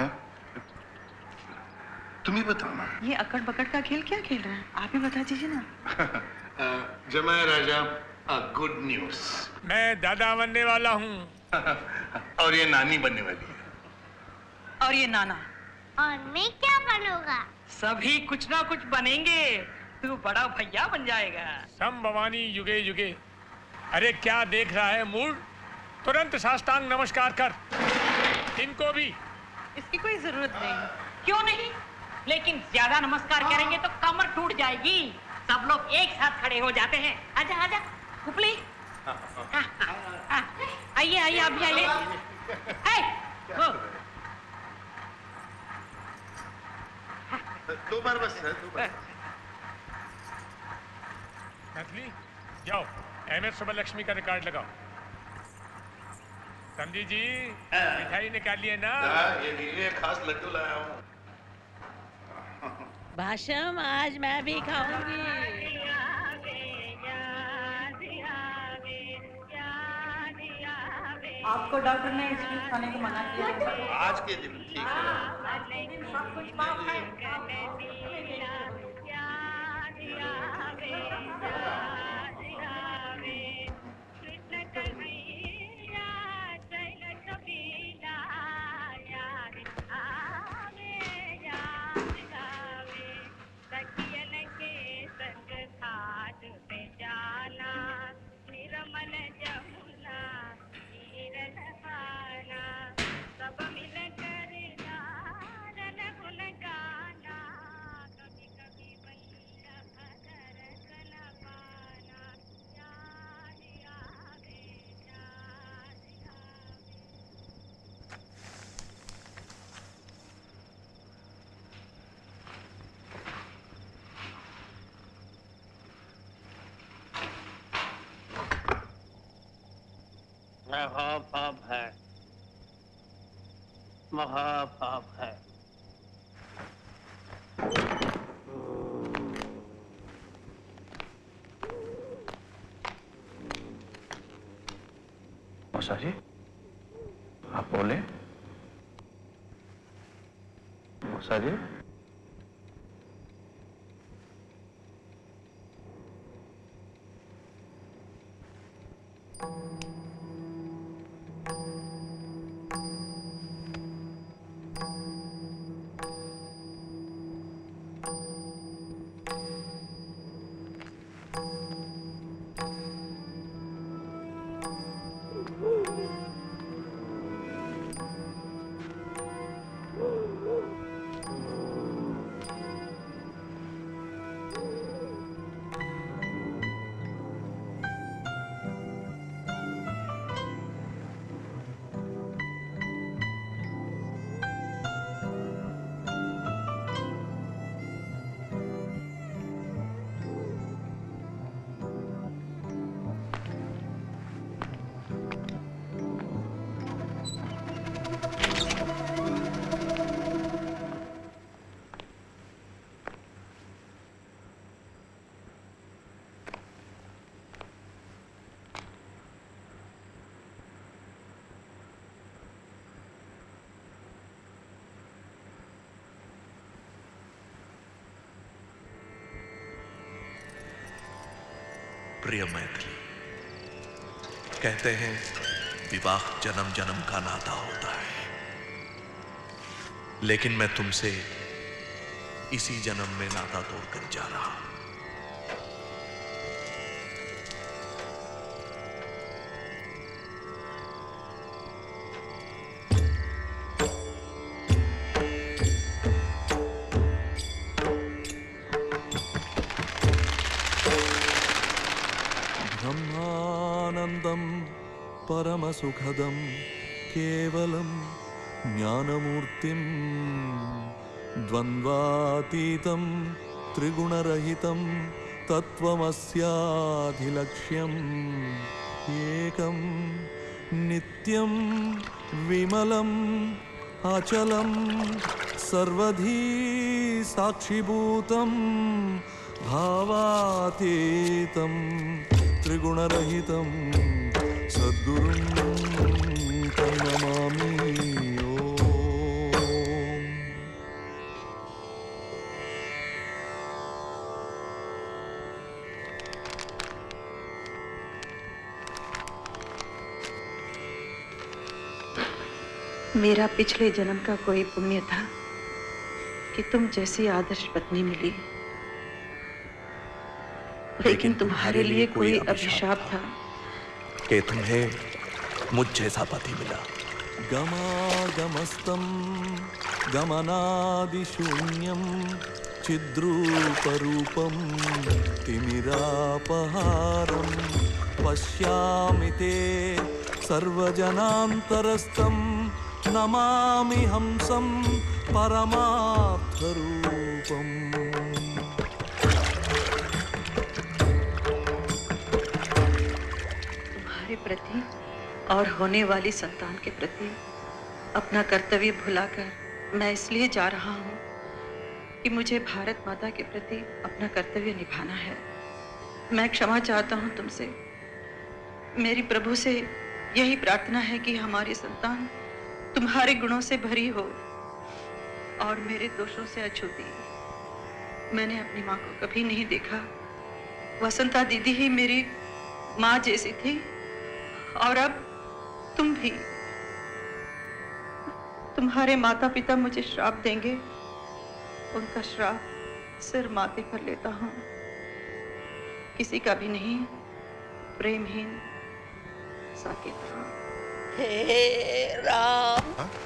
तुम ही बताओ ना। ये अकड़ बकड़ का खेल क्या खेल रहे हैं? आप ही बता दीजिए ना। जमाई राजा, गुड न्यूज। मैं दादा बनने वाला हूँ। और ये नानी बनने वाली है। और ये नाना। और मैं क्या बनूंगा? सभी कुछ ना कुछ बनेंगे। तू बड़ा भैया बन जाएगा। सम भवानी युगे युगे। अरे क्या देख रहा है मूड? तुरंत साष्टांग नमस्कार कर। इनको भी। इसकी कोई जरूरत नहीं। क्यों नहीं? लेकिन ज्यादा नमस्कार करेंगे तो कमर टूट जाएगी। सब लोग एक साथ खड़े हो जाते हैं। आजा आजा कुपली। आइए आइए आप भी आइए। दो बार बस है, दो बार। नथली जाओ MS सुब्बलक्ष्मी का रिकॉर्ड लगाओ। समझी जी मिठाई निकालिए ना। ये नीले खास लड्डू लाया हूँ। भाषम आज मैं भी खाऊंगी। आपको डॉक्टर ने स्वीट खाने को मना किया। आज के दिन ठीक है। सब कुछ माफ है। महापाप है, महापाप है। मौसा जी आप बोले। मौसा जी प्रिय मैथिली, कहते हैं विवाह जन्म जन्म का नाता होता है, लेकिन मैं तुमसे इसी जन्म में नाता तोड़कर जा रहा हूं। ब्रह्मानंदं परमसुखदं केवलं ज्ञानमूर्तिं द्वन्द्वातीतं त्रिगुणरहितं तत्त्वमस्याधिलक्ष्यम् एकं नित्यं विमलम् अचलं सर्वधी साक्षिभूतं भावातीतं त्रिगुणरहितं सद्गुरुं नमामि। मेरा पिछले जन्म का कोई पुण्य था कि तुम जैसी आदर्श पत्नी मिली, लेकिन तुम्हारे लिए कोई अभिशाप था कि तुम्हें मुझ जैसा पति मिला। गमागमस्तं गमनादिशून्यं चिद्रूपरूपं तिमिरापहारं पश्यामि ते सर्वजनान्तरस्थं नमामि हंसं परमार्थरूपम्। तुम्हारे प्रति और होने वाली संतान के प्रति अपना कर्तव्य भुलाकर मैं इसलिए जा रहा हूँ कि मुझे भारत माता के प्रति अपना कर्तव्य निभाना है। मैं क्षमा चाहता हूँ तुमसे। मेरी प्रभु से यही प्रार्थना है कि हमारी संतान तुम्हारे गुणों से भरी हो और मेरे दोषों से अछूती। मैंने अपनी माँ को कभी नहीं देखा। वसंता दीदी ही मेरी माँ जैसी थी और अब तुम भी। तुम्हारे माता पिता मुझे श्राप देंगे, उनका श्राप सिर माथे पर लेता हूँ। किसी का भी नहीं, प्रेमहीन साकेत। हे राम।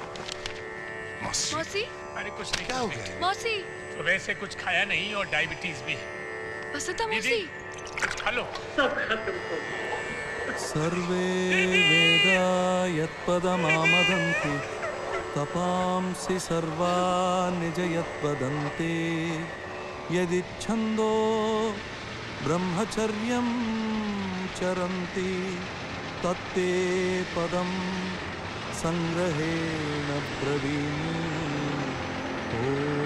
मौसी। अरे कुछ नहीं, क्या हो गया? मौसी तो वैसे कुछ खाया नहीं और डायबिटीज भी है। वसंता मौसी कुछ खा लो। सब खत्म हो गया। सर्वे वेदा यत्पदमामदन्ति तपांसि सर्वाणि च यत्वदन्ते यदिच्छन्दो ब्रह्मचर्यं चरन्ति तत्ते पदं संग्रहेण ब्रवीमि। ॐ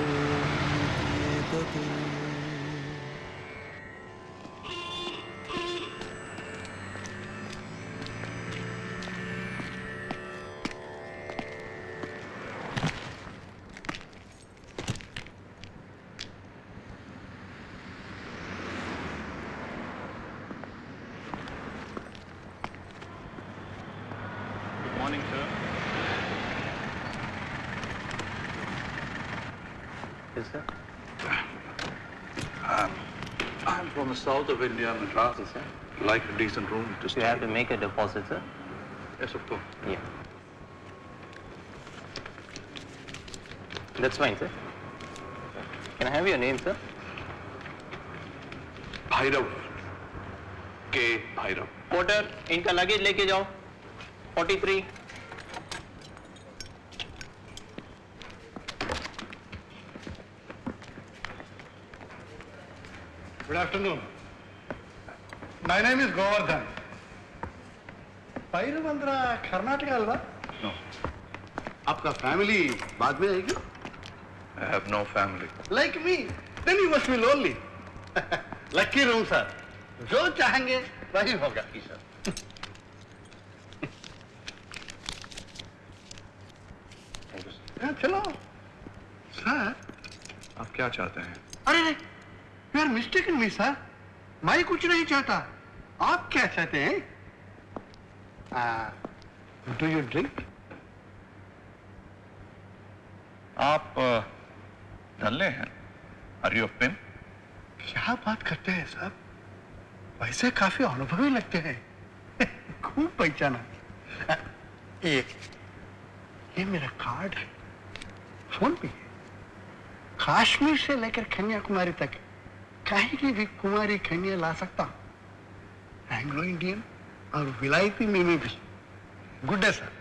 एतत् morning, sir. Yes, sir. I'm from the south of India, Madras. Yes, sir. Like a decent room to stay. You have to make a deposit, sir. Yes, of course. Yeah. That's fine, sir. Can I have your name, sir? Bhairav. K. Bhairav. Porter, इनका luggage लेके जाओ। 43. Good afternoon. My name is Govardhan. भैरवंद्रा Karnataka अलवा? No. आपका family बाद में आएगी? I have no family. Like me. Then you must be lonely. Lucky room, sir. जो चाहेंगे वही होगा, सर. चलो. सर. आप क्या चाहते हैं? अरे, you are mistaken me, sir. मैं कुछ नहीं चाहता. आप क्या चाहते हैं? Do you drink? आप धल्ले हैं? Are you pin? क्या बात करते हैं साहब? वैसे काफी अनुभवी लगते हैं। खूब पहचाना। ये मेरा कार्ड है, फोन पे है। कश्मीर से लेकर कन्याकुमारी तक कहीं की भी कुमारी कन्या ला सकता हूं। एंग्लो इंडियन और विलायती में भी। Good day sir.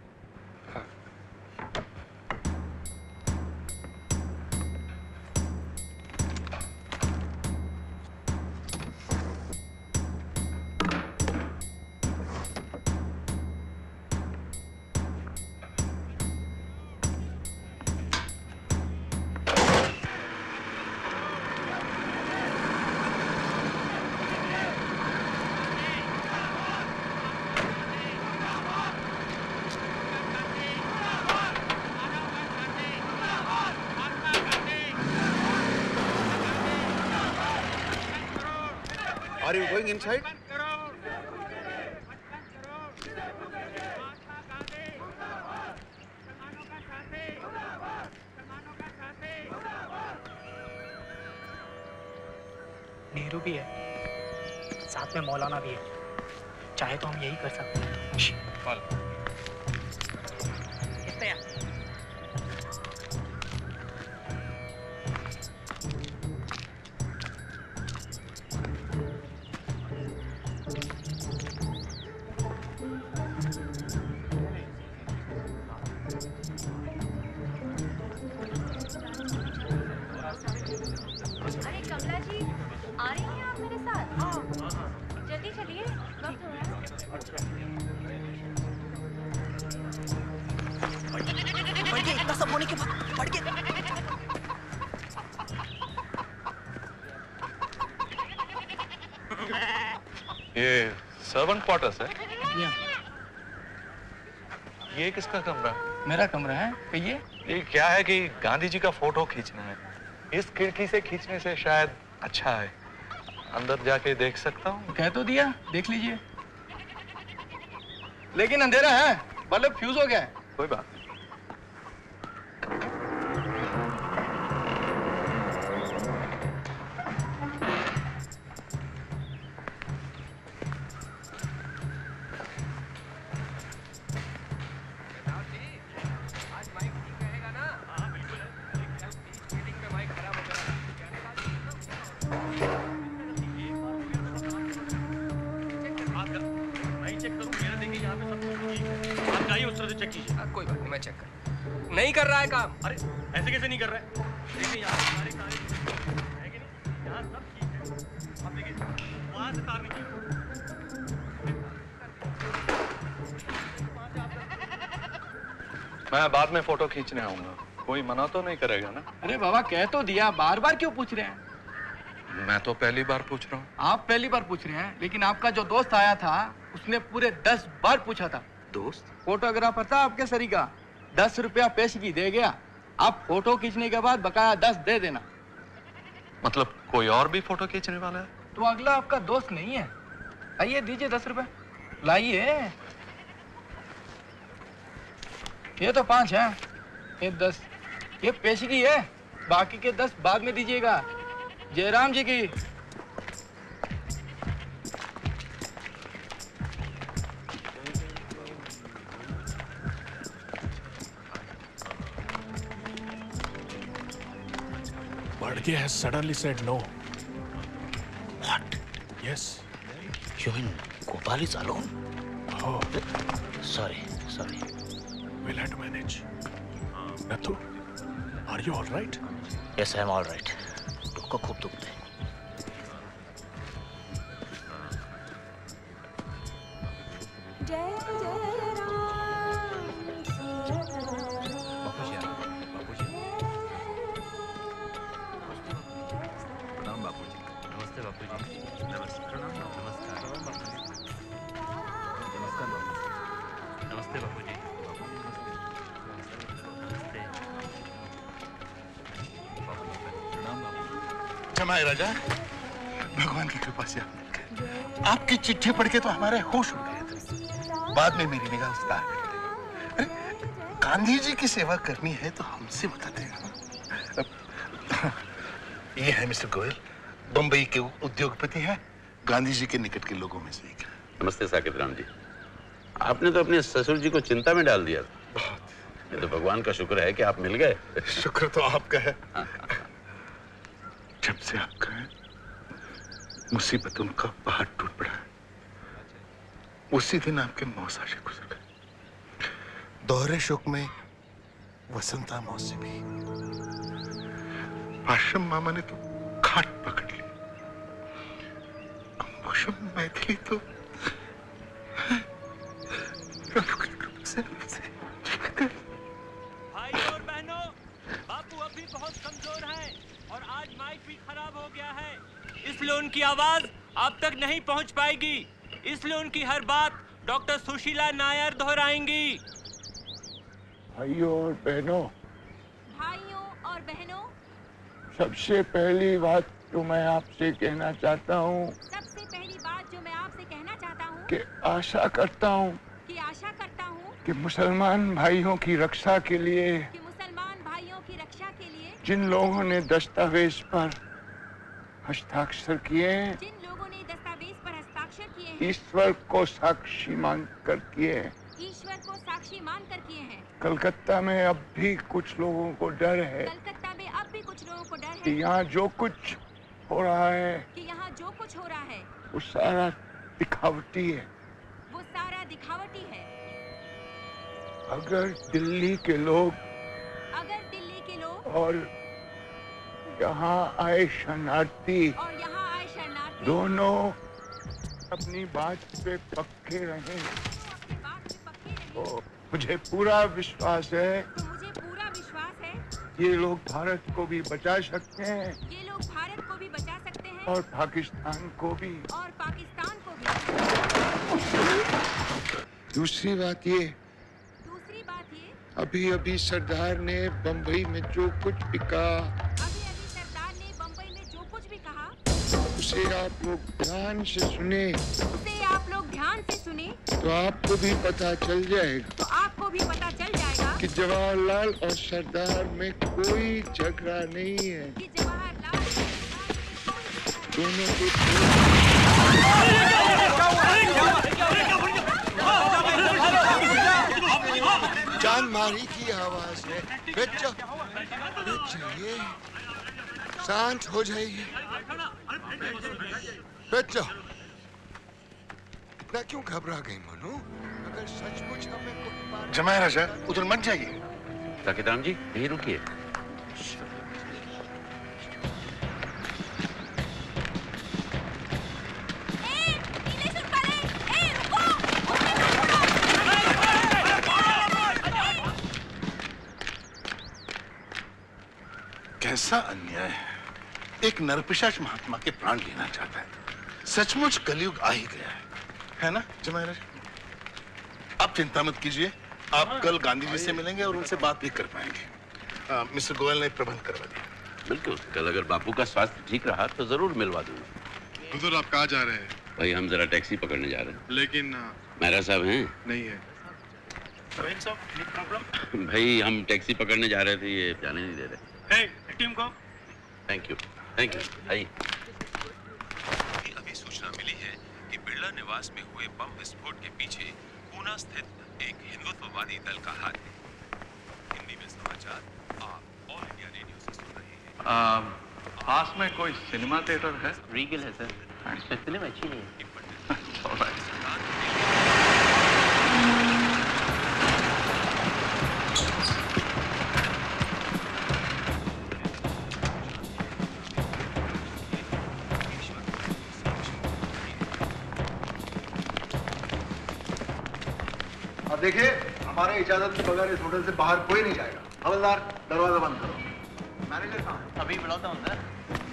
Are you going inside? Nehru भी है, साथ में मौलाना भी है। चाहे तो हम यही कर सकते हैं। ये सर्वेंट क्वार्टर्स है? ये किसका कमरा? मेरा कमरा है। कहिए। ये क्या है कि गांधी जी का फोटो खींचना है। इस खिड़की से खींचने से शायद अच्छा है। अंदर जाके देख सकता हूँ? कह तो दिया, देख लीजिए। लेकिन अंधेरा है, बल्ब फ्यूज हो गया है। कोई बात नहीं। कोई बात नहीं, मैं चेक कर। नहीं कर रहा है काम। अरे ऐसे कैसे नहीं कर रहा है? देखिए यहाँ सारे है कि नहीं? यहाँ सब ठीक है। अब देखिए वहाँ से तार नीचे। मैं बाद में फोटो खींचने आऊंगा। कोई मना तो नहीं करेगा ना? अरे बाबा कह तो दिया, बार बार क्यों पूछ रहे हैं? मैं तो पहली बार पूछ रहा हूँ। आप पहली बार पूछ रहे हैं, लेकिन आपका जो दोस्त आया था उसने पूरे 10 बार पूछा था। दोस्त? फोटोग्राफर था आपके सरी का। 10 रुपया पेशगी दे गया। आप फोटो खींचने के बाद बकाया 10 दे देना। मतलब कोई और भी फोटो खींचने वाला है? तो अगला आपका दोस्त नहीं है? आइए दीजिए 10 रुपए। लाइए। ये तो 5 है, ये 10। ये पेशगी है, बाकी के 10 बाद में दीजिएगा। जयराम जी की। Badge has suddenly said no. What? Yes. You mean Gopal is alone? Oh. Sorry. We'll have to manage. Nathu, are you all right? Yes, I'm all right. को खूब दुखते हैं। जमाए राजा, भगवान की कृपा से आप मिल गए। आपकी चिट्ठी पढ़ के तो हमारे होश उड़ गए थे। बाद में मेरी निगाह उस तार पे पड़ी। गांधी जी की सेवा करनी है तो हमसे बताते हैं। ये है मिस्टर गोयल, बंबई के उद्योगपति हैं, गांधी जी के निकट के लोगों में से एक। नमस्ते साकिब राम जी। आपने तो अपने ससुर जी को चिंता में डाल दिया। ये तो भगवान का शुक्र है कि आप मिल गए। शुक्र तो आपका है। जब से आप गए मुसीबतों का पहाड़ टूट पड़ा है। उसी दिन आपके मौसा से गुजर गए। दोहरे शोक में वसंता मौसी भी। आश्रम मामा ने तो खाट पकड़ ली। अम्बुशम मैथिली तो भाई और बहनों, बापू अभी बहुत कमजोर हैं और आज माइक भी खराब हो गया है, इसलिए उनकी आवाज आप तक नहीं पहुंच पाएगी। इसलिए उनकी हर बात डॉक्टर सुशीला नायर दोहराएंगी। भाइयों और बहनों, सबसे पहली बात जो मैं आपसे कहना चाहता हूँ कि आशा करता हूँ कि मुसलमान भाइयों की रक्षा के लिए जिन लोगों ने दस्तावेज पर हस्ताक्षर किए हैं, ईश्वर को साक्षी मानकर किए हैं। कलकत्ता में अब भी कुछ लोगों को डर है कि यहाँ जो कुछ हो रहा है वो सारा दिखावटी है। अगर दिल्ली के लोग और यहाँ आए शरणार्थी दोनों अपनी बात पे पक्के रहें तो मुझे पूरा विश्वास है ये लोग भारत को भी बचा सकते हैं और पाकिस्तान को भी। दूसरी बात ये अभी सरदार ने बंबई में जो कुछ भी कहा उसे आप लोग ध्यान से सुने तो आपको भी पता चल जाएगा कि जवाहरलाल और सरदार में कोई झगड़ा नहीं है। दोनों को जान मारी की आवाज है। जाइए, शांत हो जाइए। बच्चों, इतना क्यों घबरा गई मनु? अगर सचमुच हमें जमाए राजा, उधर मत जाइए। साकिब राम जी, यहीं रुकिए। कैसा अन्याय है। एक नरपिशाच महात्मा के प्राण लेना चाहता है। सचमुच कलयुग आ ही गया है ना जमाए राजा? आप चिंता मत कीजिए, आप कल गांधी जी से मिलेंगे और उनसे बात भी कर पाएंगे। मिस्टर गोयल ने प्रबंध करवा दिया। बिल्कुल, कल अगर बापू का स्वास्थ्य ठीक रहा तो जरूर मिलवा दूंगा। हुजूर, आप कहाँ जा रहे हैं? भाई हम जरा टैक्सी पकड़ने जा रहे हैं। लेकिन मेहरा साहब हैं? नहीं है। भाई हम टैक्सी पकड़ने जा रहे थे, ये जाने नहीं दे रहे। टीम को थैंक यू आइए। अभी सूचना मिली है कि बिरला निवास में हुए बम विस्फोट के पीछे पूना स्थित एक हिंदुत्ववादी दल का हाथ है। हिंदी में समाचार आप ऑल इंडिया रेडियो से सुन रहे हैं। पास में कोई सिनेमा थिएटर है? रीगल है सर, फिल्म अच्छी नहीं है। देखिए, हमारे इजाजत के बगैर इस होटल से बाहर कोई नहीं जाएगा। हवलदार, दरवाजा बंद करो। मैनेजर कहाँ है? अभी बुलाता हूँ सर।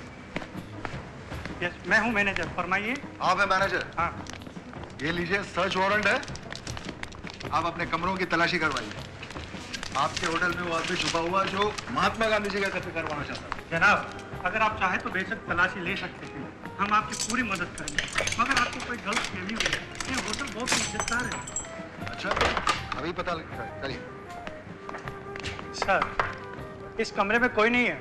यस, मैं हूँ मैनेजर, फरमाइए। आप है मैनेजर? हाँ। ये लीजिए, सर्च वारंट है। आप अपने कमरों की तलाशी करवाइए। आपके होटल में वो आदमी छुपा हुआ जो महात्मा गांधी जी का कत्ल करवाना चाहता है। जनाब, अगर आप चाहें तो बेशक तलाशी ले सकते हैं, हम आपकी पूरी मदद करेंगे, मगर आपको कोई गलत फहमी हुई है। ये होटल बहुत इज्जतदार है। अच्छा, अभी पता लगा। चलिए सर, इस कमरे में कोई नहीं है।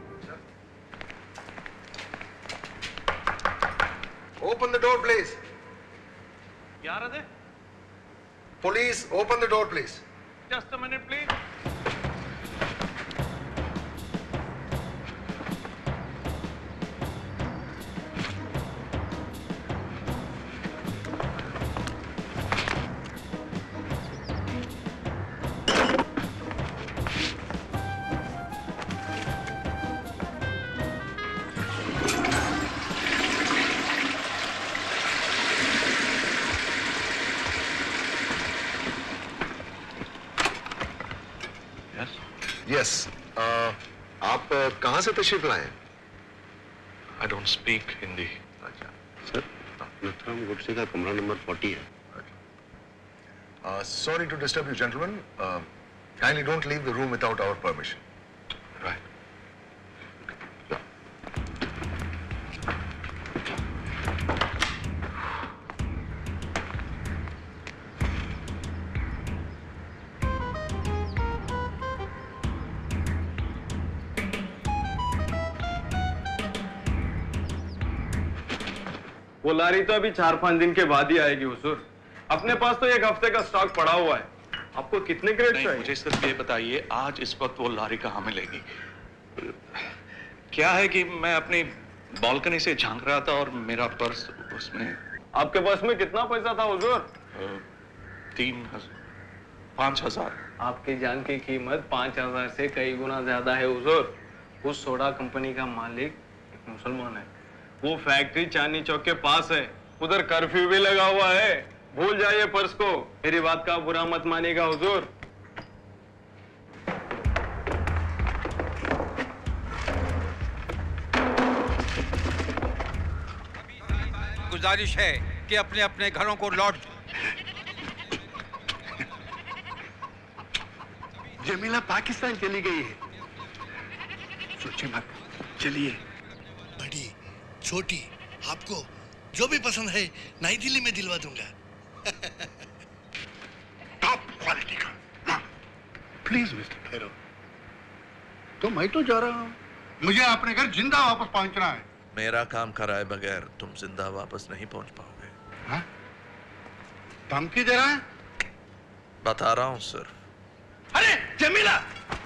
Open the door, please. क्या रहे? Police, open the door, please. Just a minute, please. Yes. आप कहाँ से तशरीफ लाए? I don't speak Hindi. अच्छा। सर, नथुराम गोडसे का कमरा नंबर 40 है। Sorry to disturb you, gentlemen. Kindly don't leave the room without our permission. Right. वो लारी तो अभी 4-5 दिन के बाद ही आएगी हुजूर। अपने पास तो 1 हफ्ते का स्टॉक पड़ा हुआ है। आपको कितने क्रेट चाहिए? मुझे सिर्फ ये बताइए, आज इस वक्त वो लारी कहाँ मिलेगी? क्या है कि मैं अपनी बालकनी से झांक रहा था और मेरा पर्स उसमें। आपके पर्स में कितना पैसा था हुजूर? 5,000। आपकी जान की कीमत 5,000 से कई गुना ज्यादा है हुजूर। उस सोडा कंपनी का मालिक एक मुसलमान है। वो फैक्ट्री चांदनी चौक के पास है। उधर कर्फ्यू भी लगा हुआ है। भूल जाइए पर्स को। मेरी बात का बुरा मत मानिएगा हुजूर। गुजारिश है कि अपने अपने घरों को लौट। जमीला पाकिस्तान चली गई है। सोचिए मत, चलिए। बड़ी छोटी, आपको जो भी पसंद है नई दिल्ली में दिलवा दूंगा। टॉप क्वालिटी का। प्लीज मिस्टर भैरव, तो मैं तो जा रहा हूँ। मुझे अपने घर जिंदा वापस पहुंचना है। मेरा काम कराए बगैर तुम जिंदा वापस नहीं पहुंच पाओगे। हाँ? धमकी दे रहा है? बता रहा हूं सर। अरे जमीला!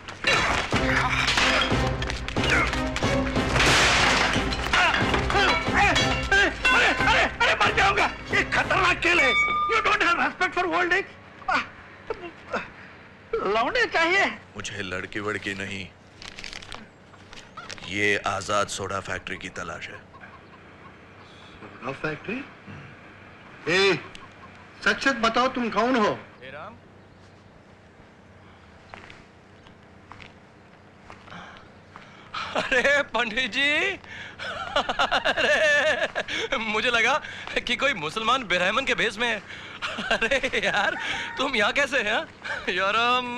अरे मर जाऊंगा। ये खतरनाक खेल है। You don't have respect for old age. लौंडे चाहिए। मुझे लड़की वड़की नहीं, ये आजाद सोडा फैक्ट्री की तलाश है। Soda factory? ए, सच सच बताओ तुम कौन हो? अरे पंडित जी, अरे मुझे लगा कि कोई मुसलमान बेरहमन के भेष में है। अरे यार, तुम यहाँ कैसे हैं यार?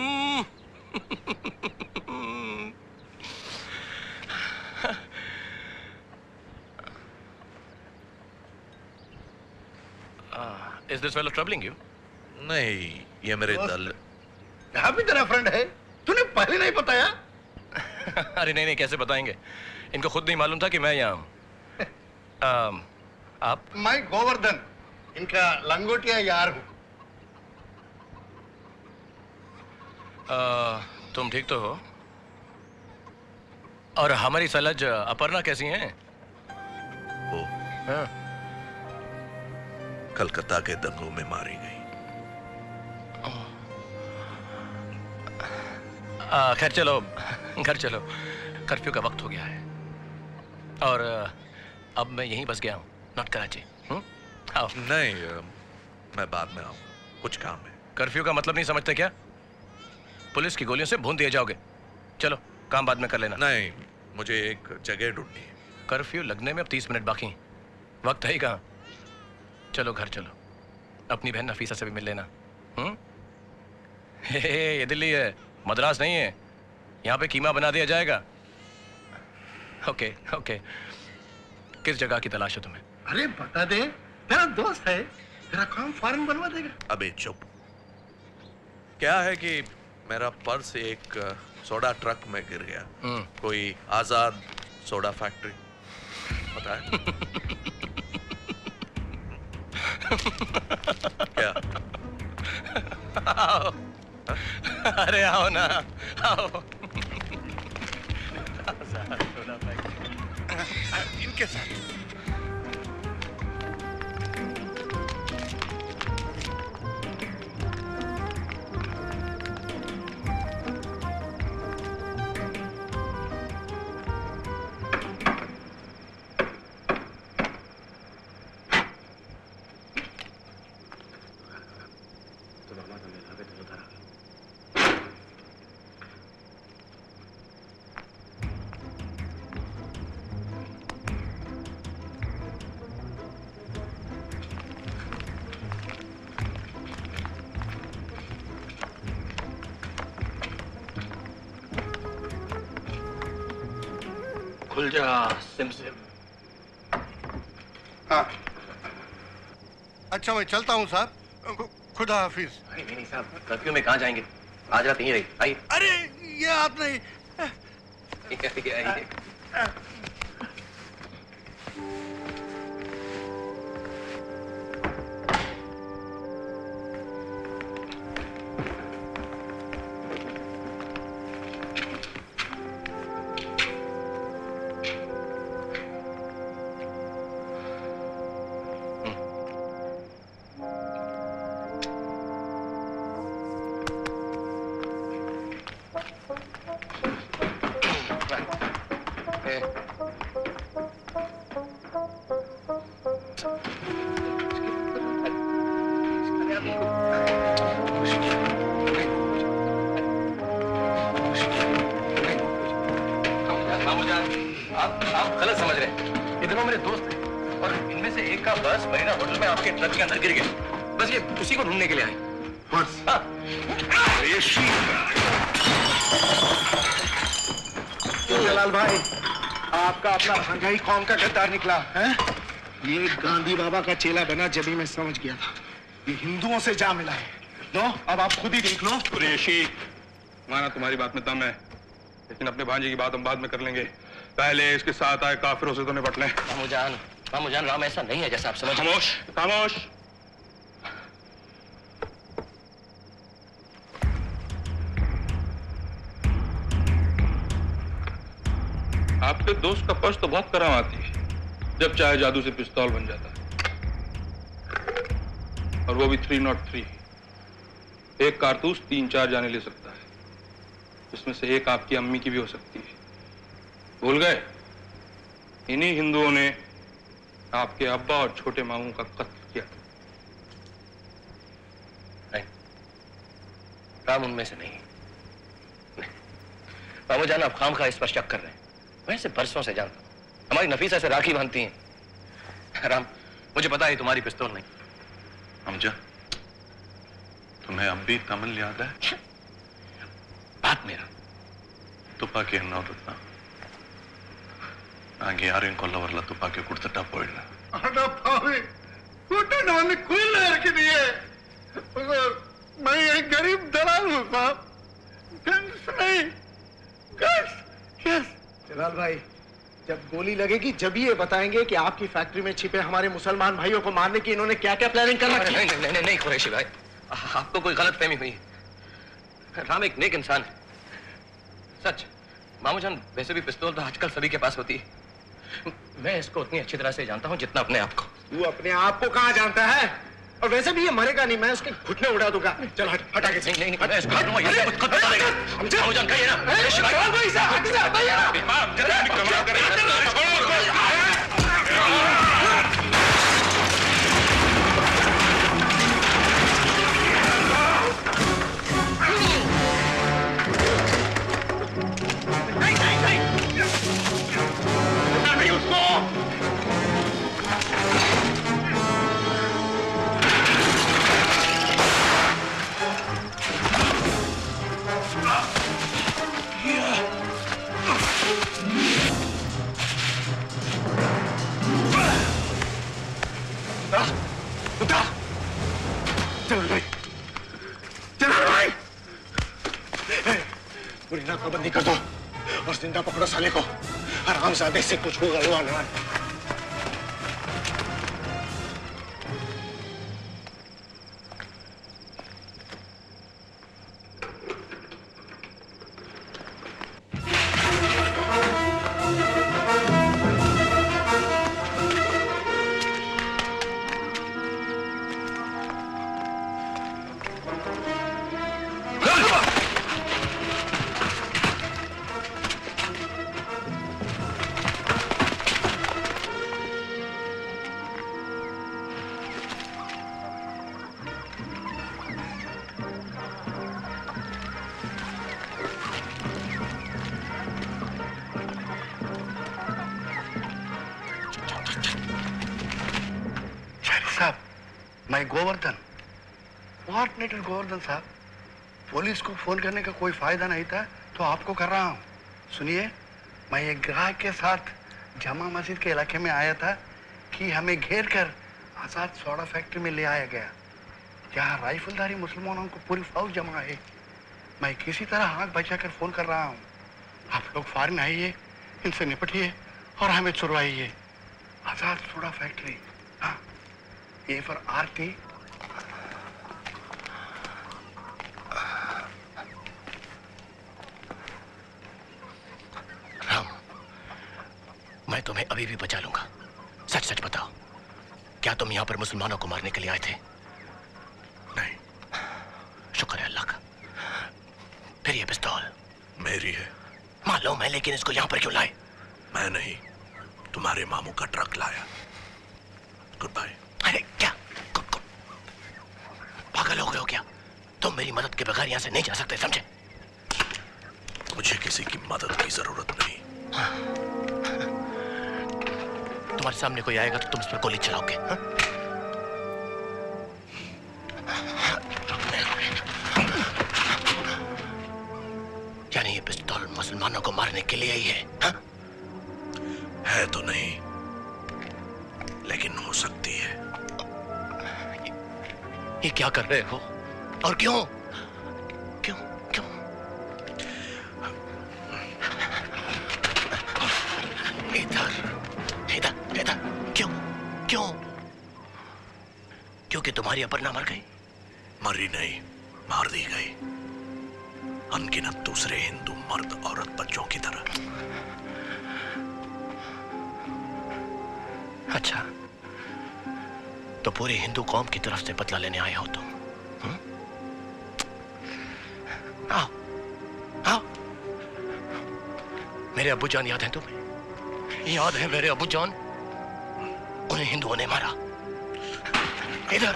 Is this fellow troubling you? नहीं, ये मेरे दल। यहाँ भी तेरा फ्रेंड है? तूने पहले नहीं बताया? अरे नहीं, कैसे बताएंगे? इनको खुद नहीं मालूम था कि मैं यहाँ हूँ। आप? मैं गोवर्धन, इनका लंगोटिया यार हूँ। तुम ठीक तो हो? और हमारी सलज अपर्णा कैसी हैं? वो हाँ। कलकत्ता के दंगों में मारी गई। खैर चलो, घर चलो। कर्फ्यू का वक्त हो गया है और अब मैं यहीं बस गया हूँ, नॉट कराची। आओ। नहीं, मैं बाद में आऊँगा, कुछ काम है। कर्फ्यू का मतलब नहीं समझते क्या? पुलिस की गोलियों से भून दिए जाओगे। चलो, काम बाद में कर लेना। नहीं, मुझे एक जगह ढूंढनी है। कर्फ्यू लगने में अब 30 मिनट बाकी, वक्त है ही कहाँ। चलो घर चलो, अपनी बहन नफीसा से भी मिल लेना। ये दिल्ली है, मद्रास नहीं है। यहाँ पे कीमा बना दिया जाएगा। ओके ओके, किस जगह की तलाश है तुम्हें? अरे बता दे, तेरा दोस्त है, तेरा काम फौरन बनवा देगा। अबे चुप। क्या है कि मेरा पर्स एक सोडा ट्रक में गिर गया। कोई आजाद सोडा फैक्ट्री पता है? क्या? आओ। अरे आओ ना, आओ। इनके साथ। खुल जा सिमसिम। हाँ। अच्छा मैं चलता हूँ साहब, खुदा हाफिज। नहीं साहब, कर्फ्यू में कहाँ जाएंगे? आज रात यहीं रही। आइए। अरे ये आप नहीं। आइए। आप गलत समझ रहे हैं। ये दोनों मेरे दोस्त हैं और इनमें से एक का बस मरीना होटल में आपके ट्रक के अंदर गिर गया। बस ये उसी को ढूंढने के लिए आए। बस। जलाल भाई, आपका अपना भांजा ही कौम का गद्दार निकला है? ये गांधी बाबा का चेला बना जब ही मैं समझ गया था। ये हिंदुओं से जा मिला है। लो अब आप खुद ही देख लो। कुरैशी, माना तुम्हारी बात में दम है, लेकिन अपने भांजे की बात हम बाद में कर लेंगे। पहले इसके साथ आए काफिरों से तो निपट लें। मामूजान, राम ऐसा नहीं है जैसा आप समझ। खामोश, खामोश। आपके दोस्त का पर्स तो बहुत कराम आती है, जब चाहे जादू से पिस्तौल बन जाता है, और वो भी 303। एक कारतूस 3-4 जाने ले सकता है, उसमें से एक आपकी अम्मी की भी हो सकती है। भूल गए? इन्हीं हिंदुओं ने आपके अब्बा और छोटे मामू का कत्ल किया। नहीं, राम उनमें से नहीं। मामूजान, आप खामखा इस पर शक कर रहे हैं। मैं इसे बरसों से जानता हूँ। हमारी नफीसा से राखी बांधती हैं। राम, मुझे पता है तुम्हारी पिस्तौल नहीं। हमजा, तुम्हें अब भी तमिल याद है? बात मेरा ತುಪಾಕಿ ಅನ್ನೋದನ್ನ ನಂಗೆ ಯಾರೇನು ಕೊಲ್ಲವರಲ್ಲ ತುಪಾಕಿ ಕುಡ್ತಟ್ಟ ಪೋಯಿಲ್ಲ अरे भाभी, घुटने वाली कोई लहर की नहीं है। मैं एक गरीब दलाल हूँ साहब, गन्स नहीं, गन्स। यस जलाल भाई, जब गोली लगेगी जब ये बताएंगे कि आपकी फैक्ट्री में छिपे हमारे मुसलमान भाइयों को मारने की इन्होंने क्या क्या प्लानिंग कर रखी है। नहीं कुरैशी भाई, आपको कोई गलत फहमी हुई है। राम एक नेक इंसान है, सच। मामूजान, वैसे भी पिस्तौल तो आजकल सभी के पास होती है। मैं इसको उतनी अच्छी तरह से जानता हूँ जितना अपने आप को। तू अपने आप को कहाँ जानता है? और वैसे भी ये मरेगा नहीं, मैं उसके घुटने उड़ा दूंगा। चल हट, हटा के। नहीं, मैं इसको हट दूंगा, ये खुद बता देगा। मामूजान कहिए ना। भाई साहब, हट जा, उतार। चल भाई, चल भाई। पूरी नाकाबंदी कर दो और जिंदा पकड़ो साले को। हरामजादे से कुछ होगा हुआ ना। मैं गोवर्धन, व्हाट नेटर गोवर्धन साहब, पुलिस को फोन करने का कोई फायदा नहीं था तो आपको कर रहा हूँ। सुनिए, मैं एक ग्राहक के साथ जामा मस्जिद के इलाके में आया था कि हमें घेर कर आजाद सोडा फैक्ट्री में ले आया गया, जहाँ राइफलधारी मुसलमानों को पूरी फौज जमा है। मैं किसी तरह आंख बचाकर फोन कर रहा हूँ। आप लोग फौरन आइए, इनसे निपटिए और हमें छुड़वाइए। आजाद सोडा फैक्ट्री, हाँ, ये फॉर आरती। राम, मैं तुम्हें अभी भी बचा लूंगा। सच सच बताओ, क्या तुम यहां पर मुसलमानों को मारने के लिए आए थे? नहीं। शुक्र है अल्लाह का। फिर ये पिस्तौल मेरी है। मालूम है, लेकिन इसको यहां पर क्यों लाए? मैं नहीं, तुम्हारे मामू का ट्रक लाया। Goodbye. अरे क्या पागल हो गए हो क्या? तुम मेरी मदद के बगैर यहां से नहीं जा सकते, समझे? मुझे किसी की मदद की जरूरत नहीं। तुम्हारे सामने कोई आएगा तो तुम उस पर गोली चलाओगे? यानी ये पिस्तौल मुसलमानों को मारने के लिए ही है? है तो नहीं, लेकिन हो सकती है। ये क्या कर रहे हो और क्यों? क्यों क्यों? इधर इधर इधर। क्यों क्यों? क्योंकि तुम्हारी अपर्णा मर गई? मरी नहीं, मार दी गई, अनगिनत दूसरे हिंदू मर्द औरत बच्चों की तरह। अच्छा, तो पूरी हिंदू कौम की तरफ से बदला लेने आए हो तुम? आओ आओ। मेरे अब्बू जान याद है तुम्हें? याद है मेरे अब्बू जान? उन्हें हिंदुओं ने मारा। इधर।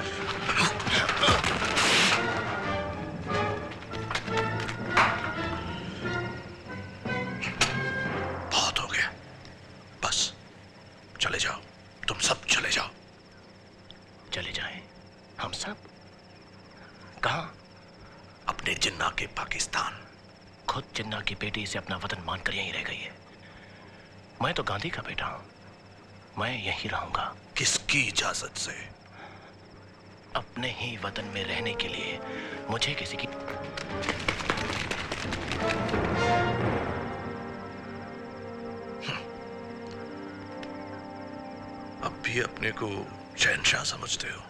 बहुत हो गया, बस चले जाओ, तुम सब चले जाओ। चले जाएं? हम सब? कहां? अपने जिन्ना के पाकिस्तान। खुद जिन्ना की बेटी इसे अपना वतन मानकर यहीं रह गई है। मैं तो गांधी का बेटा हूं, मैं यहीं रहूंगा। किसकी इजाजत से? अपने ही वतन में रहने के लिए मुझे किसी की अब भी अपने को शहंशाह समझते हो?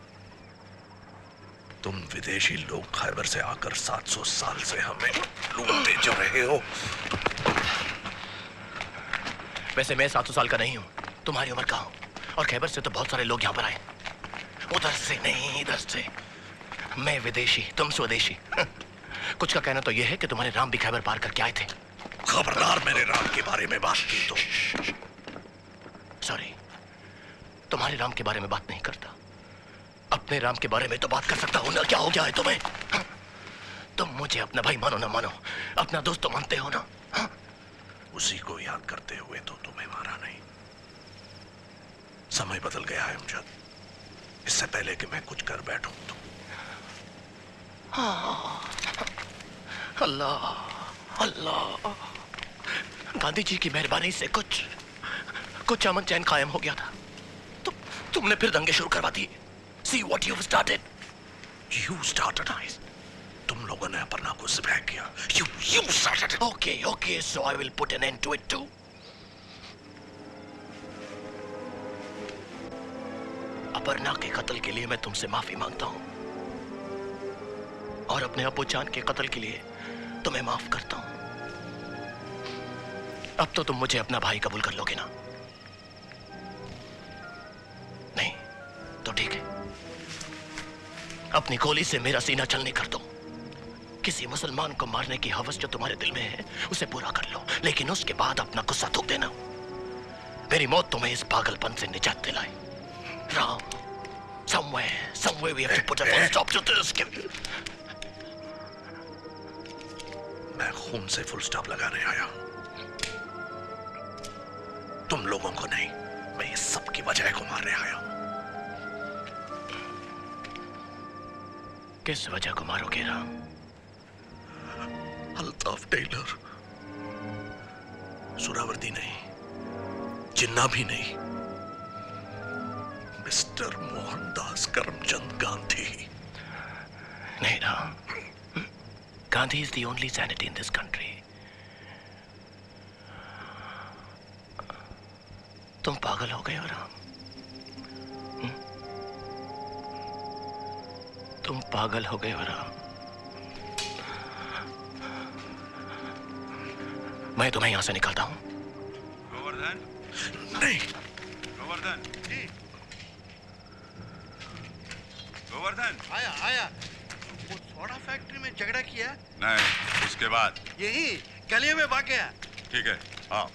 तुम विदेशी लोग खैबर से आकर 700 साल से हमें लूटते जो रहे हो। वैसे मैं 700 साल का नहीं हूं, तुम्हारी उम्र का हूं, और खैबर से तो बहुत सारे लोग यहां पर आए। उधर से नहीं, इधर से। मैं विदेशी, तुम स्वदेशी। कुछ का कहना तो यह है कि तुम्हारे राम भी खैबर पार करके आए थे। खबरदार मेरे राम के बारे में बात की तो। सॉरी, तुम्हारे राम के बारे में बात नहीं करता, अपने राम के बारे में तो बात कर सकता हूं ना। क्या हो गया है तुम्हें? तुम मुझे अपना भाई मानो ना मानो, अपना दोस्त तो मानते हो ना? उसी को याद करते हुए तो तुम्हें मारा नहीं। समय बदल गया है अमजद, इससे पहले कि मैं कुछ कर बैठूं तो। अल्लाह अल्लाह, गांधी जी की मेहरबानी से कुछ अमन चैन कायम हो गया था। तुमने फिर दंगे शुरू करवा दिए। See what you've started. You started, guys. तुम लोगों ने अपर्णा को ज़िब्ह किया. You started. Okay. So I will put an end to it too. Aparna के कत्ल के लिए मैं तुमसे माफी मांगता हूं और अपने अब्बू जान के कत्ल के लिए तुम्हें माफ करता हूं. अब तो तुम मुझे अपना भाई कबूल कर लोगे ना? नहीं तो ठीक है, अपनी गोली से मेरा सीना छलनी कर दो. किसी मुसलमान को मारने की हवस जो तुम्हारे दिल में है उसे पूरा कर लो, लेकिन उसके बाद अपना गुस्सा थूक देना. मेरी मौत तुम्हें इस पागलपन से निजात दिलाए. Ram, somewhere we have to put a full stop to this. मैं खून से फुल स्टॉप लगाने आया हूं, तुम लोगों को नहीं. मैं इस सब की वजह को मारने आया हूं. किस वजह को मारोगे राम? अल्ताफ टेलर, सुरावर्दी नहीं, जिन्ना भी नहीं, मिस्टर मोहनदास करमचंद गांधी. नहीं Ram, Gandhi is the only sanity in this country. तुम पागल हो गए हो राम. तुम पागल हो गए हो राम. मैं तुम्हें यहां से निकालता हूं. गोवर्धन, नहीं. गोवर्धन जी. गोवर्धन. आया. वो सोडा फैक्ट्री में झगड़ा किया? नहीं, उसके बाद यही गलियों में भाग गया. ठीक है, आओ.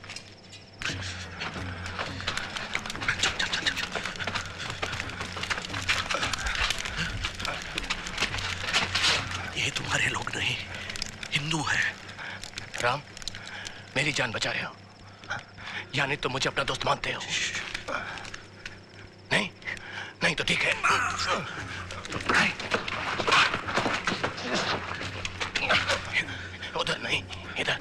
ये तुम्हारे लोग नहीं, हिंदू हैं. राम, मेरी जान बचा रहे हो, यानी तुम मुझे अपना दोस्त मानते हो? नहीं तो ठीक है. उधर नहीं, इधर.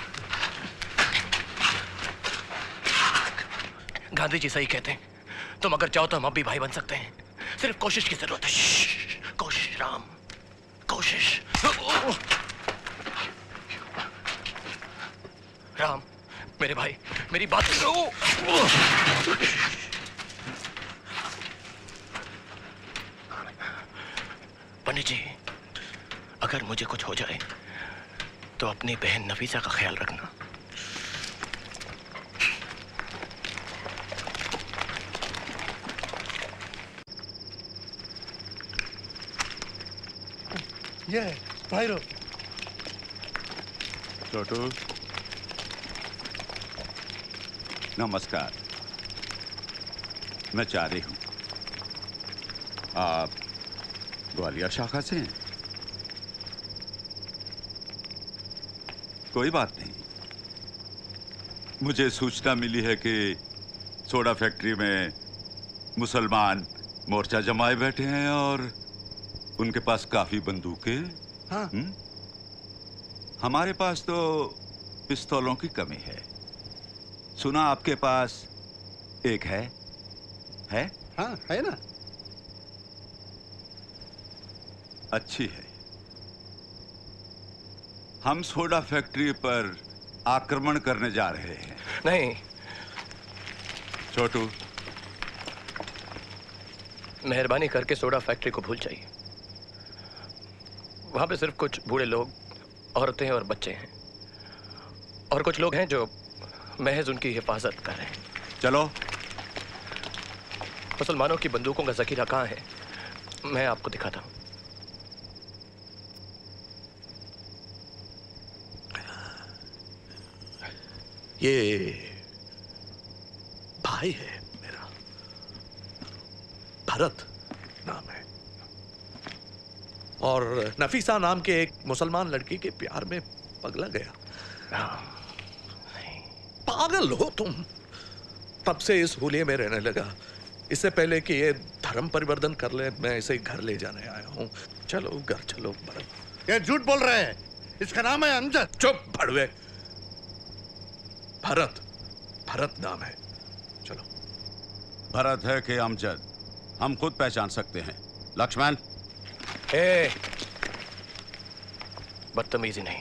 गांधी जी सही कहते हैं, तुम अगर चाहो तो हम अब भी भाई बन सकते हैं. सिर्फ कोशिश की जरूरत है. कोशिश राम, कोशिश. राम, मेरे भाई, मेरी बात सुनो. पंडित जी, अगर मुझे कुछ हो जाए तो अपनी बहन नफीसा का ख्याल रखना. ये भाईरो. छोटू, नमस्कार. मैं चारी हूं. आप ग्वालियर शाखा से हैं? कोई बात नहीं. मुझे सूचना मिली है कि सोडा फैक्ट्री में मुसलमान मोर्चा जमाए बैठे हैं और उनके पास काफी बंदूकें. हाँ. हमारे पास तो पिस्तौलों की कमी है. सुना आपके पास एक है? हाँ, है ना. अच्छी है. हम सोडा फैक्ट्री पर आक्रमण करने जा रहे हैं. नहीं छोटू, मेहरबानी करके सोडा फैक्ट्री को भूल जाइए. वहां पे सिर्फ कुछ बूढ़े लोग, औरतें और बच्चे हैं, और कुछ लोग हैं जो महज उनकी हिफाजत कर रहे हैं. चलो. मुसलमानों की बंदूकों का जखीरा कहाँ है, मैं आपको दिखाता हूं. ये भाई है मेरा, भरत नाम है, और नफीसा नाम के एक मुसलमान लड़की के प्यार में पगला गया. पागल हो तुम. तब से इस हुलिये में रहने लगा. इससे पहले कि ये धर्म परिवर्तन कर ले, मैं इसे घर ले जाने आया हूँ. चलो घर चलो. भरत, ये झूठ बोल रहे हैं. इसका नाम है अमजद. चुप भड़वे. भरत नाम है. चलो. भरत है कि अमजद हम खुद पहचान सकते हैं. लक्ष्मण। बदतमीजी नहीं,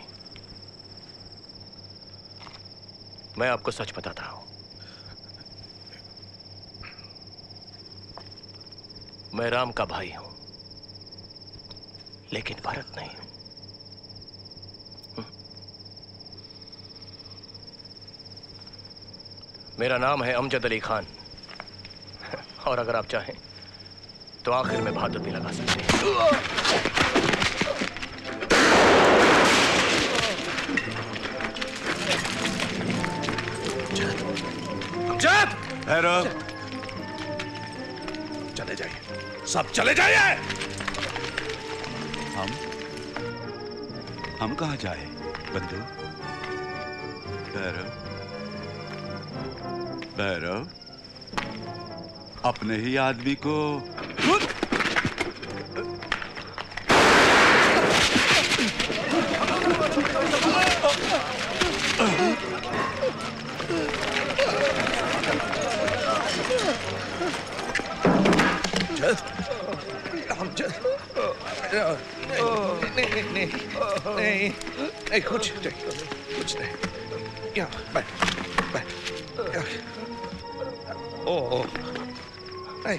मैं आपको सच बताता हूं। मैं राम का भाई हूं, लेकिन भरत नहीं हूं। मेरा नाम है अमजद अली खान, और अगर आप चाहें तो आखिर में बहादुर भी लगा सकते हैं। अमजद! भैरव, चले जाइए, सब चले जाइए। हम कहाँ जाए बंधु? भैरव, भैरव, अपने ही आदमी को नहीं, कुछ नहीं। यहाँ बैठ। ओ, नहीं।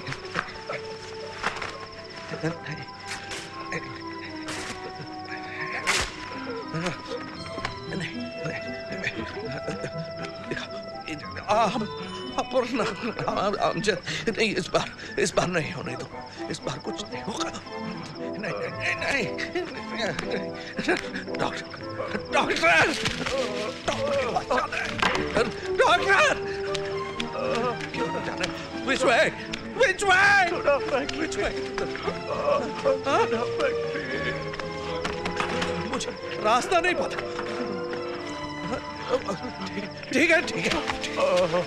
अमजद, नहीं, इस बार नहीं होने दो। इस बार कुछ नहीं होगा। नहीं। Doctor, which way? मुझे रास्ता नहीं पता। ठीक है।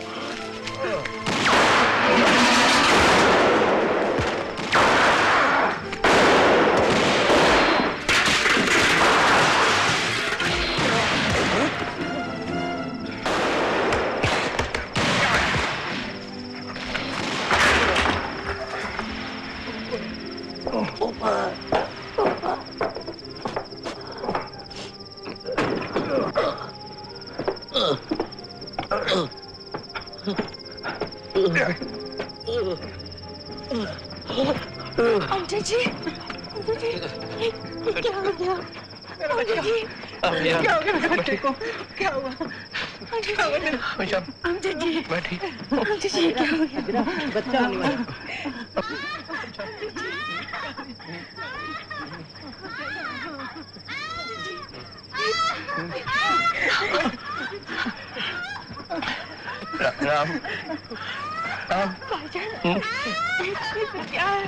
अमजद जी, क्या हो गया? अमजद जी, क्या हो गया बेटे को? क्या हुआ? अमजद जी, अमजद जी, क्या हो गया? बच्चा नहीं हुआ। राम, भाईजान, क्या है?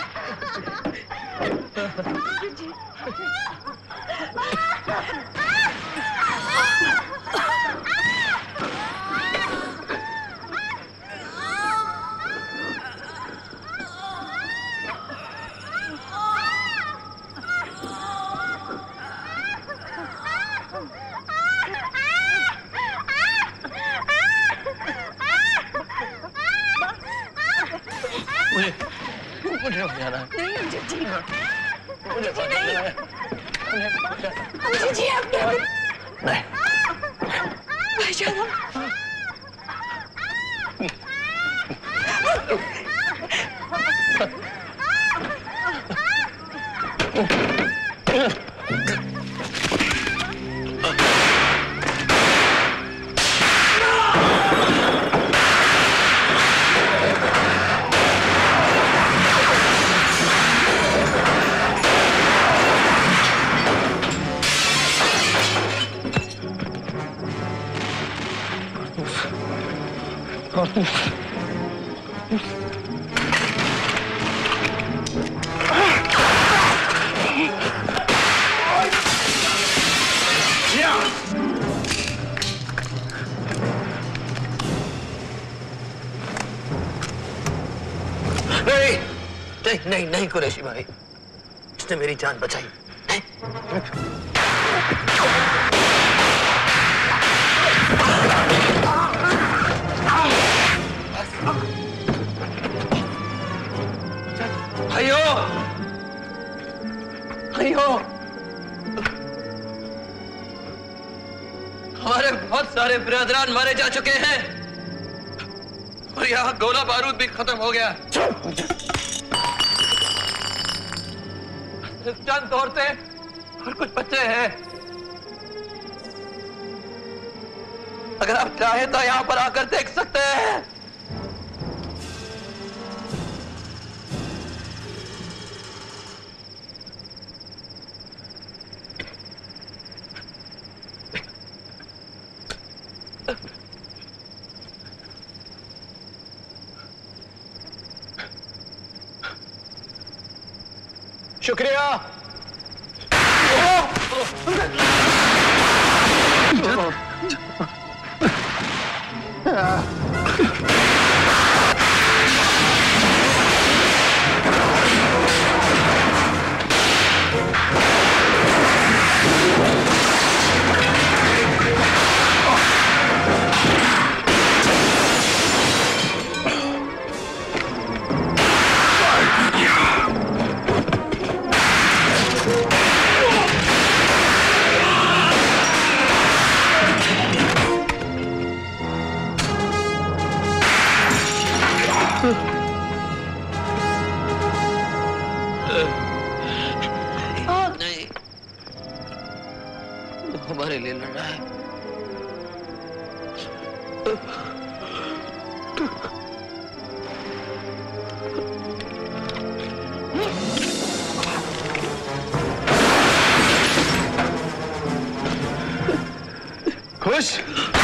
मुझे जाना है। नहीं अमजद जी, मुझे नहीं। अमजद जी, आप क्या? नहीं। भाईजान, नहीं कुरैशी भाई, इसने मेरी जान बचाई। भाइयों, भाइयों, हमारे बहुत सारे बिरादरान मारे जा चुके हैं और यहाँ गोला बारूद भी खत्म हो गया। चंद औरतें और कुछ बच्चे हैं। अगर आप चाहें तो यहाँ पर आकर देख सकते हैं। शुक्रिया। नहीं, वो हमारे लिए लड़ रहा है। खुश?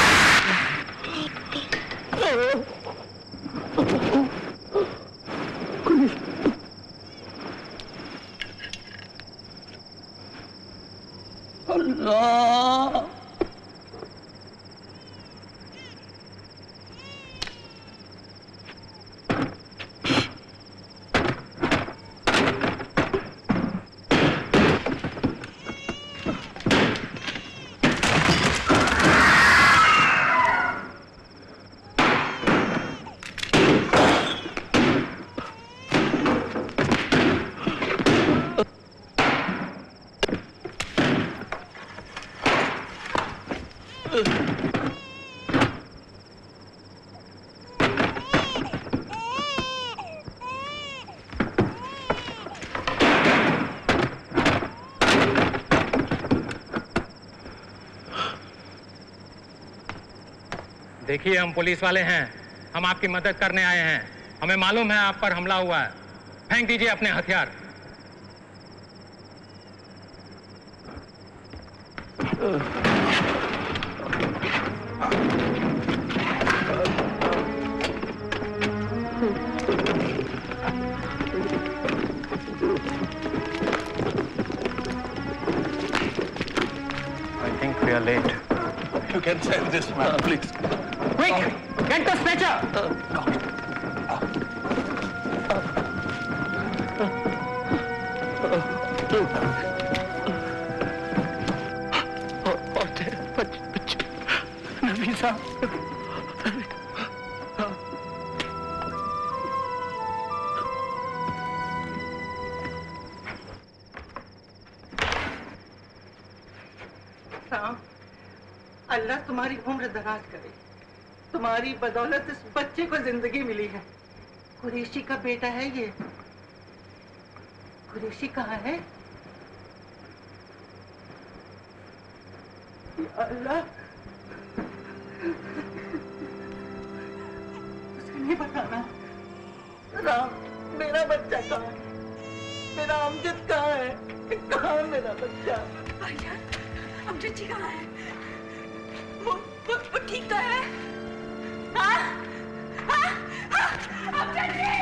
अल्लाह, देखिए, हम पुलिस वाले हैं, हम आपकी मदद करने आए हैं। हमें मालूम है आप पर हमला हुआ है। फेंक दीजिए अपने हथियार। I think we are late. You can save this man, please. Quick! Get the stretcher! Nafisa, अल्लाह तुम्हारी उम्र दराज करे। तुम्हारी बदौलत इस बच्चे को जिंदगी मिली है। कुरैशी का बेटा है ये। कुरैशी कहाँ है? या अल्लाह, उसे नहीं बताना। राम, मेरा बच्चा कहाँ है? मेरा अमजद कहाँ है? कहाँ है मेरा बच्चा? भाईजान, अमजद जी कहाँ है? वो ठीक तो है? हाँ? हाँ? हाँ? अमजद जी!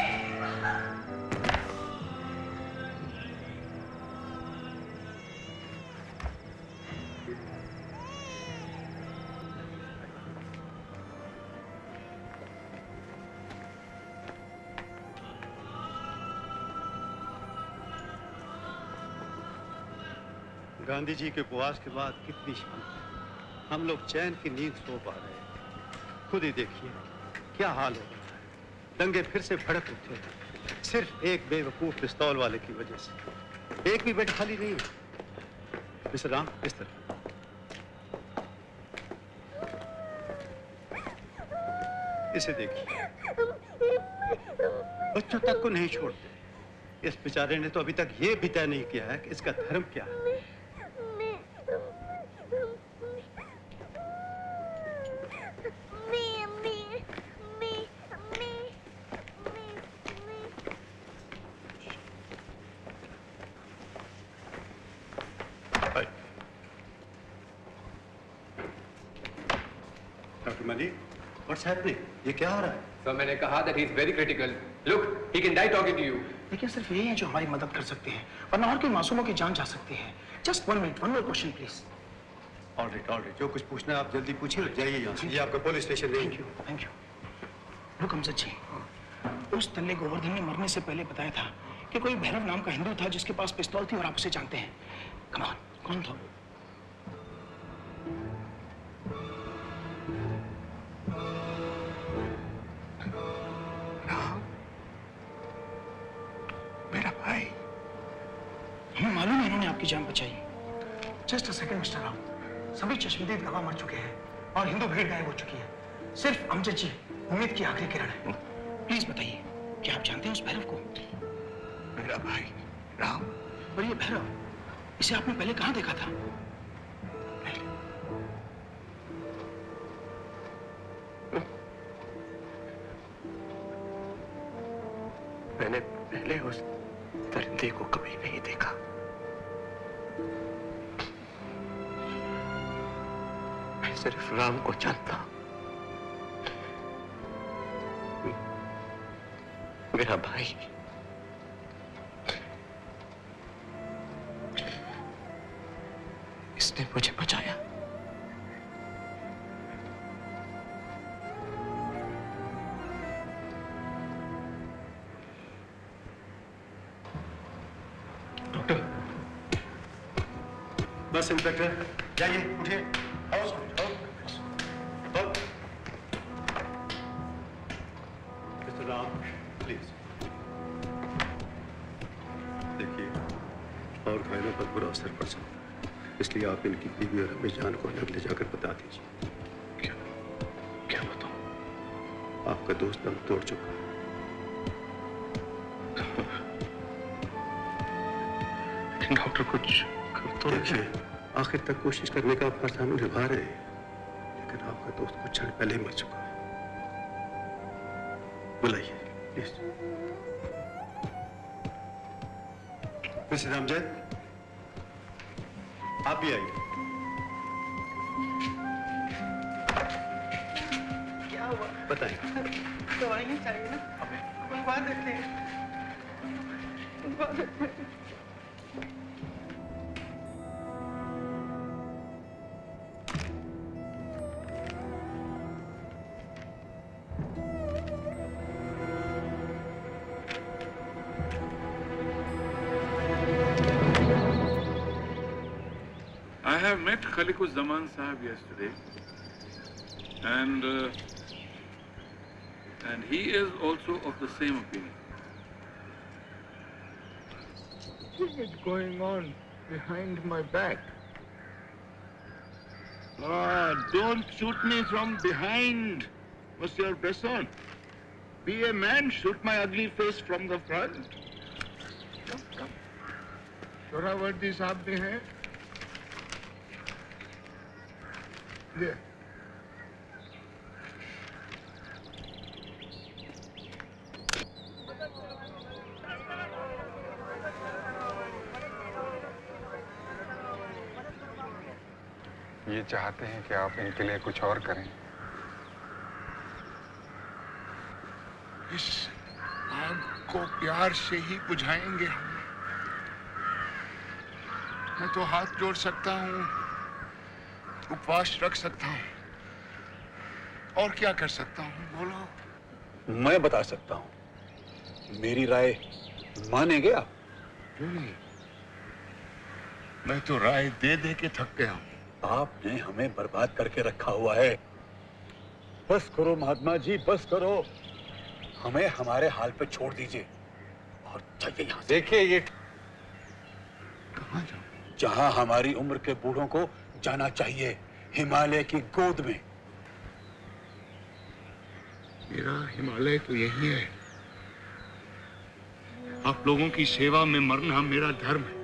गांधी जी के उपवास के बाद कितनी शांति। हम लोग चैन की नींद सो पा रहे हैं। खुद ही देखिए क्या हाल हो रहा है। दंगे फिर से भड़क उठे हैं। सिर्फ एक बेवकूफ पिस्तौल वाले की वजह से। एक भी बेड खाली नहीं है। मिस्टर राम, इस तरह इसे देखिए, बच्चों तक को नहीं छोड़ते। इस बेचारे ने तो अभी तक ये भी तय नहीं किया है कि इसका धर्म क्या है। Doctor Malik, what's happening? ये क्या हो रहा है? सर, मैंने कहा that he is very critical. Look, he can die talking to you. लेकिन सिर्फ यही है जो हमारी मदद कर सकते हैं, वरना और कोई मासूमों की जान जा सकती है। Just 1 minute, 1 more question, please. All right, जो कुछ पूछना है आप जल्दी पूछिए, जाइए यहाँ से। ये आपका पुलिस स्टेशन नहीं। Thank you. रुक अमजद जी, उस तल्ले गोवर्धन ने मरने से पहले बताया था कि कोई भैरव नाम का हिंदू था जिसके पास पिस्तौल थी और आप उसे जानते हैं। कम ऑन, कौन था? मेरा भाई। हमें मालूम है इन्होंने आपकी जान बचाई। Just a second mister Rao, सभी चश्मदीद गवाह मर चुके हैं और हिंदू भीड़ गायब हो चुकी है। सिर्फ अमजद जी उम्मीद की आखिरी किरण है। प्लीज बताइए, क्या आप जानते हैं उस भैरव को? मेरा भाई राम। और ये भैरव, इसे आपने पहले कहाँ देखा था? मैंने पहले उस परिंदे को कभी नहीं देखा। मैं सिर्फ राम को जानता हूं। मेरा भाई इसने मुझे बचाया। बस इंस्पेक्टर, जाइए, उठिए। मिस्टर राम, प्लीज देखिए, और घायलों पर बुरा असर पड़ सकता है, इसलिए आप इनकी बीवी और अम्मी जान को अलग ले जाकर बता दीजिए। क्या बताऊं? आपका दोस्त दम तोड़ चुका है। डॉक्टर कुछ तो देखिए, आखिर तक कोशिश करने का फर्ज हम निभा रहे हैं, लेकिन आपका दोस्त कुछ क्षण पहले ही मर चुका है। बुलाइए प्लीज। मिस्टर अमजद, आप भी आइए। क्या हुआ? बताइए। दवाइयाँ चाहिए ना? मंगवा देते हैं। मंगवा देते हैं। I have met Khaliquzzaman Sahab yesterday, and he is also of the same opinion. What is going on behind my back? Don't shoot me from behind, Monsieur Besson. Be a man, shoot my ugly face from the front. Come. Sohrawardi Sahab bhi hai. There. ये चाहते हैं कि आप इनके लिए कुछ और करें। इस आग को प्यार से ही बुझाएंगे हम। मैं तो हाथ जोड़ सकता हूँ, उपवास रख सकता हूँ, और क्या कर सकता हूँ? बोलो। मैं बता सकता हूँ। मेरी राय मानेंगे आप? मैं तो राय दे दे के थक गया हूँ। आपने हमें बर्बाद करके रखा हुआ है। बस करो महात्मा जी, बस करो। हमें हमारे हाल पे छोड़ दीजिए। चाहिए यहाँ से। देखिए ये कहाँ जाऊँ? जहाँ हमारी उम्र के बूढ़ों को जाना चाहिए, हिमालय की गोद में। मेरा हिमालय तो यही है। आप लोगों की सेवा में मरना मेरा धर्म है।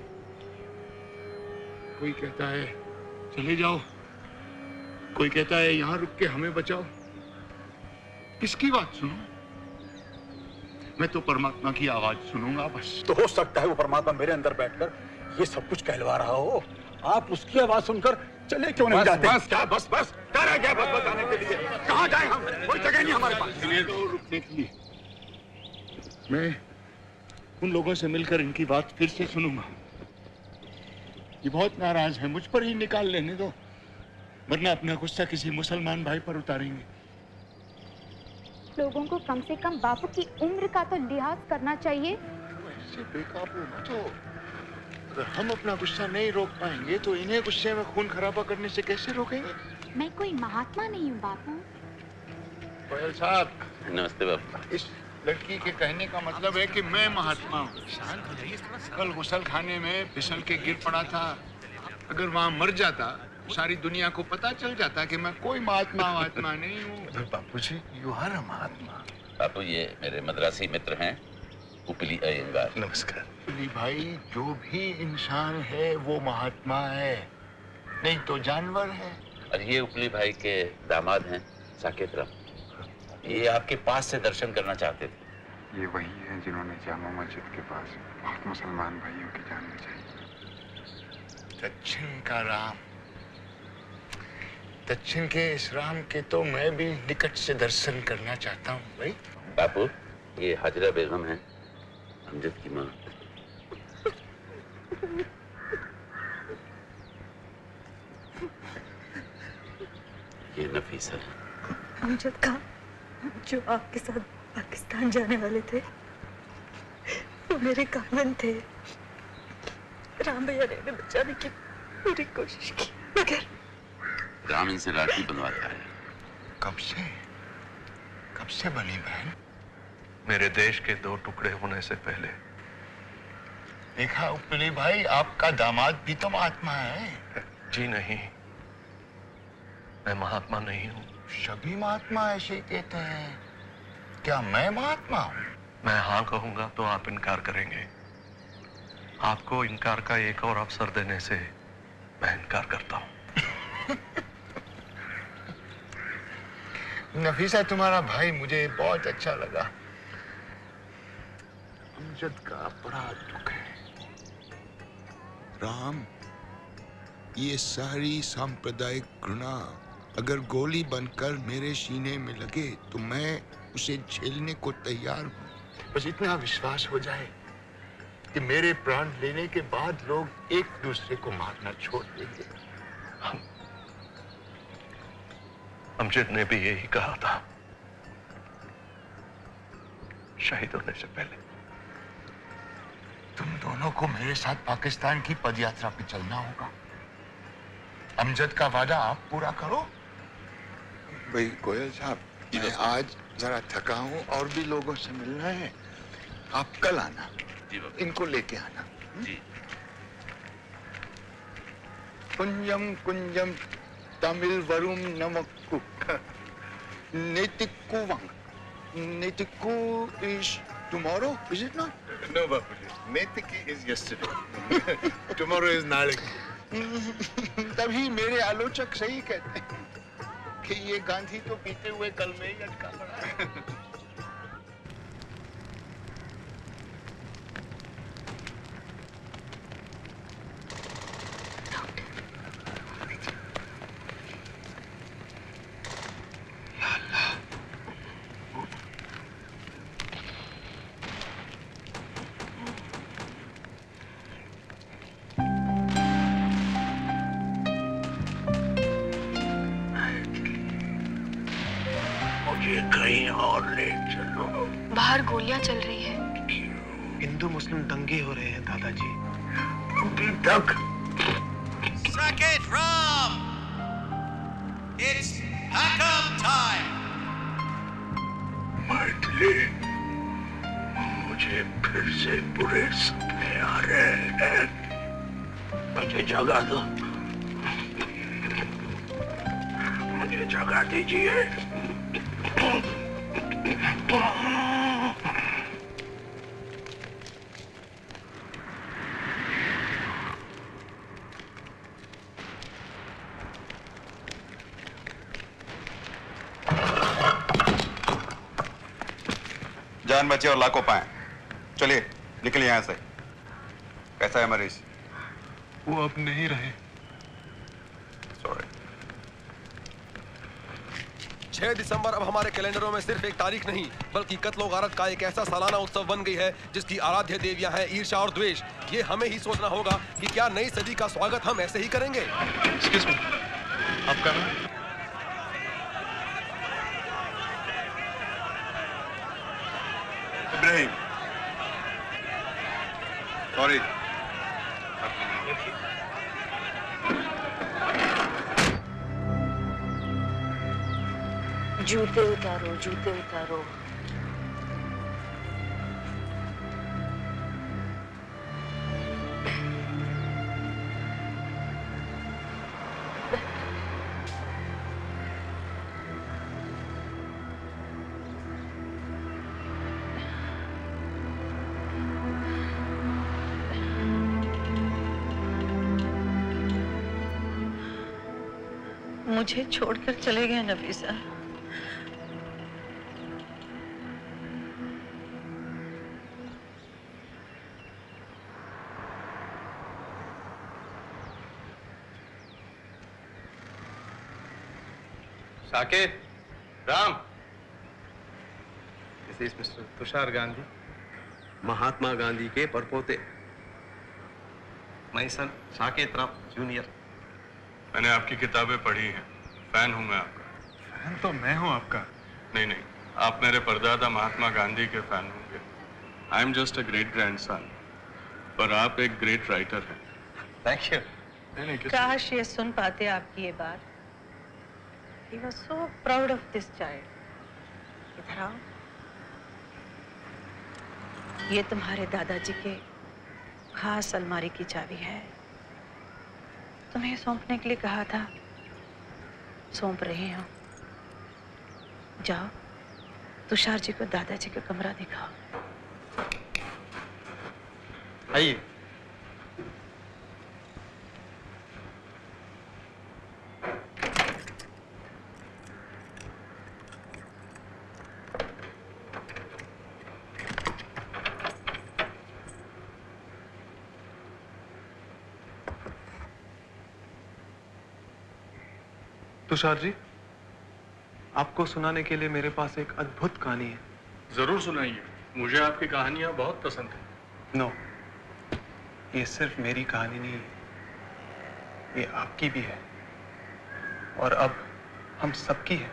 कोई कहता है चले जाओ, कोई कहता है यहां रुक के हमें बचाओ। किसकी बात सुनूं? मैं तो परमात्मा की आवाज सुनूंगा बस। तो हो सकता है वो परमात्मा मेरे अंदर बैठकर ये सब कुछ कहलवा रहा हो। आप उसकी आवाज सुनकर चले क्यों नहीं जाते? बस क्या बस बस क्या रह गया बस बताने के लिए? कहाँ जाए हम? कोई जगह नहीं हमारे पास। तो रुकने के लिए मैं उन लोगों से मिलकर इनकी बात फिर से सुनूंगा। ये बहुत नाराज है, मुझ पर ही निकाल लेने दो, वरना अपना गुस्सा किसी मुसलमान भाई पर उतारेंगे। लोगों को कम से कम बापू की उम्र का तो लिहाज करना चाहिए। ऐसे बेकाबू मत हो। अगर हम अपना गुस्सा नहीं रोक पाएंगे तो इन्हें गुस्से में खून खराबा करने से कैसे रोकेंगे? मैं कोई महात्मा नहीं हूँ बापू। गोयल साहब। नमस्ते बापू। इस लड़की के कहने का मतलब है कि मैं महात्मा हूँ। शांत हो जाइए। कल गुसल खाने में फिसल के गिर पड़ा था। अगर वहाँ मर जाता सारी दुनिया को पता चल जाता कि मैं कोई महात्मा नहीं हूँ। बापू जी, यू आर अ महात्मा। बापू ये मेरे मद्रासी मित्र हैं, उपली अयंगार। नमस्कार। उपली भाई, जो भी इंसान है वो महात्मा है, नहीं तो जानवर है। और ये उपली भाई के दामाद हैं साकेत राम। ये आपके पास से दर्शन करना चाहते थे। ये वही है जिन्होंने जामा मस्जिद के पास बहुत मुसलमान भाइयों की जान बचाई। दक्षिण का राम, दक्षिण के इस राम के तो मैं भी निकट से दर्शन करना चाहता हूँ भाई। बापू ये हाजरा बेगम है, अमजद की माँ। ये नफीसा है। अमजद का जो आपके साथ पाकिस्तान जाने वाले थे वो मेरे कामन थे। राम भैया ने इन्हें बचाने की पूरी कोशिश की, मगर राम इनसे राखी बनवाता है। कब से बनी बहन? मेरे देश के 2 टुकड़े होने से पहले। देखा उपली भाई, आपका दामाद भी तो महात्मा है। जी नहीं, मैं महात्मा नहीं हूँ। सभी महात्मा ऐसे ही कहते हैं। क्या मैं महात्मा हूँ? मैं हाँ कहूंगा तो आप इनकार करेंगे। आपको इनकार का एक और अवसर देने से मैं इनकार करता हूँ। नफीसा, तुम्हारा भाई मुझे बहुत अच्छा लगा। अमजद का बड़ा दुख है। राम, ये सारी सांप्रदायिक घृणा अगर गोली बनकर मेरे सीने में लगे तो मैं उसे झेलने को तैयार हूँ। बस इतना विश्वास हो जाए कि मेरे प्राण लेने के बाद लोग एक दूसरे को मारना छोड़ देंगे। अमजद ने भी यही कहा था, शहीद होने से पहले। तुम दोनों को मेरे साथ पाकिस्तान की पदयात्रा पे चलना होगा। अमजद का वादा आप पूरा करो। भाई गोयल साहब, मैं आज जरा थका हूँ और भी लोगों से मिलना है। आप कल आना, इनको लेके आना। जी। Kunzum Kunzum Tamil वरुम नमक्कु नेतिक्कु वंग नेतिक्कु is tomorrow, is it not? No, Bapuji. Netiki is yesterday. Tomorrow is नाले। तभी मेरे आलोचक सही कहते हैं कि ये गांधी तो पीते हुए कल में ही अटका पड़ा है। कहीं और ले चलो। बाहर गोलियां चल रही हैं। हिंदू मुस्लिम दंगे हो रहे हैं दादाजी। अभी तक Saket Ram! It's pack-up time! Maithili, मुझे मुझे फिर से बुरे सपने आ रहे हैं। मुझे जगा दो, मुझे जगा दीजिए। जान बचे और लाखों पाए। चलिए निकलिए यहां से। कैसा है मरीज? वो अब नहीं रहे। सॉरी। 6 दिसंबर अब हमारे कैलेंडरों में सिर्फ एक तारीख नहीं बल्कि कत्ल और गारत का एक ऐसा सालाना उत्सव बन गई है जिसकी आराध्य देवियां हैं ईर्ष्या और द्वेष। ये हमें ही सोचना होगा कि क्या नई सदी का स्वागत हम ऐसे ही करेंगे। Excuse me, आपका नाम? इब्राहिम। सॉरी। जूते उतारो, जूते उतारो। मुझे छोड़कर चले गए Nafisa. Saket, Ram. This is mister Tushar Gandhi, Mahatma Gandhi के परपोते। My son Saket Ram junior. मैंने आपकी किताबें पढ़ी हैं, फैन हूं मैं आपका। फैन तो मैं हूं आपका। नहीं नहीं, आप मेरे परदादा महात्मा गांधी के फैन होंगे। I am just a great grandson, पर आप एक ग्रेट राइटर हैं। Thank you. काश ये सुन पाते आपकी ये बात। He was so proud of this child. इधर आओ। ये तुम्हारे दादाजी के खास अलमारी की चाबी है। तुम्हें सौंपने के लिए कहा था, सौंप रही हूँ। जाओ, तुषार जी को दादाजी का कमरा दिखाओ। आइए। तुषार जी, आपको सुनाने के लिए मेरे पास एक अद्भुत कहानी है। जरूर सुनाइए, मुझे आपकी कहानियां बहुत पसंद हैं। नो, ये सिर्फ मेरी कहानी नहीं है, ये आपकी भी है और अब हम सबकी है।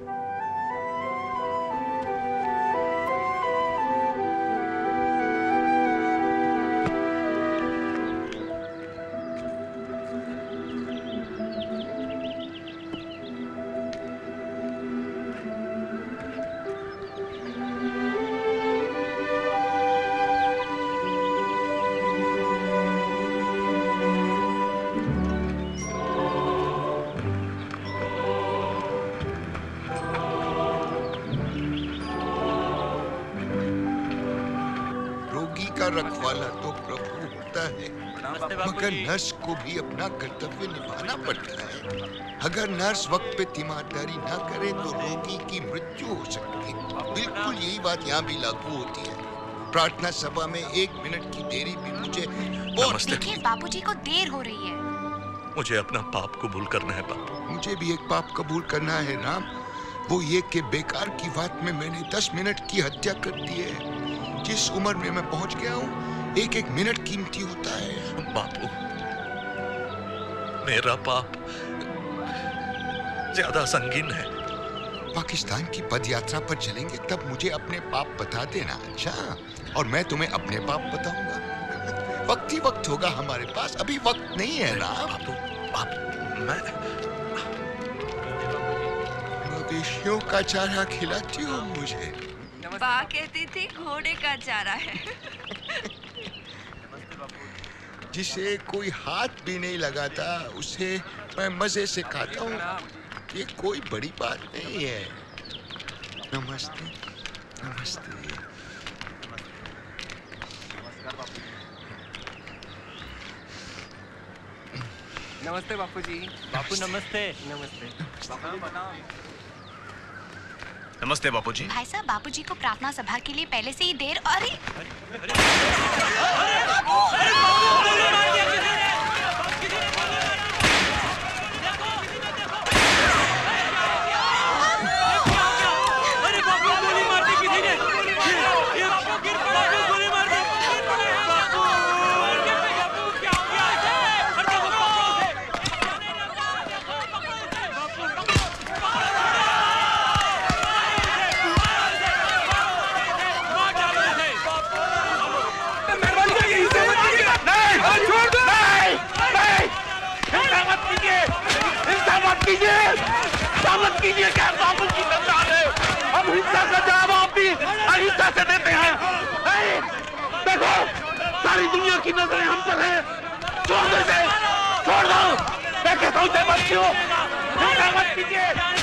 रखवाला तो प्रभु होता है, मगर नर्स को भी अपना कर्तव्य निभाना पड़ता है। अगर नर्स वक्त पे तीमारदारी ना करे तो रोगी की मृत्यु हो सकती है। बिल्कुल यही बात यहाँ भी लागू होती है। प्रार्थना सभा में 1 मिनट की देरी भी मुझे देखिए बाबूजी को देर हो रही है। मुझे अपना पाप कबूल करना है बापू। मुझे भी एक पाप कबूल करना है राम, वो ये कि बेकार की बात में मैंने 10 मिनट की हत्या कर दी है। जिस उम्र में मैं पहुंच गया हूँ, 1-1 मिनट कीमती होता है। बापू, मेरा पाप ज्यादा संगीन है। पाकिस्तान की पदयात्रा पर चलेंगे तब मुझे अपने पाप बता देना, अच्छा? और मैं तुम्हें अपने पाप बताऊंगा। वक्त ही वक्त होगा हमारे पास, अभी वक्त नहीं है राम। बापू, मैं मवेशियों का चारा खिलाती हो मुझे? बा कहती थी घोड़े का चारा है। जिसे कोई हाथ भी नहीं लगाता उसे मैं मजे से खाता हूँ। ये कोई बड़ी बात नहीं है। नमस्ते, नमस्ते। नमस्ते बापूजी। बापू नमस्ते। नमस्ते। नमस्ते बापूजी। भाई साहब, बापूजी को प्रार्थना सभा के लिए पहले से ही देर। अरे मत कीजिए, क्या बापू की संतान है। हम हिंसा का जवाब आप भी अहिंसा से देते हैं। देखो, सारी दुनिया की नजरें हम पर है। छोड़ दो इसे, छोड़ दो। मैं कहता हूँ बच्चियों, हिंसा मत कीजिए।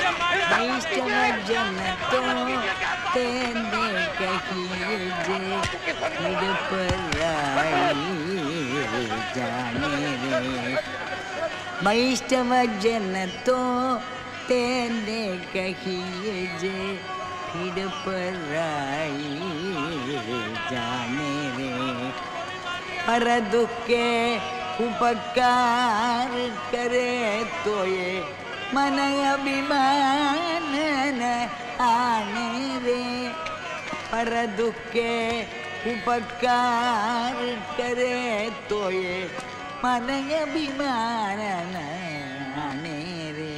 वैष्णवजन तो तेने कहिए जे फिर पराई जाने रे। पर दुख के उपकार करे तो ये मन अभिमान न आने रे। पर दुख के उपकार करे तो ये मन अभिमान न आने रे।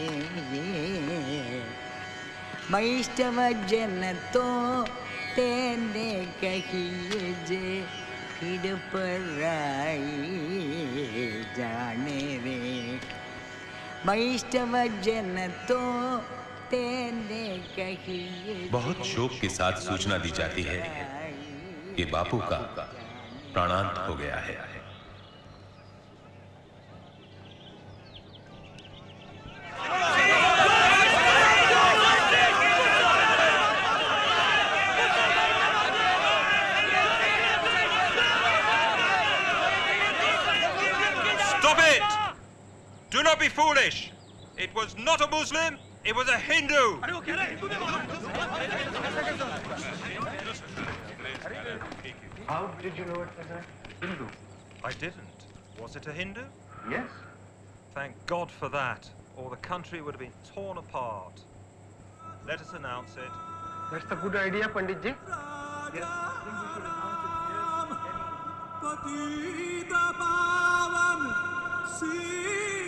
वैष्णवजन तो तेने कहिए जे फिर पराई जाने रे। वैष्णवजन तो तेने कहिए। बहुत शोक के साथ सूचना दी जाती है कि बापू का प्राणांत हो गया है। Do not be foolish. It was not a Muslim, it was a Hindu. How did you know it was a Hindu? I didn't. Was it a Hindu? Yes. Thank God for that, or the country would have been torn apart. Let us announce it. That's a good idea, Pandit ji. Yes. I think we should announce it here.